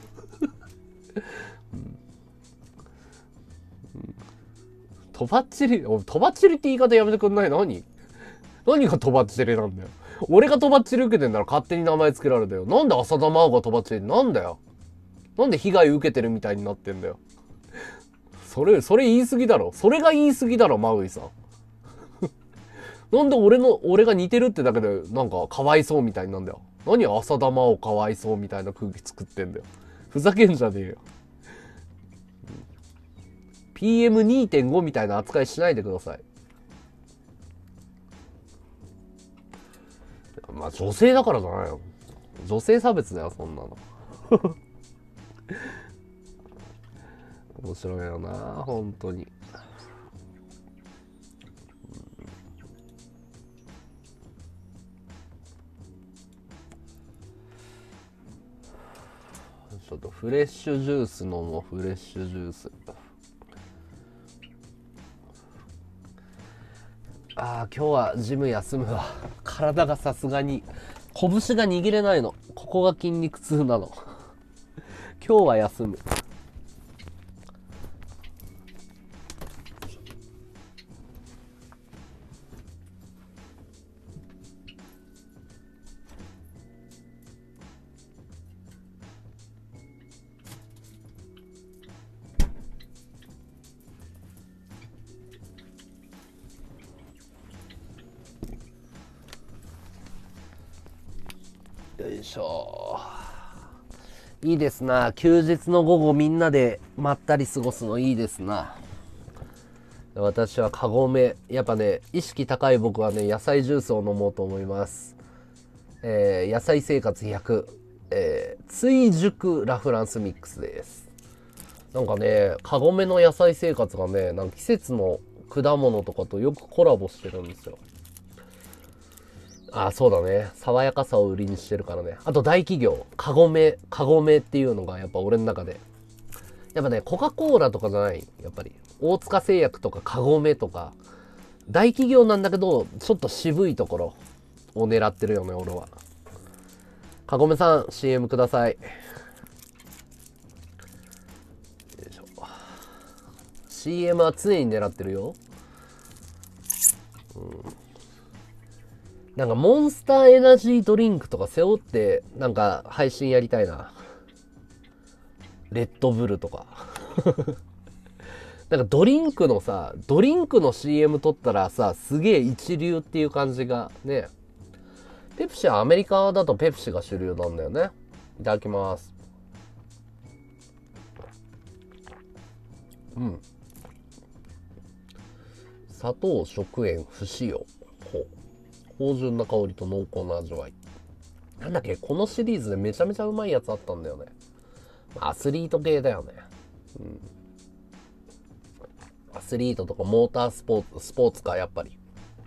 とばっちりって言い方やめてくんない？何がとばっちりなんだよ。俺がとばっちり受けてんなら勝手に名前つけられたよ。なんで浅田真央がとばっちりなんだよ。なんで被害受けてるみたいになってんだよ。それ言い過ぎだろ。それが言い過ぎだろ、マウイさん。なんで俺が似てるってだけでなんかかわいそうみたいになんだよ。何浅田真央かわいそうみたいな空気作ってんだよ。ふざけんじゃねえよ。PM2.5 みたいな扱いしないでください。まあ女性だからじゃないよ。女性差別だよ、そんなの。面白いよな、本当に。ちょっとフレッシュジュース飲もう、フレッシュジュース。今日はジム休むわ。体がさすがに、拳が握れないの。ここが筋肉痛なの。今日は休む。よいしょ。いいですな。休日の午後みんなでまったり過ごすのいいですな。私はカゴメ。やっぱね、意識高い僕はね、野菜ジュースを飲もうと思います。野菜生活100。追熟ラフランスミックスです。なんかね、カゴメの野菜生活がね、なんか季節の果物とかとよくコラボしてるんですよ。そうだね。爽やかさを売りにしてるからね。あと大企業、カゴメっていうのがやっぱ俺の中で。やっぱね、コカ・コーラとかじゃない。やっぱり。大塚製薬とかカゴメとか、大企業なんだけど、ちょっと渋いところを狙ってるよね、俺は。カゴメさん、CM ください。よいしょ。CM は常に狙ってるよ。なんかモンスターエナジードリンクとか背負ってなんか配信やりたいな。レッドブルとか。なんかドリンクの CM 撮ったらさ、すげえ一流っていう感じがね。ペプシはアメリカだとペプシが主流なんだよね。いただきます。砂糖、食塩、不使用。芳醇な香りと濃厚な味わい。なんだっけ、このシリーズでめちゃめちゃうまいやつあったんだよね。アスリート系だよね。アスリートとかモータースポーツか、やっぱり。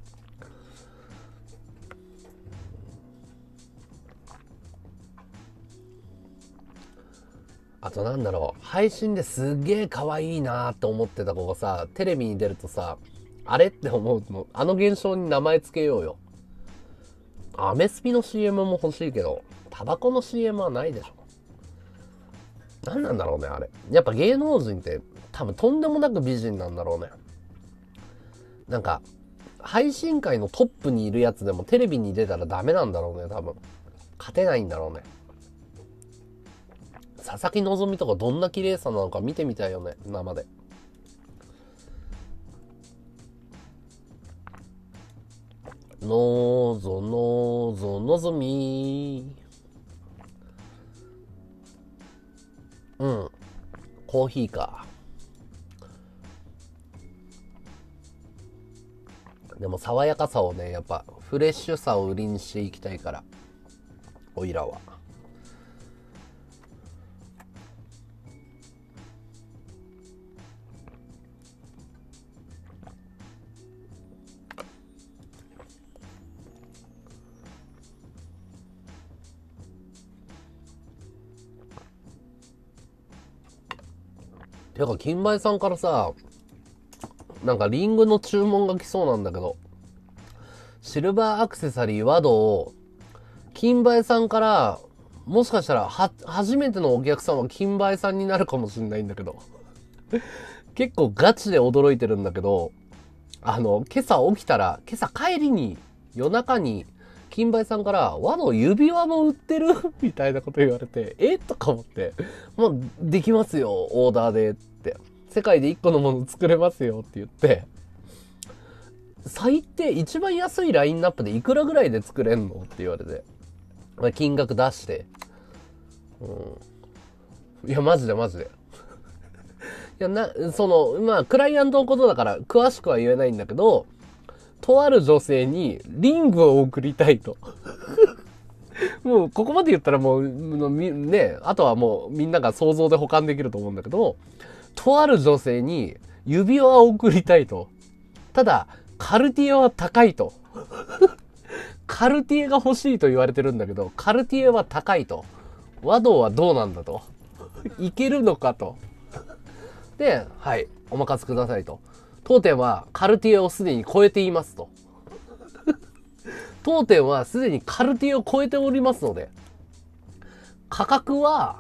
あとなんだろう、配信ですげえ可愛いなーって思ってた子がさ、テレビに出るとさ、あれって思うの、あの現象に名前つけようよ。アメスピの CM も欲しいけど、タバコの CM はないでしょ。何なんだろうね、あれ。やっぱ芸能人って多分とんでもなく美人なんだろうね。なんか、配信界のトップにいるやつでもテレビに出たらダメなんだろうね、多分。勝てないんだろうね。佐々木希とかどんな綺麗さなのか見てみたいよね、生で。のぞみ。コーヒーか。 でも爽やかさをね、やっぱフレッシュさを売りにしていきたいから、おいらは。てか、金梅さんからさ、なんかリングの注文が来そうなんだけど、シルバーアクセサリー和道を、金梅さんから、もしかしたら初めてのお客さんは金梅さんになるかもしれないんだけど、結構ガチで驚いてるんだけど、今朝起きたら、今朝帰りに、夜中に、金梅さんから、和の指輪も売ってるみたいなこと言われて、とか思って、まあ、できますよ、オーダーでって。世界で1個のもの作れますよって言って、最低、一番安いラインナップでいくらぐらいで作れんのって言われて、まあ、金額出して、いや、マジでマジで。いや、まあ、クライアントのことだから、詳しくは言えないんだけど、とある女性にリングを送りたいと。もう、ここまで言ったらもう、ね、あとはもうみんなが想像で保管できると思うんだけど、とある女性に指輪を送りたいと。ただ、カルティエは高いと。カルティエが欲しいと言われてるんだけど、カルティエは高いと。和道はどうなんだと。いけるのかと。で、はい、お任せくださいと。当店はカルティエをすでに超えていますと。当店はすでにカルティエを超えておりますので、価格は、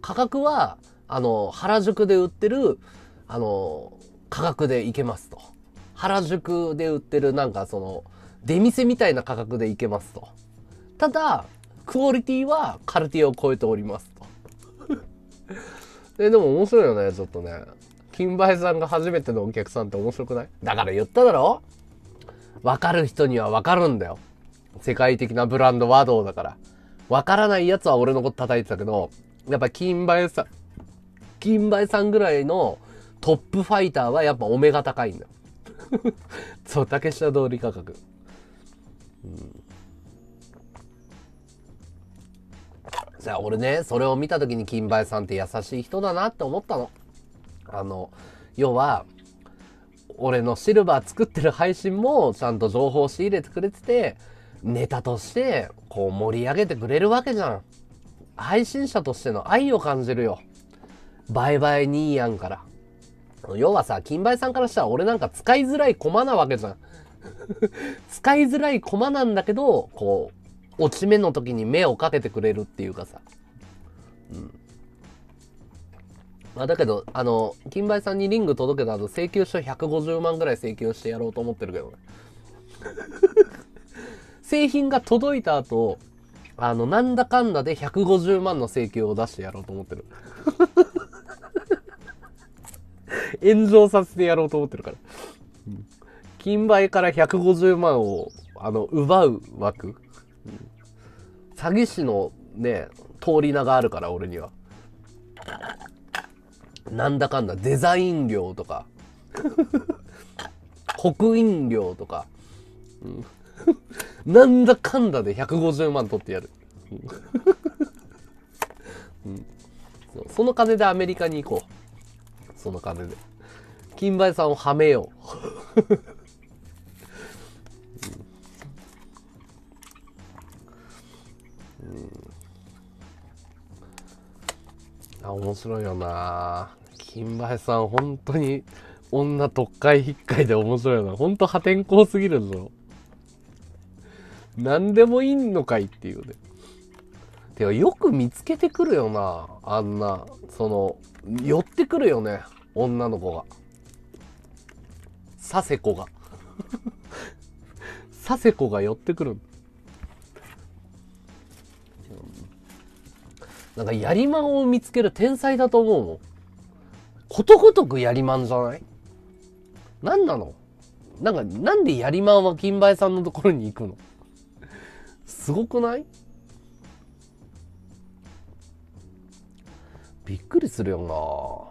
原宿で売ってる、価格でいけますと。原宿で売ってる出店みたいな価格でいけますと。ただ、クオリティはカルティエを超えておりますと。でも面白いよね、ちょっとね。金梅さんが初めてのお客さんって面白くない？だから言っただろ？わかる人にはわかるんだよ。世界的なブランド和道だから。わからないやつは俺のこと叩いてたけど、やっぱ金梅さんぐらいのトップファイターはやっぱお目が高いんだよ。そう、竹下通り価格。じゃあ俺ね、それを見た時に金梅さんって優しい人だなって思ったの。要は、俺のシルバー作ってる配信もちゃんと情報を仕入れてくれてて、ネタとしてこう盛り上げてくれるわけじゃん。配信者としての愛を感じるよ。バイバイニーヤンから。要はさ、金梅さんからしたら俺なんか使いづらい駒なわけじゃん。使いづらい駒なんだけど、こう、落ち目の時に目をかけてくれるっていうかさ。まあだけど、金梅さんにリング届けた後、請求書150万ぐらい請求してやろうと思ってるけどね。製品が届いた後、なんだかんだで150万の請求を出してやろうと思ってる。炎上させてやろうと思ってるから。金梅から150万を、奪う枠。詐欺師のね、通り名があるから、俺には。なんだかんだデザイン料とか刻印料とか、なんだかんだで150万取ってやる、その金でアメリカに行こう。その金で金梅さんをはめよう。面白いよな。金梅さん本当に女特会引っかいで面白いよな。本当破天荒すぎるぞ。何でもいいのかいっていうね。てかよく見つけてくるよな。あんな寄ってくるよね、女の子が。佐世子が佐世子が寄ってくる。なんかやりまんを見つける天才だと思うもん。ことごとくやりまんじゃない？なんなの？なんでやりまんは金梅さんのところに行くの？すごくない？びっくりするよ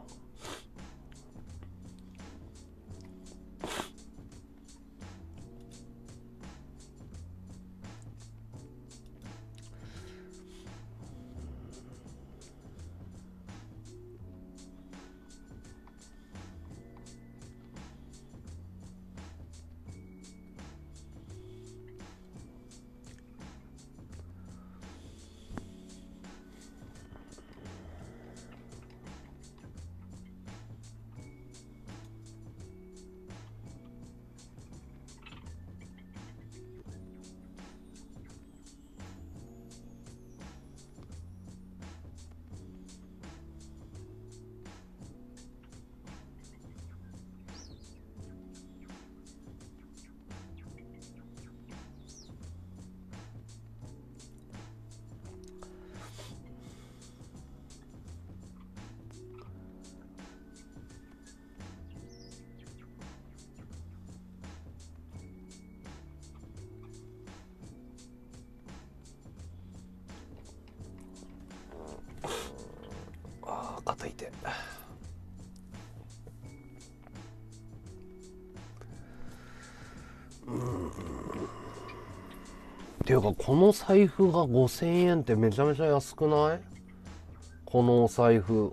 ついて。っていうか、この財布が5000円ってめちゃめちゃ安くない？このお財布。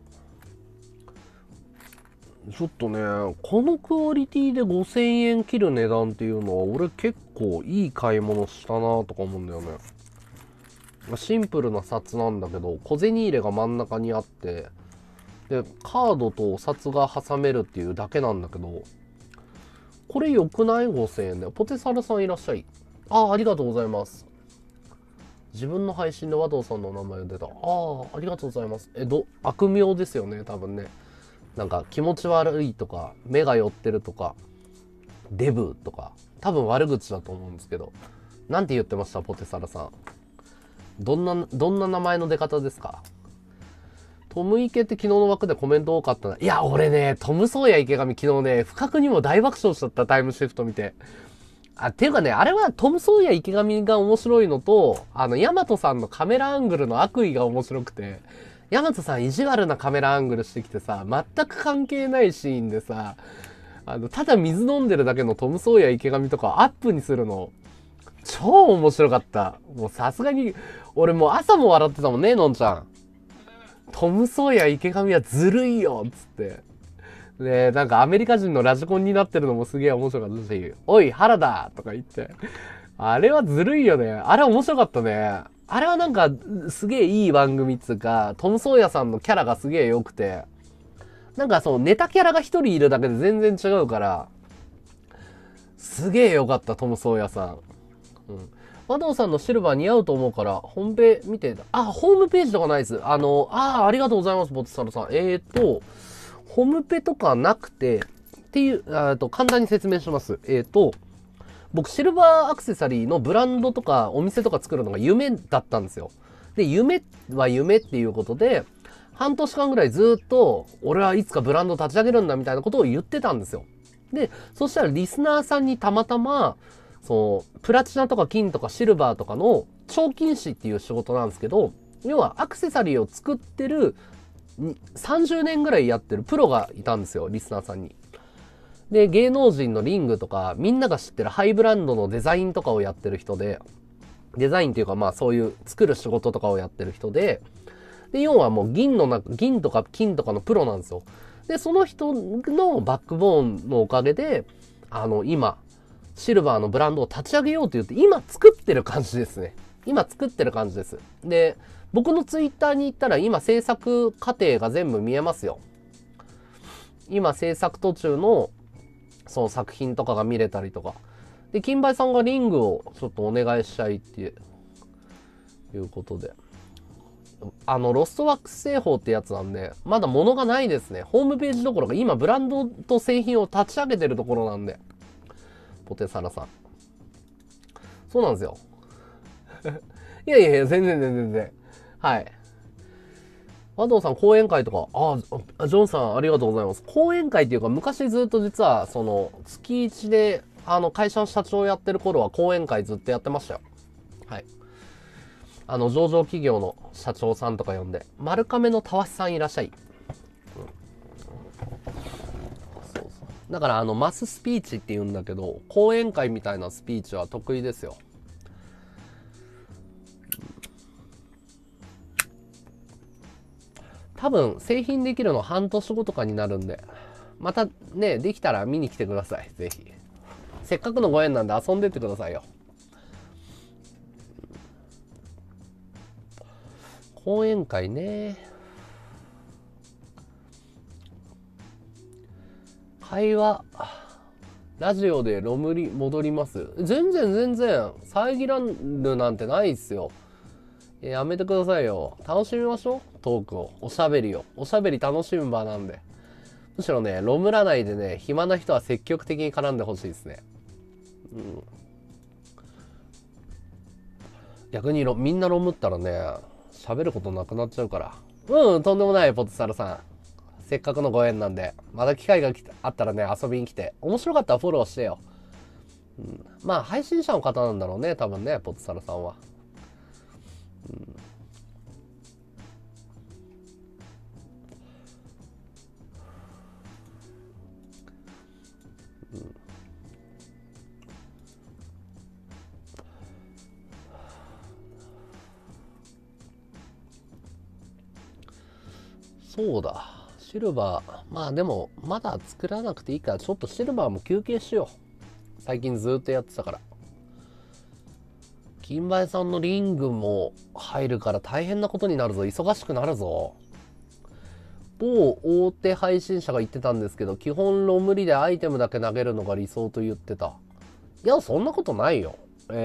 ちょっとね、このクオリティで5000円切る値段っていうのは、俺結構いい買い物したなとか思うんだよね。シンプルな札なんだけど、小銭入れが真ん中にあって、で、カードと札が挟めるっていうだけなんだけど、これ良くない？ 5000 円で。ポテサラさんいらっしゃい。ありがとうございます。自分の配信で和道さんの名前が出た。ありがとうございます。悪名ですよね、多分ね。なんか気持ち悪いとか、目が寄ってるとか、デブとか、多分悪口だと思うんですけど。なんて言ってました、ポテサラさん。どんな名前の出方ですか？トム池って昨日の枠でコメント多かったな。いや、俺ね、トムソーヤ池上昨日ね、不覚にも大爆笑しちゃった、タイムシフト見て。っていうかね、あれはトムソーヤ池上が面白いのと、ヤマトさんのカメラアングルの悪意が面白くて、ヤマトさん意地悪なカメラアングルしてきてさ、全く関係ないシーンでさ、ただ水飲んでるだけのトムソーヤ池上とかアップにするの、超面白かった。もうさすがに、俺もう朝も笑ってたもんね、のんちゃん。トムソーヤ池上はずるいよっつって。で、なんかアメリカ人のラジコンになってるのもすげえ面白かったし、おい、原田とか言って。あれはずるいよね。あれ面白かったね。あれはなんか、すげえいい番組っつうか、トム・ソーヤさんのキャラがすげえ良くて、なんかそのネタキャラが一人いるだけで全然違うから、すげえ良かった、トム・ソーヤさん。和道さんのシルバー似合うと思うから、ホームペ見て、ホームページとかないです。ありがとうございます、ボツサルさん。ホームペとかなくて、っていう、簡単に説明します。僕、シルバーアクセサリーのブランドとかお店とか作るのが夢だったんですよ。で、夢は夢っていうことで、半年間ぐらいずっと、俺はいつかブランド立ち上げるんだみたいなことを言ってたんですよ。で、そしたらリスナーさんにたまたま、プラチナとか金とかシルバーとかの彫金師っていう仕事なんですけど、要はアクセサリーを作ってる、30年ぐらいやってるプロがいたんですよ、リスナーさんに。で、芸能人のリングとか、みんなが知ってるハイブランドのデザインとかをやってる人で、デザインっていうかまあそういう作る仕事とかをやってる人で、要はもう銀とか金とかのプロなんですよ。で、その人のバックボーンのおかげで、今、シルバーのブランドを立ち上げようと言って、今作ってる感じですね。今作ってる感じです。で、僕のツイッターに行ったら今制作過程が全部見えますよ。今制作途中のその作品とかが見れたりとか。で、金梅さんがリングをちょっとお願いしたいっていうことで。ロストワックス製法ってやつなんで、まだ物がないですね。ホームページどころか今ブランドと製品を立ち上げてるところなんで。ポテサラさん。そうなんですよ。いや、全然。はい。和道さん、講演会とか、ジョンさん、ありがとうございます。講演会っていうか、昔ずっと実は、月1で、会社の社長やってる頃は講演会ずっとやってましたよ。はい。上場企業の社長さんとか呼んで、丸亀のたわしさんいらっしゃい。だから、マススピーチって言うんだけど、講演会みたいなスピーチは得意ですよ。多分、製品できるの半年後とかになるんで、またね、できたら見に来てください。ぜひ。せっかくのご縁なんで遊んでってくださいよ。講演会ね。会話、ラジオでロムリ戻ります。全然、遮らるなんてないっすよ。やめてくださいよ。楽しみましょう。トークを。おしゃべりを。おしゃべり楽しむ場なんで。むしろね、ロムらないでね、暇な人は積極的に絡んでほしいですね。逆にみんなロムったらね、喋ることなくなっちゃうから。とんでもない、ポテサルさん。せっかくのご縁なんで、また機会があったらね、遊びに来て。面白かったらフォローしてよ。まあ、配信者の方なんだろうね、多分ね、ポテサルさんは。 そうだ。シルバー。まあでも、まだ作らなくていいから、ちょっとシルバーも休憩しよう。最近ずっとやってたから。金梅さんのリングも入るから大変なことになるぞ。忙しくなるぞ。某大手配信者が言ってたんですけど、基本ロムリでアイテムだけ投げるのが理想と言ってた。いや、そんなことないよ。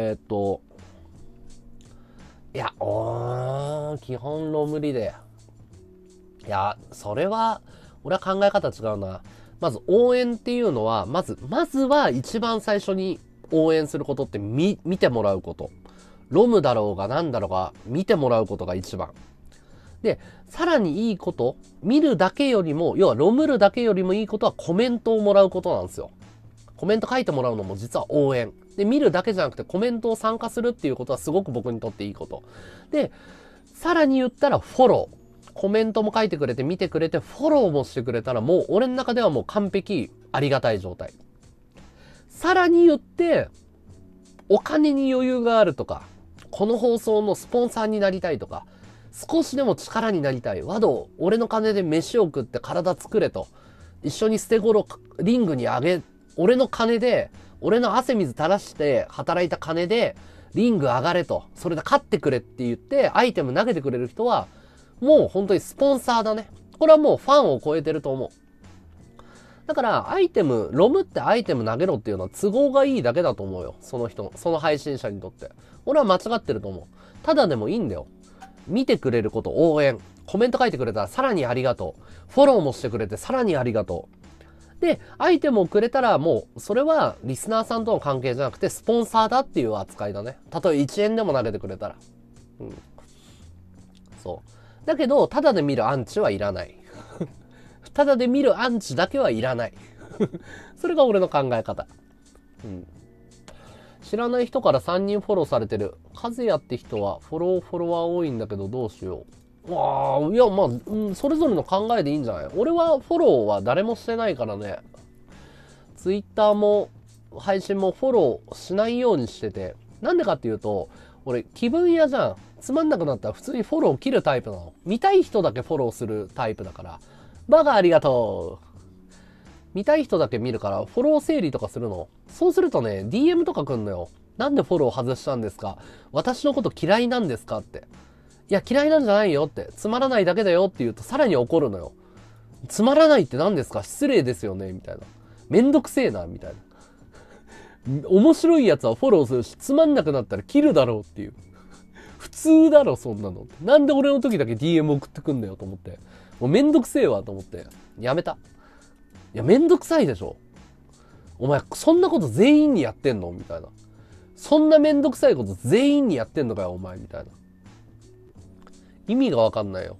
いや、基本ロムリで。いや、それは、俺は考え方違うな。まず応援っていうのは、まずは一番最初に応援することって見てもらうこと。ロムだろうが何だろうが見てもらうことが一番。で、さらにいいこと、見るだけよりも、要はロムるだけよりもいいことはコメントをもらうことなんですよ。コメント書いてもらうのも実は応援。で、見るだけじゃなくてコメントを参加するっていうことはすごく僕にとっていいこと。で、さらに言ったらフォロー。コメントも書いてくれて見てくれてフォローもしてくれたらもう俺の中ではもう完璧ありがたい状態。さらに言ってお金に余裕があるとか、この放送のスポンサーになりたいとか、少しでも力になりたい。ワド、俺の金で飯を食って体作れと。一緒に捨て頃リングにあげ、俺の金で、俺の汗水垂らして働いた金でリング上がれと。それで勝ってくれって言ってアイテム投げてくれる人は、もう本当にスポンサーだね。これはもうファンを超えてると思う。だからアイテム、ロムってアイテム投げろっていうのは都合がいいだけだと思うよ。その人、その配信者にとって。俺は間違ってると思う。ただでもいいんだよ。見てくれること応援。コメント書いてくれたらさらにありがとう。フォローもしてくれてさらにありがとう。で、アイテムをくれたらもう、それはリスナーさんとの関係じゃなくてスポンサーだっていう扱いだね。たとえ1円でも投げてくれたら。うん。そう。だけど、ただで見るアンチはいらない。ただで見るアンチだけはいらない。それが俺の考え方。うん。知らない人から3人フォローされてる。和也って人はフォロワー多いんだけどどうしよう。いや、まあ、それぞれの考えでいいんじゃない？俺はフォローは誰もしてないからね。ツイッターも配信もフォローしないようにしてて。なんでかっていうと、俺気分屋じゃん。つまんなくなったら普通にフォロー切るタイプなの。見たい人だけフォローするタイプだから。バカありがとう。見たい人だけ見るから、フォロー整理とかするの。そうするとね、DM とか来んのよ。なんでフォロー外したんですか？私のこと嫌いなんですかって。いや、嫌いなんじゃないよって。つまらないだけだよって言うとさらに怒るのよ。つまらないって何ですか？失礼ですよねみたいな。めんどくせえなみたいな。面白いやつはフォローするし、つまんなくなったら切るだろうっていう。普通だろ、そんなの。なんで俺の時だけ DM 送ってくんだよと思って。もうめんどくせえわと思って。やめた。いや、めんどくさいでしょ。お前、そんなこと全員にやってんのみたいな。そんなめんどくさいこと全員にやってんのかよ、お前。みたいな。意味がわかんないよ。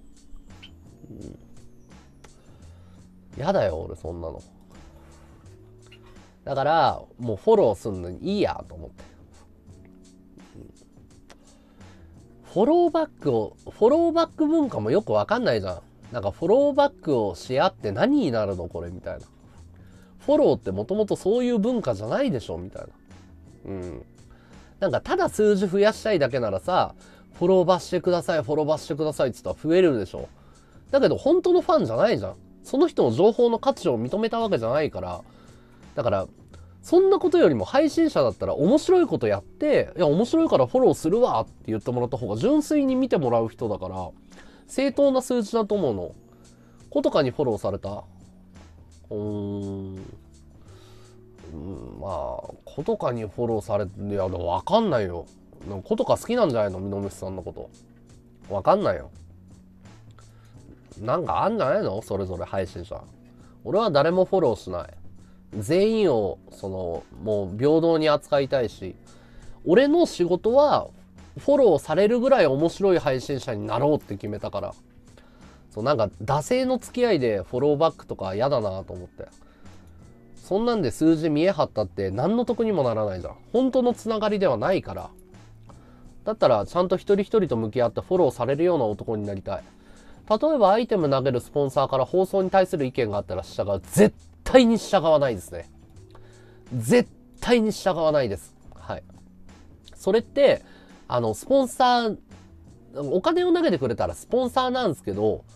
やだよ、俺、そんなの。だから、もうフォローすんのにいいや、と思って。フォローバック文化もよくわかんないじゃん。なんかフォローバックをし合って何になるのこれみたいな。フォローってもともとそういう文化じゃないでしょみたいな。うん。なんかただ数字増やしたいだけならさ、フォローバしてください、フォローバしてくださいって言ったら増えるでしょ。だけど本当のファンじゃないじゃん。その人の情報の価値を認めたわけじゃないから。だから、そんなことよりも配信者だったら面白いことやって、いや面白いからフォローするわって言ってもらった方が純粋に見てもらう人だから、正当な数値だと思うの。子とかにフォローされた？まあ、子とかにフォローされて、いや、でもわかんないよ。子とか好きなんじゃないの？みのむしさんのこと。わかんないよ。なんかあんじゃないの？それぞれ配信者。俺は誰もフォローしない。全員を、もう平等に扱いたいし、俺の仕事は、フォローされるぐらい面白い配信者になろうって決めたから。そう、なんか、惰性の付き合いでフォローバックとか嫌だなと思って。そんなんで数字見え張ったって何の得にもならないじゃん。本当のつながりではないから。だったら、ちゃんと一人一人と向き合ってフォローされるような男になりたい。例えばアイテム投げるスポンサーから放送に対する意見があったら従う。絶対に従わないですね。絶対に従わないです。はい。それって、スポンサー、お金を投げてくれたらスポンサーなんですけど、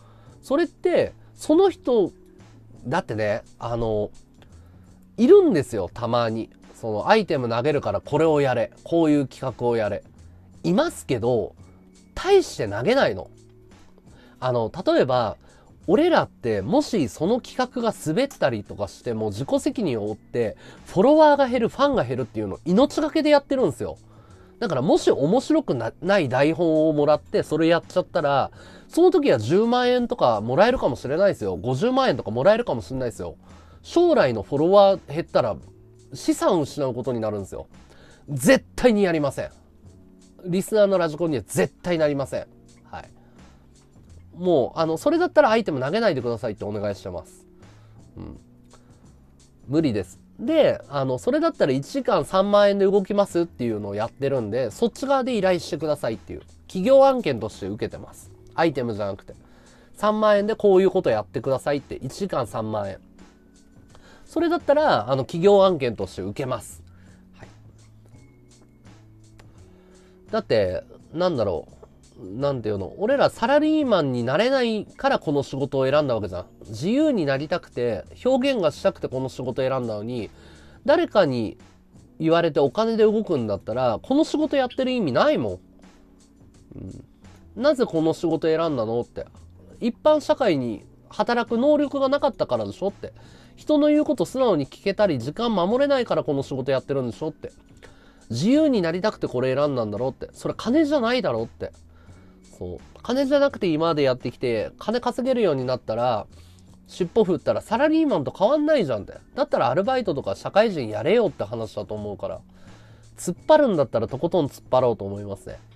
それって、その人、だってね、いるんですよ、たまに。そのアイテム投げるからこれをやれ。こういう企画をやれ。いますけど、大して投げないの。例えば、俺らってもしその企画が滑ったりとかしても自己責任を負ってフォロワーが減る、ファンが減るっていうのを命がけでやってるんですよ。だからもし面白くない台本をもらってそれやっちゃったら、その時は10万円とかもらえるかもしれないですよ。50万円とかもらえるかもしれないですよ。将来のフォロワー減ったら資産を失うことになるんですよ。絶対にやりません。リスナーのラジコンには絶対なりません。はい。もう、それだったらアイテム投げないでくださいってお願いしてます。うん。無理です。で、それだったら1時間3万円で動きますっていうのをやってるんで、そっち側で依頼してくださいっていう、企業案件として受けてます。アイテムじゃなくて。3万円でこういうことやってくださいって、1時間3万円。それだったら、企業案件として受けます。はい。だって、なんだろう。なんていうの、俺らサラリーマンになれないからこの仕事を選んだわけじゃん。自由になりたくて、表現がしたくてこの仕事を選んだのに、誰かに言われてお金で動くんだったら、この仕事やってる意味ないもん。なぜこの仕事選んだのって。一般社会に働く能力がなかったからでしょって。人の言うこと素直に聞けたり、時間守れないからこの仕事やってるんでしょって。自由になりたくてこれ選んだんだろうって。それ金じゃないだろうって。そう。金じゃなくて今までやってきて、金稼げるようになったら、尻尾振ったらサラリーマンと変わんないじゃんって。だったらアルバイトとか社会人やれよって話だと思うから。突っ張るんだったらとことん突っ張ろうと思いますね。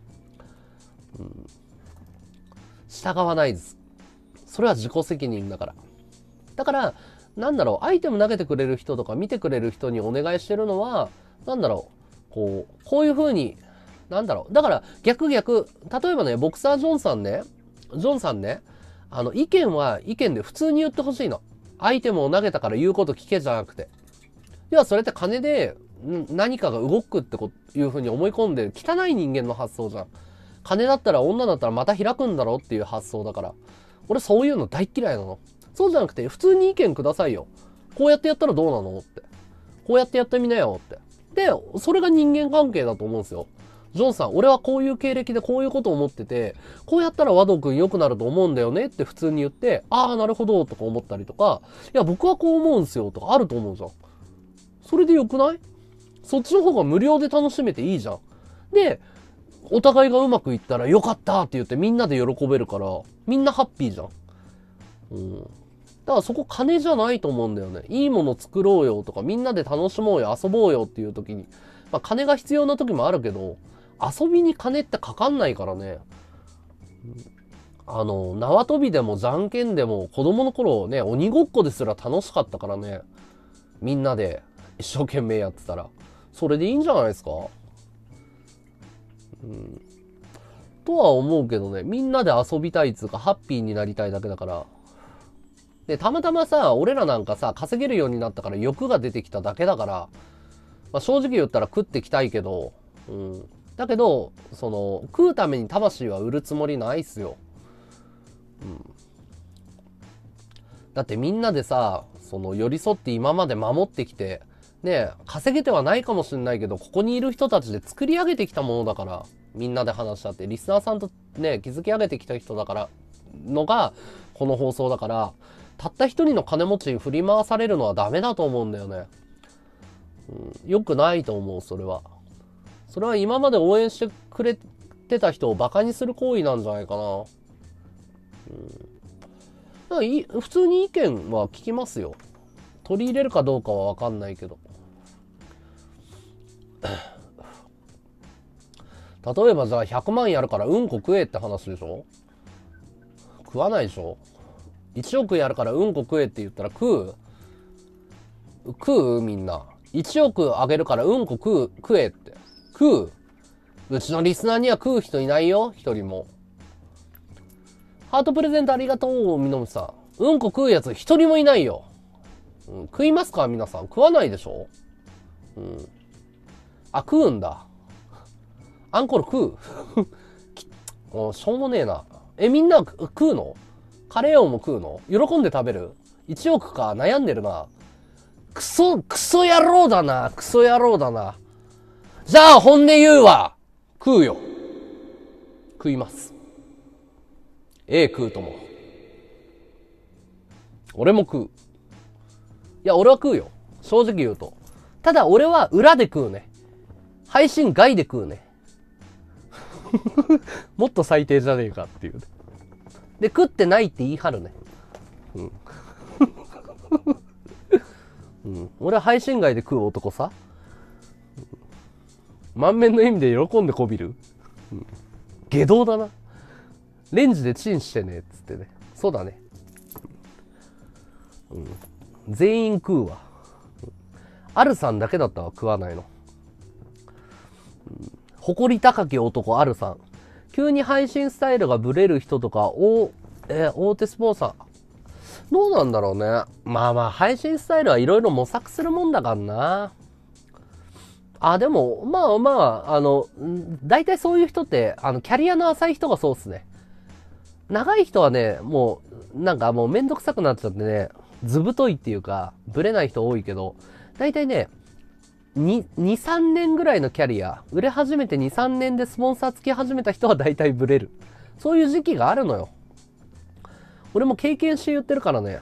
従わないです。それは自己責任だから。だから、なんだろう、アイテム投げてくれる人とか見てくれる人にお願いしてるのは、なんだろう、こういう風に、なんだろう。だから逆、例えばね、ボクサージョンさんね、意見は意見で普通に言ってほしいの。アイテムを投げたから言うこと聞けじゃなくて。要はそれって金で何かが動くっていう風に思い込んでる汚い人間の発想じゃん。金だったら女だったらまた開くんだろっていう発想だから。俺そういうの大嫌いなの。そうじゃなくて普通に意見くださいよ。こうやってやったらどうなのって。こうやってやってみなよって。で、それが人間関係だと思うんですよ。ジョンさん、俺はこういう経歴でこういうことを思ってて、こうやったら和道くん良くなると思うんだよねって普通に言って、ああ、なるほどとか思ったりとか、いや、僕はこう思うんすよとかあると思うじゃん。それで良くない？そっちの方が無料で楽しめていいじゃん。で、お互いがうまくいったら良かったって言ってみんなで喜べるから、みんなハッピーじゃん。うん。だからそこ金じゃないと思うんだよね。いいもの作ろうよとか、みんなで楽しもうよ、遊ぼうよっていう時に。まあ金が必要な時もあるけど、遊びに金ってかかんないからね。縄跳びでもじゃんけんでも子供の頃ね、鬼ごっこですら楽しかったからね。みんなで一生懸命やってたら。それでいいんじゃないですか？とは思うけどね、みんなで遊びたいっつうか、ハッピーになりたいだけだから。で、たまたまさ、俺らなんかさ、稼げるようになったから欲が出てきただけだから、まあ、正直言ったら食ってきたいけど、だけど、食うために魂は売るつもりないっすよ。だってみんなでさ、寄り添って今まで守ってきて、ね、稼げてはないかもしれないけど、ここにいる人たちで作り上げてきたものだから、みんなで話し合って、リスナーさんとね、築き上げてきた人だから、のが、この放送だから、たった一人の金持ちに振り回されるのはダメだと思うんだよね。良くないと思う、それは。それは今まで応援してくれてた人をバカにする行為なんじゃないかな。だから普通に意見は聞きますよ。取り入れるかどうかはわかんないけど。例えばじゃあ100万やるからうんこ食えって話でしょ？食わないでしょ？1億やるからうんこ食えって言ったら食うみんな。1億あげるからうんこ食えって。食う。うちのリスナーには食う人いないよ、一人も。ハートプレゼントありがとう、みのむさん。うんこ食うやつ一人もいないよ。食いますか皆さん。食わないでしょ？あ、食うんだ。アンコール食うもうしょうもねえな。みんな食うの？ カレー王も食うの？喜んで食べる？ 1 億か。悩んでるな。クソ野郎だな。クソ野郎だな。じゃあ本音言うわ。食うよ。食います。食うとも。俺も食う。いや、俺は食うよ。正直言うと。ただ俺は裏で食うね。配信外で食うね。もっと最低じゃねえかっていう。で、食ってないって言い張るね。うん。うん、俺は配信外で食う男さ。満面の笑みで喜んでこびる。うん、下道だな。レンジでチンしてねっつってね。そうだね。うん、全員食うわ。アルさんだけだったわ、食わないの。誇り高き男アルさん。急に配信スタイルがブレる人とか、大手スポンサー。どうなんだろうね。まあまあ、配信スタイルはいろいろ模索するもんだからな。でも、まあまあ、大体そういう人って、キャリアの浅い人がそうっすね。長い人はね、もう、なんかもうめんどくさくなっちゃってね、ずぶといっていうか、ブレない人多いけど、大体ね、2、3年ぐらいのキャリア、売れ始めて2、3年でスポンサーつき始めた人は大体ブレる。そういう時期があるのよ。俺も経験して言ってるからね。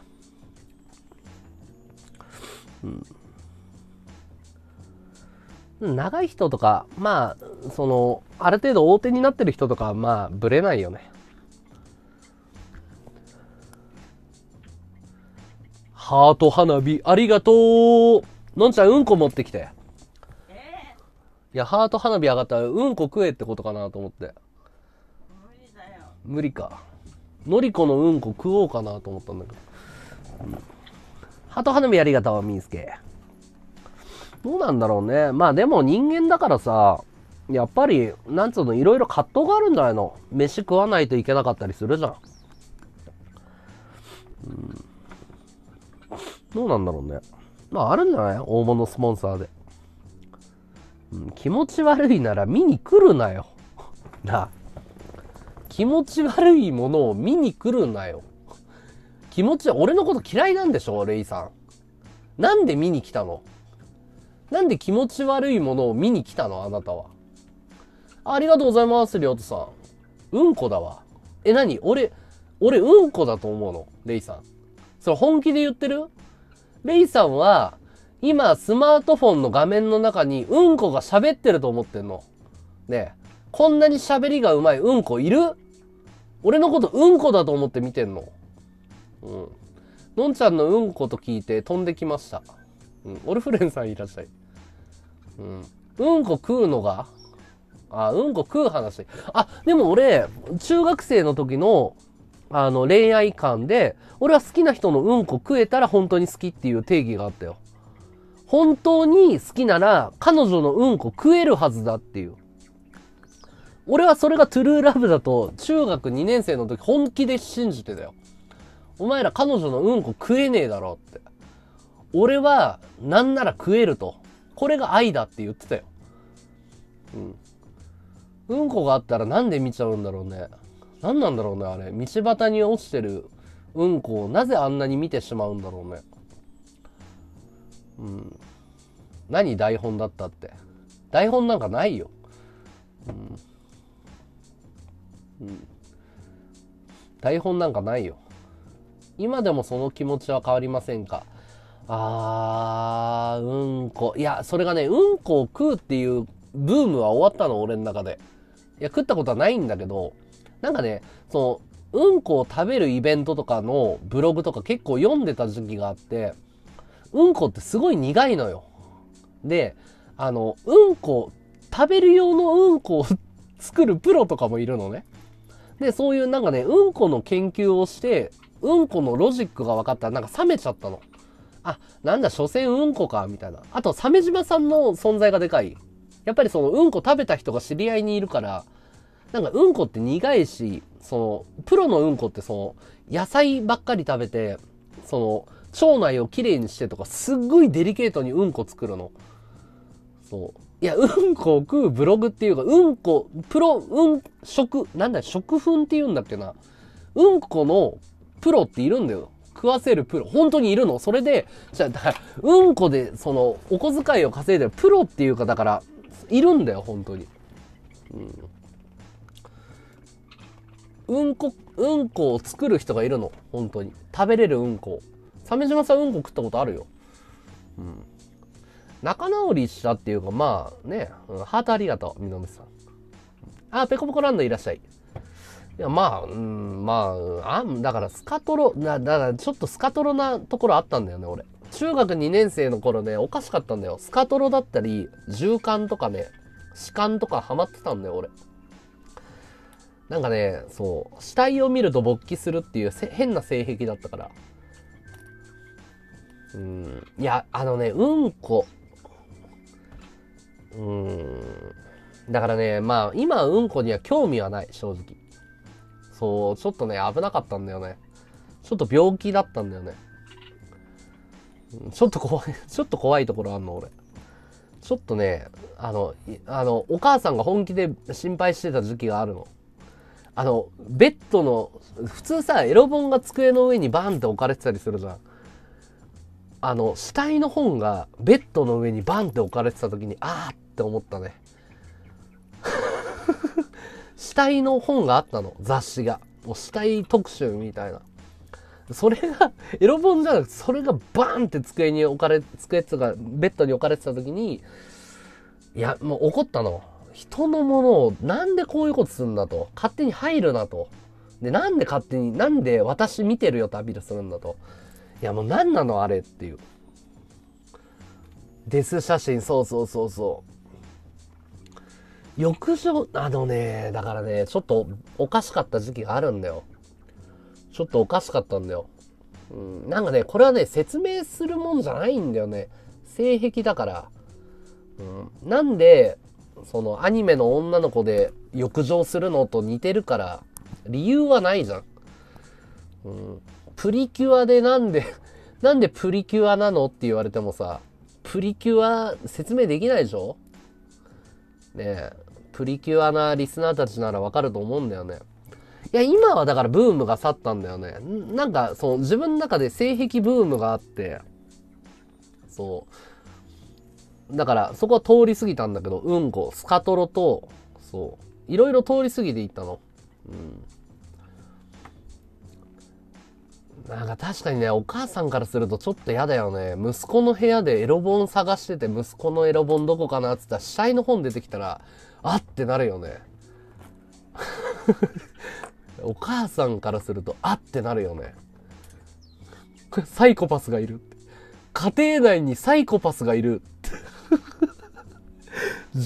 長い人とか、まあ、ある程度大手になってる人とかは、まあ、ブレないよね。ハート花火、ありがとう。のんちゃん、うんこ持ってきて。いや、ハート花火上がったら、うんこ食えってことかなと思って。 無理だよ。 無理か。のりこのうんこ食おうかなと思ったんだけど。ハート花火ありがとう、みーすけ。どうなんだろうね。まあでも人間だからさ、やっぱり、なんつうの、いろいろ葛藤があるんじゃないの。飯食わないといけなかったりするじゃん。どうなんだろうね。まああるんじゃない？大物スポンサーで。気持ち悪いなら見に来るなよ。なあ。気持ち悪いものを見に来るなよ。俺のこと嫌いなんでしょ、レイさん。なんで見に来たの？なんで気持ち悪いものを見に来たの、あなたは。ありがとうございます、りょうとさん。うんこだわ。何？俺うんこだと思うの？レイさん。それ本気で言ってる？レイさんは、今、スマートフォンの画面の中にうんこが喋ってると思ってんの。ねえ、こんなに喋りがうまいうんこいる？俺のことうんこだと思って見てんの。のんちゃんのうんこと聞いて飛んできました。オルフレンさんいらっしゃい。うんこ食うのがうんこ食う話。でも俺、中学生の時の、恋愛観で、俺は好きな人のうんこ食えたら本当に好きっていう定義があったよ。本当に好きなら、彼女のうんこ食えるはずだっていう。俺はそれがトゥルーラブだと、中学2年生の時本気で信じてたよ。お前ら彼女のうんこ食えねえだろって。俺は、なんなら食えると。これが愛だって言ってたよ。うんこがあったらなんで見ちゃうんだろうね。なんなんだろうね、あれ。道端に落ちてるうんこをなぜあんなに見てしまうんだろうね。何台本だったって。台本なんかないよ。台本なんかないよ。今でもその気持ちは変わりませんか？うんこ。いや、それがね、うんこを食うっていうブームは終わったの、俺の中で。いや、食ったことはないんだけど、なんかね、うんこを食べるイベントとかのブログとか結構読んでた時期があって、うんこってすごい苦いのよ。で、うんこ、食べる用のうんこを作るプロとかもいるのね。で、そういうなんかね、うんこの研究をして、うんこのロジックが分かったらなんか冷めちゃったの。なんだ、所詮うんこか、みたいな。あと、鮫島さんの存在がでかい。やっぱりうんこ食べた人が知り合いにいるから、なんかうんこって苦いし、プロのうんこって野菜ばっかり食べて、腸内をきれいにしてとか、すっごいデリケートにうんこ作るの。いや、うんこを食うブログっていうか、うんこ、食粉って言うんだっけな。うんこのプロっているんだよ。食わせるプロ。本当にいるの。それで、じゃあ、だからうんこで、お小遣いを稼いでるプロっていうか、だから、いるんだよ、本当に。うんこを作る人がいるの。本当に。食べれるうんこ。鮫島さんうんこ食ったことあるよ。仲直りしたっていうか、まあね、ハートありがとう、みのむさん。あ、ペコペコランドいらっしゃい。いや、まあ、だからスカトロ、だからちょっとスカトロなところあったんだよね、俺。中学2年生の頃ね、おかしかったんだよ。スカトロだったり、銃艦とかね、士官とかハマってたんだよ、俺。なんかね、そう、死体を見ると勃起するっていう変な性癖だったから。いや、うんこ。だからね、まあ、今うんこには興味はない、正直。そう、ちょっとね、危なかったんだよね。ちょっと病気だったんだよね。ちょっと怖いところあんの、俺。ちょっとね、お母さんが本気で心配してた時期があるの。ベッドの、普通さ、エロ本が机の上にバーンって置かれてたりするじゃん。死体の本がベッドの上にバンって置かれてた時に、あーって思ったね。死体の本があったの、雑誌が。もう死体特集みたいな。それが、エロ本じゃなくて、それがバーンって机っていうか、ベッドに置かれてた時に、いや、もう怒ったの。人のものを、なんでこういうことするんだと。勝手に入るなと。で、なんで私見てるよとアピールするんだと。いや、もう何なのあれっていう。デス写真、そう。浴場、だからね、ちょっとおかしかった時期があるんだよ。ちょっとおかしかったんだよ。なんかね、これはね、説明するもんじゃないんだよね。性癖だから。なんで、アニメの女の子で浴場するのと似てるから、理由はないじゃん。プリキュアでなんでプリキュアなのって言われてもさ、プリキュア説明できないでしょねえ。プリキュアなリスナーたちならわかると思うんだよね。いや、今はだからブームが去ったんだよね。なんか、自分の中で性癖ブームがあって、そう。だから、そこは通り過ぎたんだけど、うんこ、スカトロと、そう。いろいろ通り過ぎていったの。なんか確かにね、お母さんからするとちょっと嫌だよね。息子の部屋でエロ本探してて、息子のエロ本どこかなって言ったら、死体の本出てきたら、あってなるよね。お母さんからすると、あってなるよね。サイコパスがいるって。家庭内にサイコパスがいるって。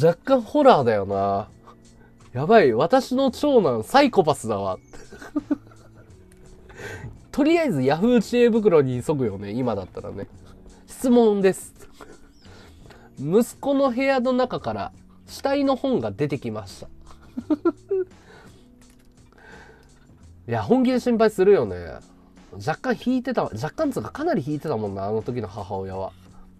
若干ホラーだよな。やばい、私の長男サイコパスだわって。とりあえずヤフー知恵袋に急ぐよね、今だったらね。質問です。息子の部屋の中から死体の本が出てきました。いや、本気で心配するよね。若干つうかかなり引いてたもんな、あの時の母親は。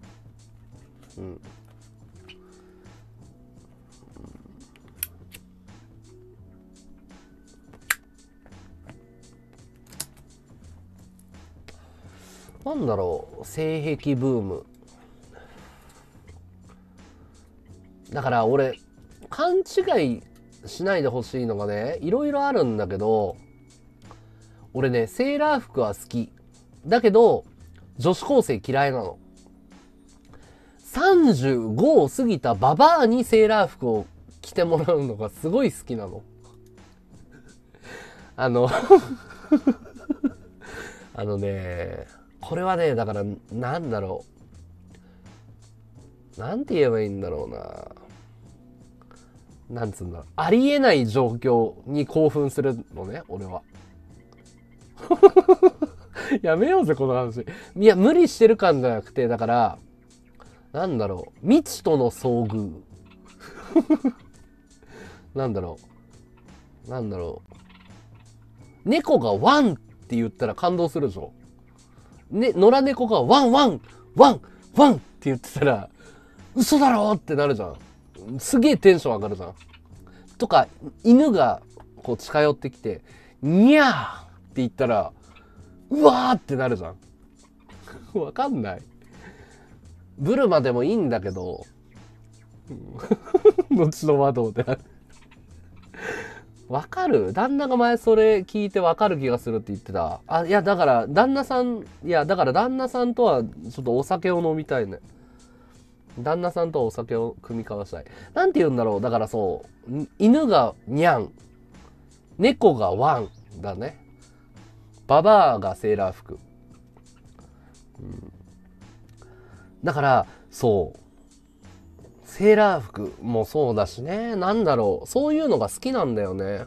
なんだろう、性癖ブーム。だから俺、勘違いしないでほしいのがね、いろいろあるんだけど、俺ね、セーラー服は好き。だけど、女子高生嫌いなの。35を過ぎたババアにセーラー服を着てもらうのがすごい好きなの。これはね、だから、なんだろう。なんて言えばいいんだろうな。なんつうんだろう。ありえない状況に興奮するのね、俺は。やめようぜ、この話。いや、無理してる感じゃなくて、だから、なんだろう。未知との遭遇。なんだろう。猫がワンって言ったら感動するでしょ。ね、野良猫がワンワンワンワンって言ってたら、嘘だろってなるじゃん。すげえテンション上がるじゃん。とか、犬がこう近寄ってきて、にゃーって言ったら、 うわーってなるじゃん。わかんない。ブルマでもいいんだけど、後の和道である。わかる？旦那が前それ聞いてわかる気がするって言ってた。あ、いや、だから旦那さんとはちょっとお酒を飲みたいね。旦那さんとはお酒を酌み交わしたい。なんて言うんだろう。だからそう、犬がニャン、猫がワンだね。ババアがセーラー服。だから、そう。セーラー服もそうだしね。なんだろう。そういうのが好きなんだよね。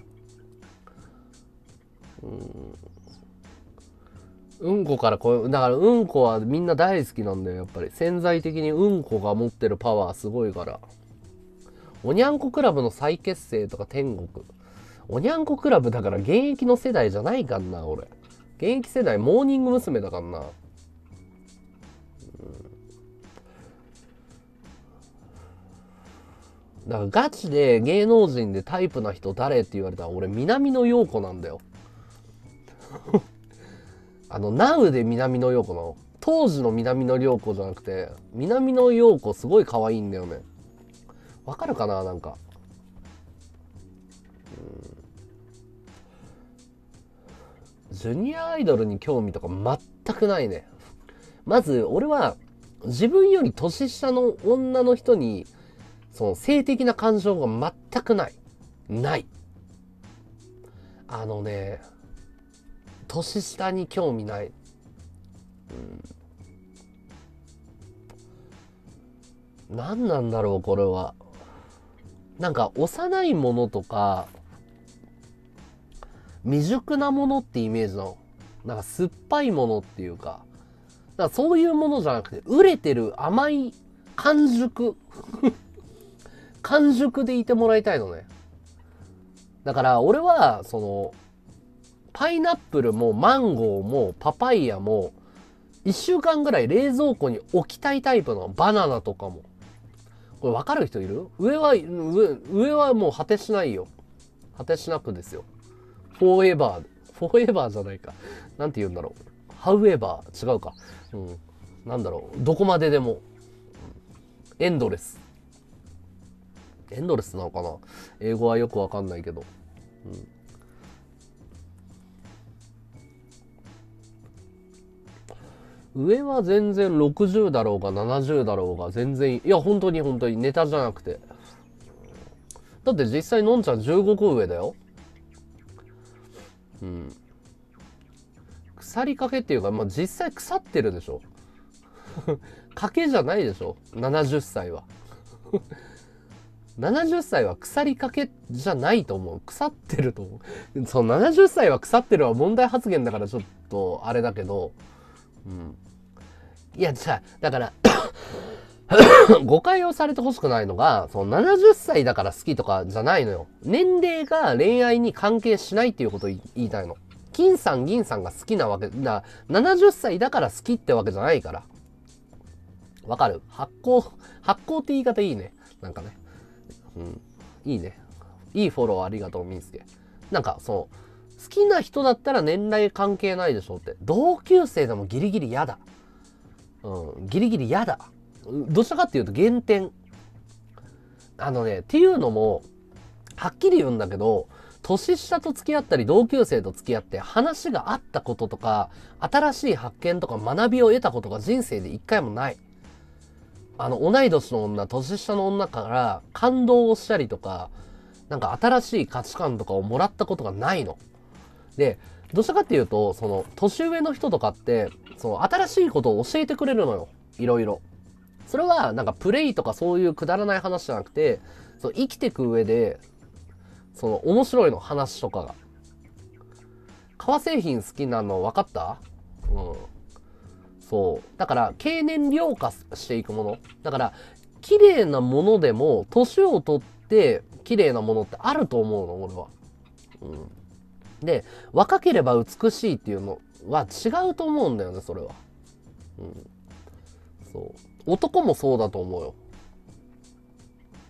うんこからだからうんこはみんな大好きなんだよ、やっぱり。潜在的にうんこが持ってるパワーすごいから。おにゃんこクラブの再結成とか天国。おにゃんこクラブだから現役の世代じゃないかんな、俺。現役世代モーニング娘。だかんな。だからガチで芸能人でタイプな人誰って言われたら俺南野陽子なんだよ。ナウで南野陽子の当時の南野陽子じゃなくて南野陽子すごい可愛いんだよね。わかるかな、なんか。ジュニアアイドルに興味とか全くないね。まず俺は自分より年下の女の人にその性的な感情が全くない。ない。年下に興味ない。何なんだろう、これは。なんか、幼いものとか、未熟なものってイメージなの。なんか、酸っぱいものっていうか、だからそういうものじゃなくて、熟れてる甘い完熟。完熟でいてもらいたいのね。だから、俺は、パイナップルもマンゴーもパパイヤも、一週間ぐらい冷蔵庫に置きたいタイプのバナナとかも。これ分かる人いる？上はもう果てしないよ。果てしなくですよ。フォーエバー。フォーエバーじゃないか。なんて言うんだろう。ハウエバー。違うか。うん。なんだろう。どこまででも。エンドレス。エンドレスなのかな？英語はよくわかんないけど。上は全然60だろうが70だろうが全然いや本当にネタじゃなくて。だって実際のんちゃん15個上だよ。腐りかけっていうか、まあ、実際腐ってるでしょ。かけじゃないでしょ。70歳は。70歳は腐りかけじゃないと思う。腐ってると思う。そう、70歳は腐ってるは問題発言だからちょっとあれだけど、いや、じゃあ、だから誤解をされてほしくないのが、その70歳だから好きとかじゃないのよ。年齢が恋愛に関係しないっていうことを言いたいの。金さん銀さんが好きなわけだ。70歳だから好きってわけじゃないから。わかる？発酵って言い方いいね。なんかね。いいね。いいフォローありがとう、みんすけ。なんか、好きな人だったら年齢関係ないでしょって。同級生でもギリギリ嫌だ。ギリギリ嫌だ。どちらかっていうと減点。っていうのも、はっきり言うんだけど、年下と付き合ったり同級生と付き合って話があったこととか、新しい発見とか学びを得たことが人生で一回もない。同い年の女、年下の女から感動をしたりとか、なんか新しい価値観とかをもらったことがないの。で、どうしたかっていうと、年上の人とかって、新しいことを教えてくれるのよ。いろいろ。それは、なんかプレイとかそういうくだらない話じゃなくて、生きてく上で、面白いの、話とかが。革製品好きなの分かった？そう。だから、経年量化していくもの。だから、綺麗なものでも、年を取って綺麗なものってあると思うの、俺は。で、若ければ美しいっていうのは違うと思うんだよね、それは。そう。男もそうだと思うよ。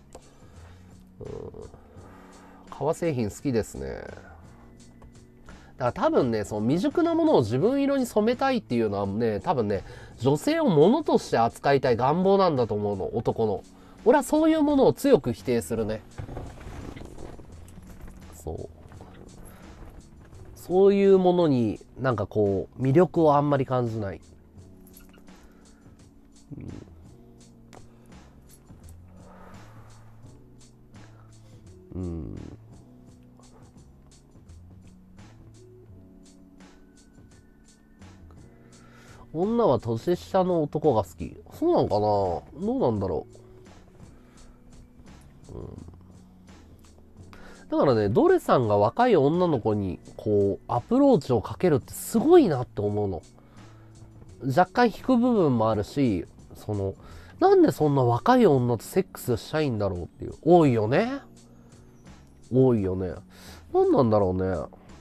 革製品好きですね。 だから多分ね、その未熟なものを自分色に染めたいっていうのはね、多分ね、女性を物として扱いたい願望なんだと思うの、男の。俺はそういうものを強く否定するね。そう。そういうものになんかこう、魅力をあんまり感じない。うん。女は年下の男が好き。そうなんかな。どうなんだろう。だからね、ドレさんが若い女の子にこう、アプローチをかけるってすごいなって思うの。若干引く部分もあるし、その、なんでそんな若い女とセックスしたいんだろうっていう。多いよね。多いよね。なんなんだろうね。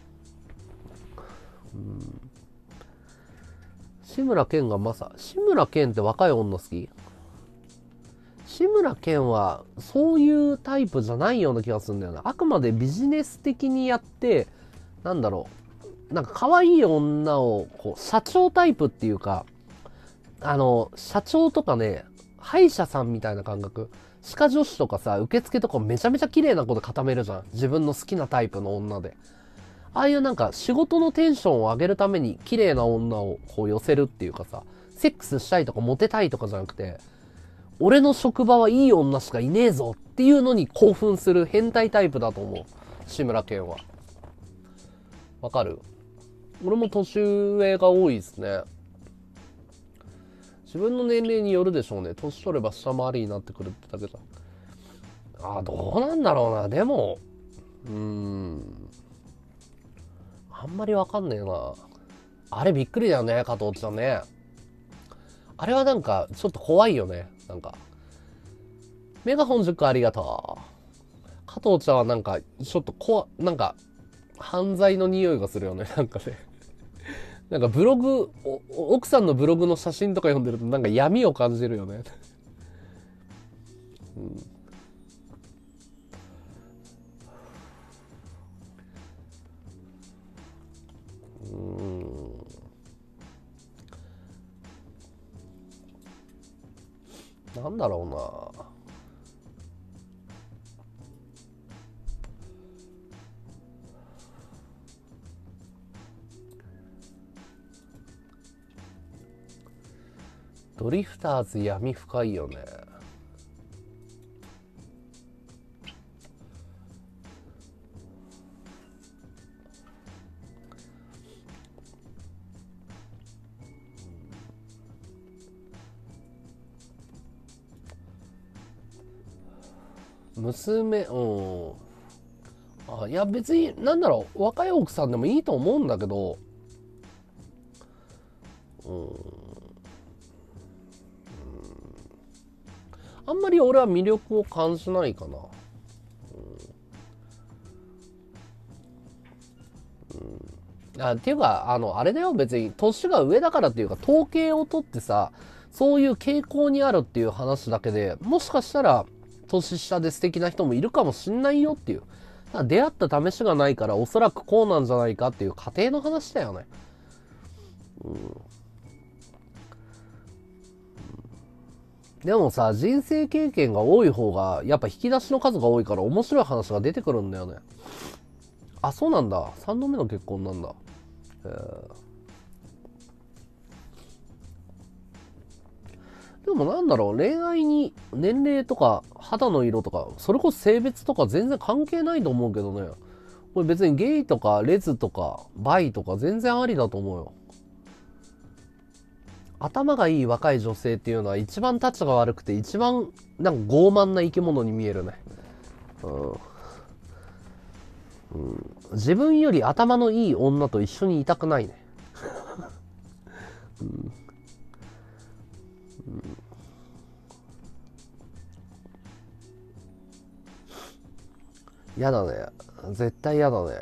志村けんが志村けんって若い女好き？志村けんはそういうタイプじゃないような気がするんだよな。あくまでビジネス的にやって、なんだろう。なんか可愛い女を、こう、社長タイプっていうか、社長とかね、歯医者さんみたいな感覚。歯科助手とかさ、受付とかめちゃめちゃ綺麗な子で固めるじゃん。自分の好きなタイプの女で。ああいうなんか仕事のテンションを上げるために綺麗な女をこう寄せるっていうかさ、セックスしたいとかモテたいとかじゃなくて、俺の職場はいい女しかいねえぞっていうのに興奮する変態タイプだと思う。志村けんは。わかる？俺も年上が多いですね。自分の年齢によるでしょうね。年取れば下回りになってくるってだけだ。どうなんだろうな。でも、あんまりわかんねえな。あれびっくりだよね、加藤ちゃんね。あれはなんか、ちょっと怖いよね。なんか。メガホン10個ありがとう。加藤ちゃんはなんか、ちょっとなんか、犯罪の匂いがするよね。なんかね。なんかブログ、奥さんのブログの写真とか読んでるとなんか闇を感じるよね。なんだろうな。ドリフターズ闇深いよね。娘、いや別に、なんだろう、若い奥さんでもいいと思うんだけど、あんまり俺は魅力を感じないかな。っていうか、あれだよ、別に、年が上だからっていうか、統計を取ってさ、そういう傾向にあるっていう話だけで、もしかしたら、年下で素敵な人もいるかもしんないよっていう。出会った試しがないから、おそらくこうなんじゃないかっていう過程の話だよね。でもさ、人生経験が多い方が、やっぱ引き出しの数が多いから面白い話が出てくるんだよね。あ、そうなんだ。3度目の結婚なんだ。でもなんだろう、恋愛に年齢とか肌の色とか、それこそ性別とか全然関係ないと思うけどね。これ別にゲイとかレズとかバイとか全然ありだと思うよ。頭がいい若い女性っていうのは一番タッチが悪くて一番なんか傲慢な生き物に見えるね。自分より頭のいい女と一緒にいたくないね。やだね。絶対やだね。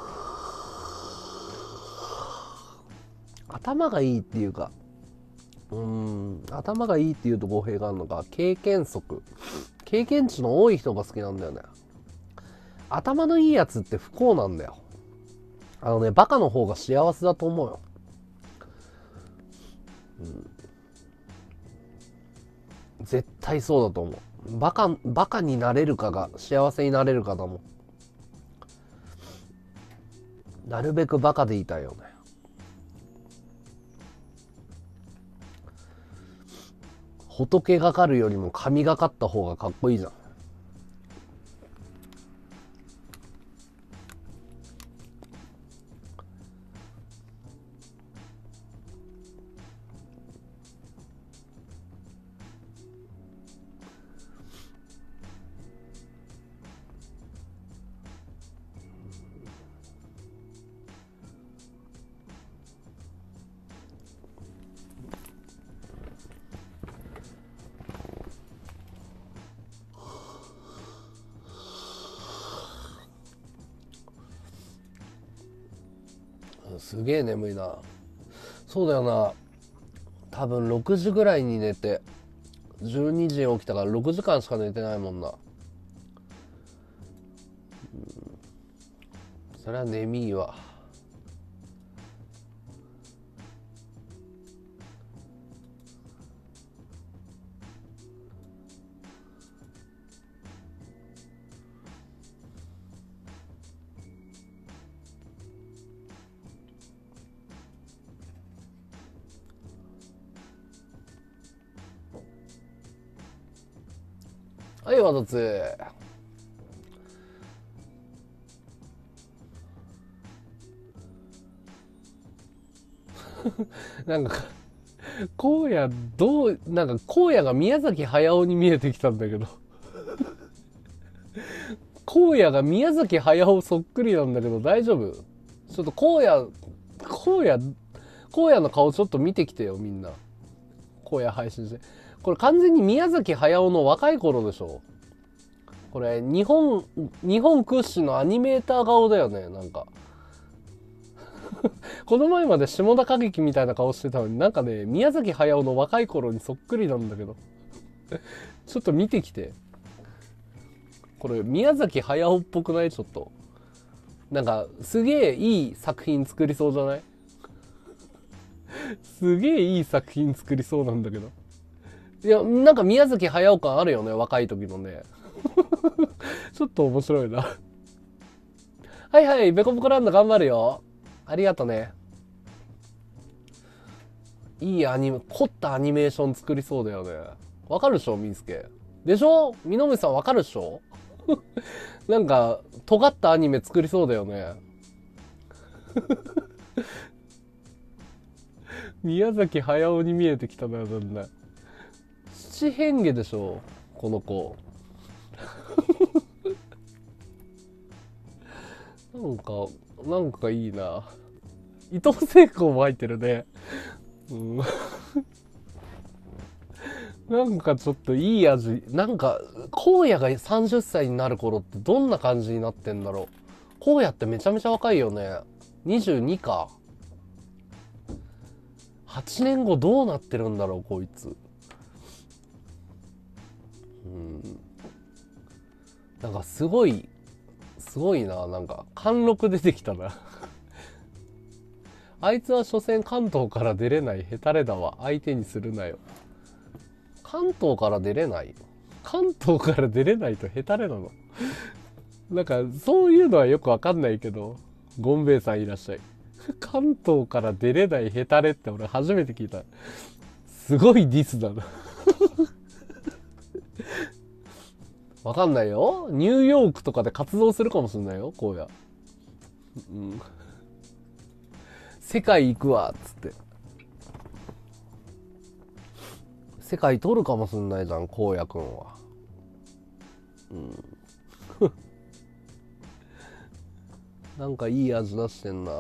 頭がいいっていうか、 頭がいいっていうと語弊があるのか、経験則。経験値の多い人が好きなんだよね。頭のいいやつって不幸なんだよ。バカの方が幸せだと思うよ。絶対そうだと思う。バカになれるかが幸せになれるかだもん。なるべくバカでいたいよね。仏がかるよりも神がかった方がかっこいいじゃん。すげえ眠いな。そうだよな。多分6時ぐらいに寝て12時に起きたから6時間しか寝てないもんな。それは眠いわ。はい、わたつ。なんか荒野なんか荒野が宮崎駿に見えてきたんだけど荒野が宮崎駿そっくりなんだけど大丈夫？ちょっと荒野の顔ちょっと見てきてよみんな。荒野配信してこれ完全に宮崎駿の若い頃でしょ。これ日本屈指のアニメーター顔だよね。なんかこの前まで下田景樹みたいな顔してたのになんかね宮崎駿の若い頃にそっくりなんだけどちょっと見てきて。これ宮崎駿っぽくない？ちょっとなんかすげえいい作品作りそうじゃない？すげえいい作品作りそうなんだけど。いやなんか宮崎駿感あるよね、若い時のねちょっと面白いなはいはい、ベコボコランド頑張るよ。ありがとね。いい凝ったアニメーション作りそうだよね。わかるでしょ、みーすけ。でしょ、みのむさんわかるでしょなんか、尖ったアニメ作りそうだよね。宮崎駿に見えてきたな、だんだん。七変化でしょ、この子。なんかいいな。伊藤聖子も入ってるね。うん、なんかちょっといい味。なんか、荒野が30歳になる頃ってどんな感じになってんだろう。荒野ってめちゃめちゃ若いよね。22か。8年後どうなってるんだろう、こいつ。なんかすごいな。なんか、貫禄出てきたな。あいつは所詮関東から出れないヘタレだわ。相手にするなよ。関東から出れないとヘタレなのなんか、そういうのはよくわかんないけど、ゴンベイさんいらっしゃい。関東から出れないヘタレって俺初めて聞いた。すごいディスだな。わかんないよ。ニューヨークとかで活動するかもしれないよ、荒野。うん。世界行くわ、つって。世界取るかもしんないじゃん、荒野くんは。うん。なんかいい味出してんな。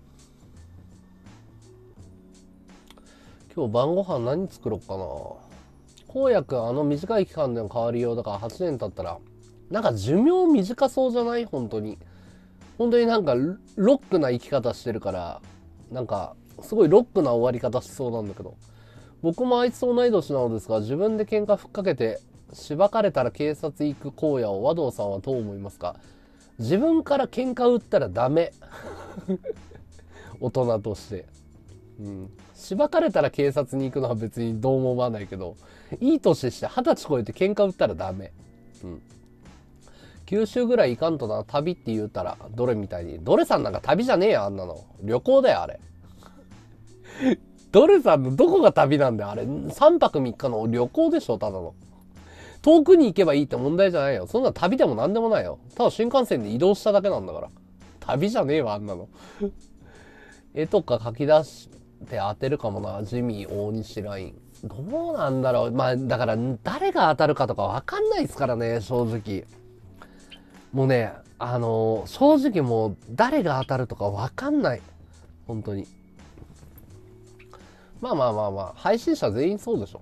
今日晩ご飯何作ろっかな。 荒野くん短い期間での変わりようだから8年経ったら、なんか寿命短そうじゃない？本当に。本当になんかロックな生き方してるから、なんかすごいロックな終わり方しそうなんだけど。僕もあいつと同い年なのですが、自分で喧嘩ふっかけて、しばかれたら警察行く荒野を和道さんはどう思いますか？自分から喧嘩売ったらダメ。大人として。うん。しばかれたら警察に行くのは別にどうも思わないけど、いい年して20歳超えて喧嘩売ったらダメ。うん。九州ぐらい行かんとな、旅って言うたら、どれみたいに。ドレさんなんか旅じゃねえよ、あんなの。旅行だよ、あれ。ドレさんのどこが旅なんだよ、あれ。3泊3日の旅行でしょ、ただの。遠くに行けばいいって問題じゃないよ。そんな旅でもなんでもないよ。ただ新幹線で移動しただけなんだから。旅じゃねえわ、あんなの。絵とか書き出して当てるかもな、ジミー大西ライン。どうなんだろう。まあ、だから、誰が当たるかとかわかんないですからね、正直。もうね、正直もう、誰が当たるとかわかんない。本当に。まあ、配信者全員そうでしょ。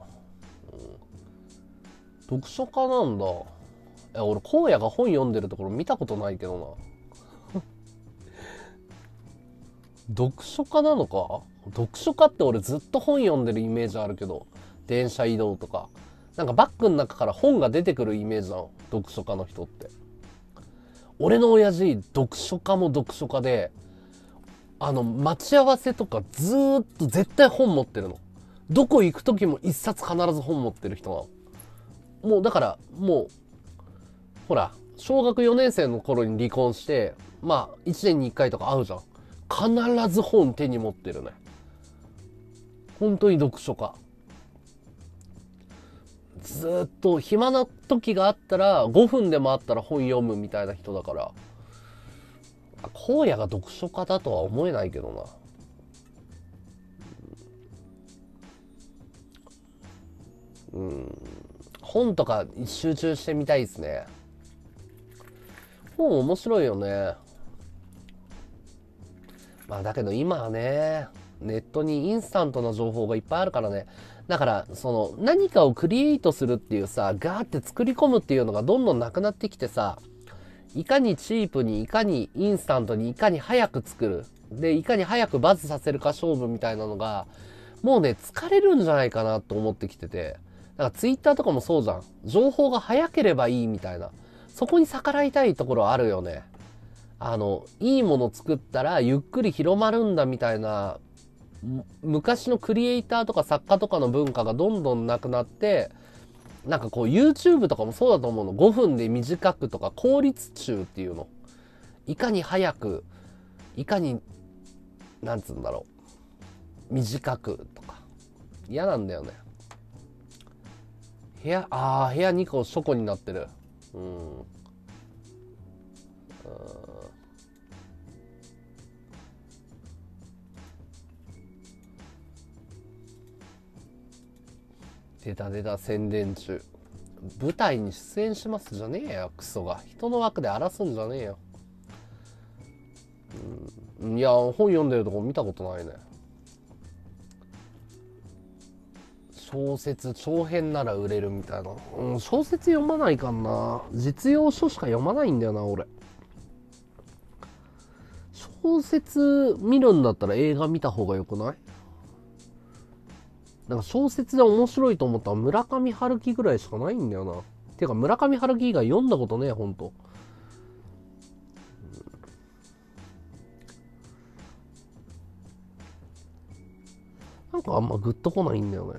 読書家なんだ。俺、荒野が本読んでるところ見たことないけどな。読書家なのか？読書家って俺ずっと本読んでるイメージあるけど、電車移動とか。なんかバッグの中から本が出てくるイメージなの。読書家の人って。俺の親父、読書家も読書家で、待ち合わせとかずーっと絶対本持ってるの。どこ行く時も一冊必ず本持ってる人なの。もうだからもうほら小学4年生の頃に離婚してまあ1年に1回とか会うじゃん。必ず本手に持ってるね。本当に読書家。ずっと暇な時があったら5分でもあったら本読むみたいな人だから、荒野が読書家だとは思えないけどな。本とか集中してみたいですね。本面白いよね。まあだけど今はね、ネットにインスタントな情報がいっぱいあるからね。だからその何かをクリエイトするっていうさ、ガーって作り込むっていうのがどんどんなくなってきてさ、いかにチープに、いかにインスタントに、いかに早く作る。で、いかに早くバズさせるか勝負みたいなのが、もうね、疲れるんじゃないかなと思ってきてて。だからツイッターとかもそうじゃん。情報が早ければいいみたいな。そこに逆らいたいところあるよね。いいもの作ったらゆっくり広まるんだみたいな、昔のクリエイターとか作家とかの文化がどんどんなくなって、なんかこう YouTube とかもそうだと思うの。5分で短くとか効率中っていうの。いかに早く、いかに、なんつうんだろう。短くとか。嫌なんだよね。部屋2個書庫になってる。出た宣伝中。舞台に出演しますじゃねえよ、クソが。人の枠で荒らすんじゃねえよ。いや、本読んでるとこ見たことないね。小説、長編なら売れるみたいな。小説読まないかんな。実用書しか読まないんだよな、俺。小説見るんだったら映画見た方がよくない？なんか小説で面白いと思ったら村上春樹ぐらいしかないんだよな。ていうか村上春樹以外読んだことねえ、ほんと。なんかあんまグッとこないんだよね。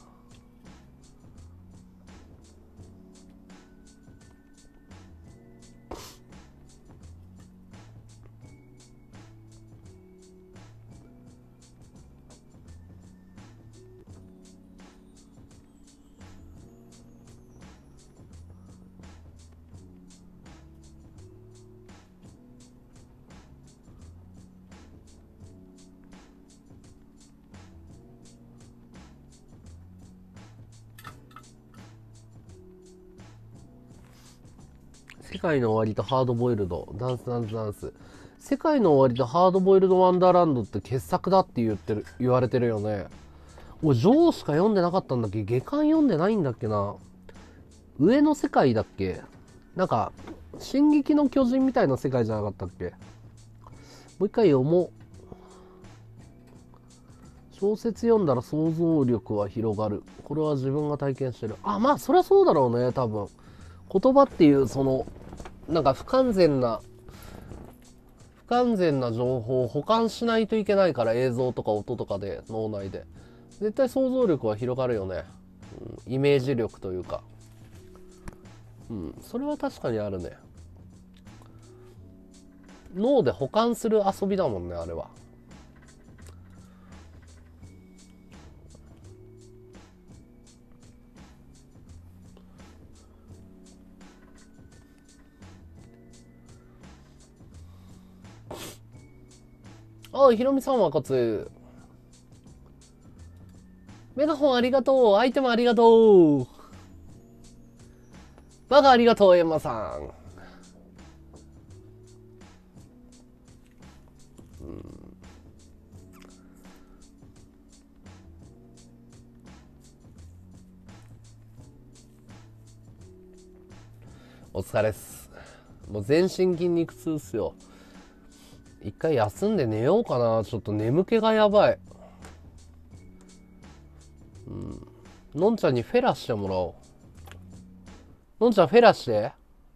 世界の終わりとハードボイルド、ダンス。世界の終わりとハードボイルドワンダーランドって傑作だって言われてるよね。 俺、ジョーしか読んでなかったんだっけ？下巻読んでないんだっけな。上の世界だっけ？なんか、進撃の巨人みたいな世界じゃなかったっけ？もう一回読もう。小説読んだら想像力は広がる。これは自分が体験してる。あ、まあ、そりゃそうだろうね、多分。言葉っていう、なんか不完全な情報を保管しないといけないから、映像とか音とかで、脳内で。絶対想像力は広がるよね。イメージ力というか。それは確かにあるね。脳で保管する遊びだもんね、あれは。ああ、ひろみさんはこつ。メガホンありがとう。アイテムありがとう。バカありがとう、エンマさん。お疲れっす。もう全身筋肉痛っすよ。一回休んで寝ようかな。ちょっと眠気がやばい。のんちゃんにフェラしてもらおう。のんちゃんフェラして。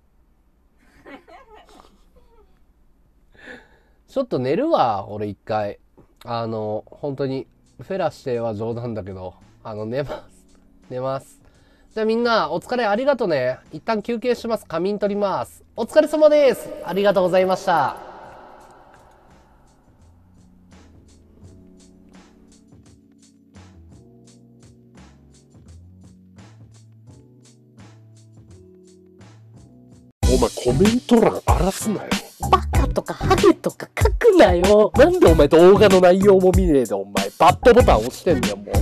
ちょっと寝るわ、俺一回。本当に、フェラしては冗談だけど、寝ます。寝ます。じゃあみんな、お疲れありがとね。一旦休憩します。仮眠取ります。お疲れ様です。ありがとうございました。 お前コメント欄荒らすなよ。 バカとかハゲとか書くなよ。 なんでお前動画の内容も見ねえでお前バッドボタン押してんだよもう。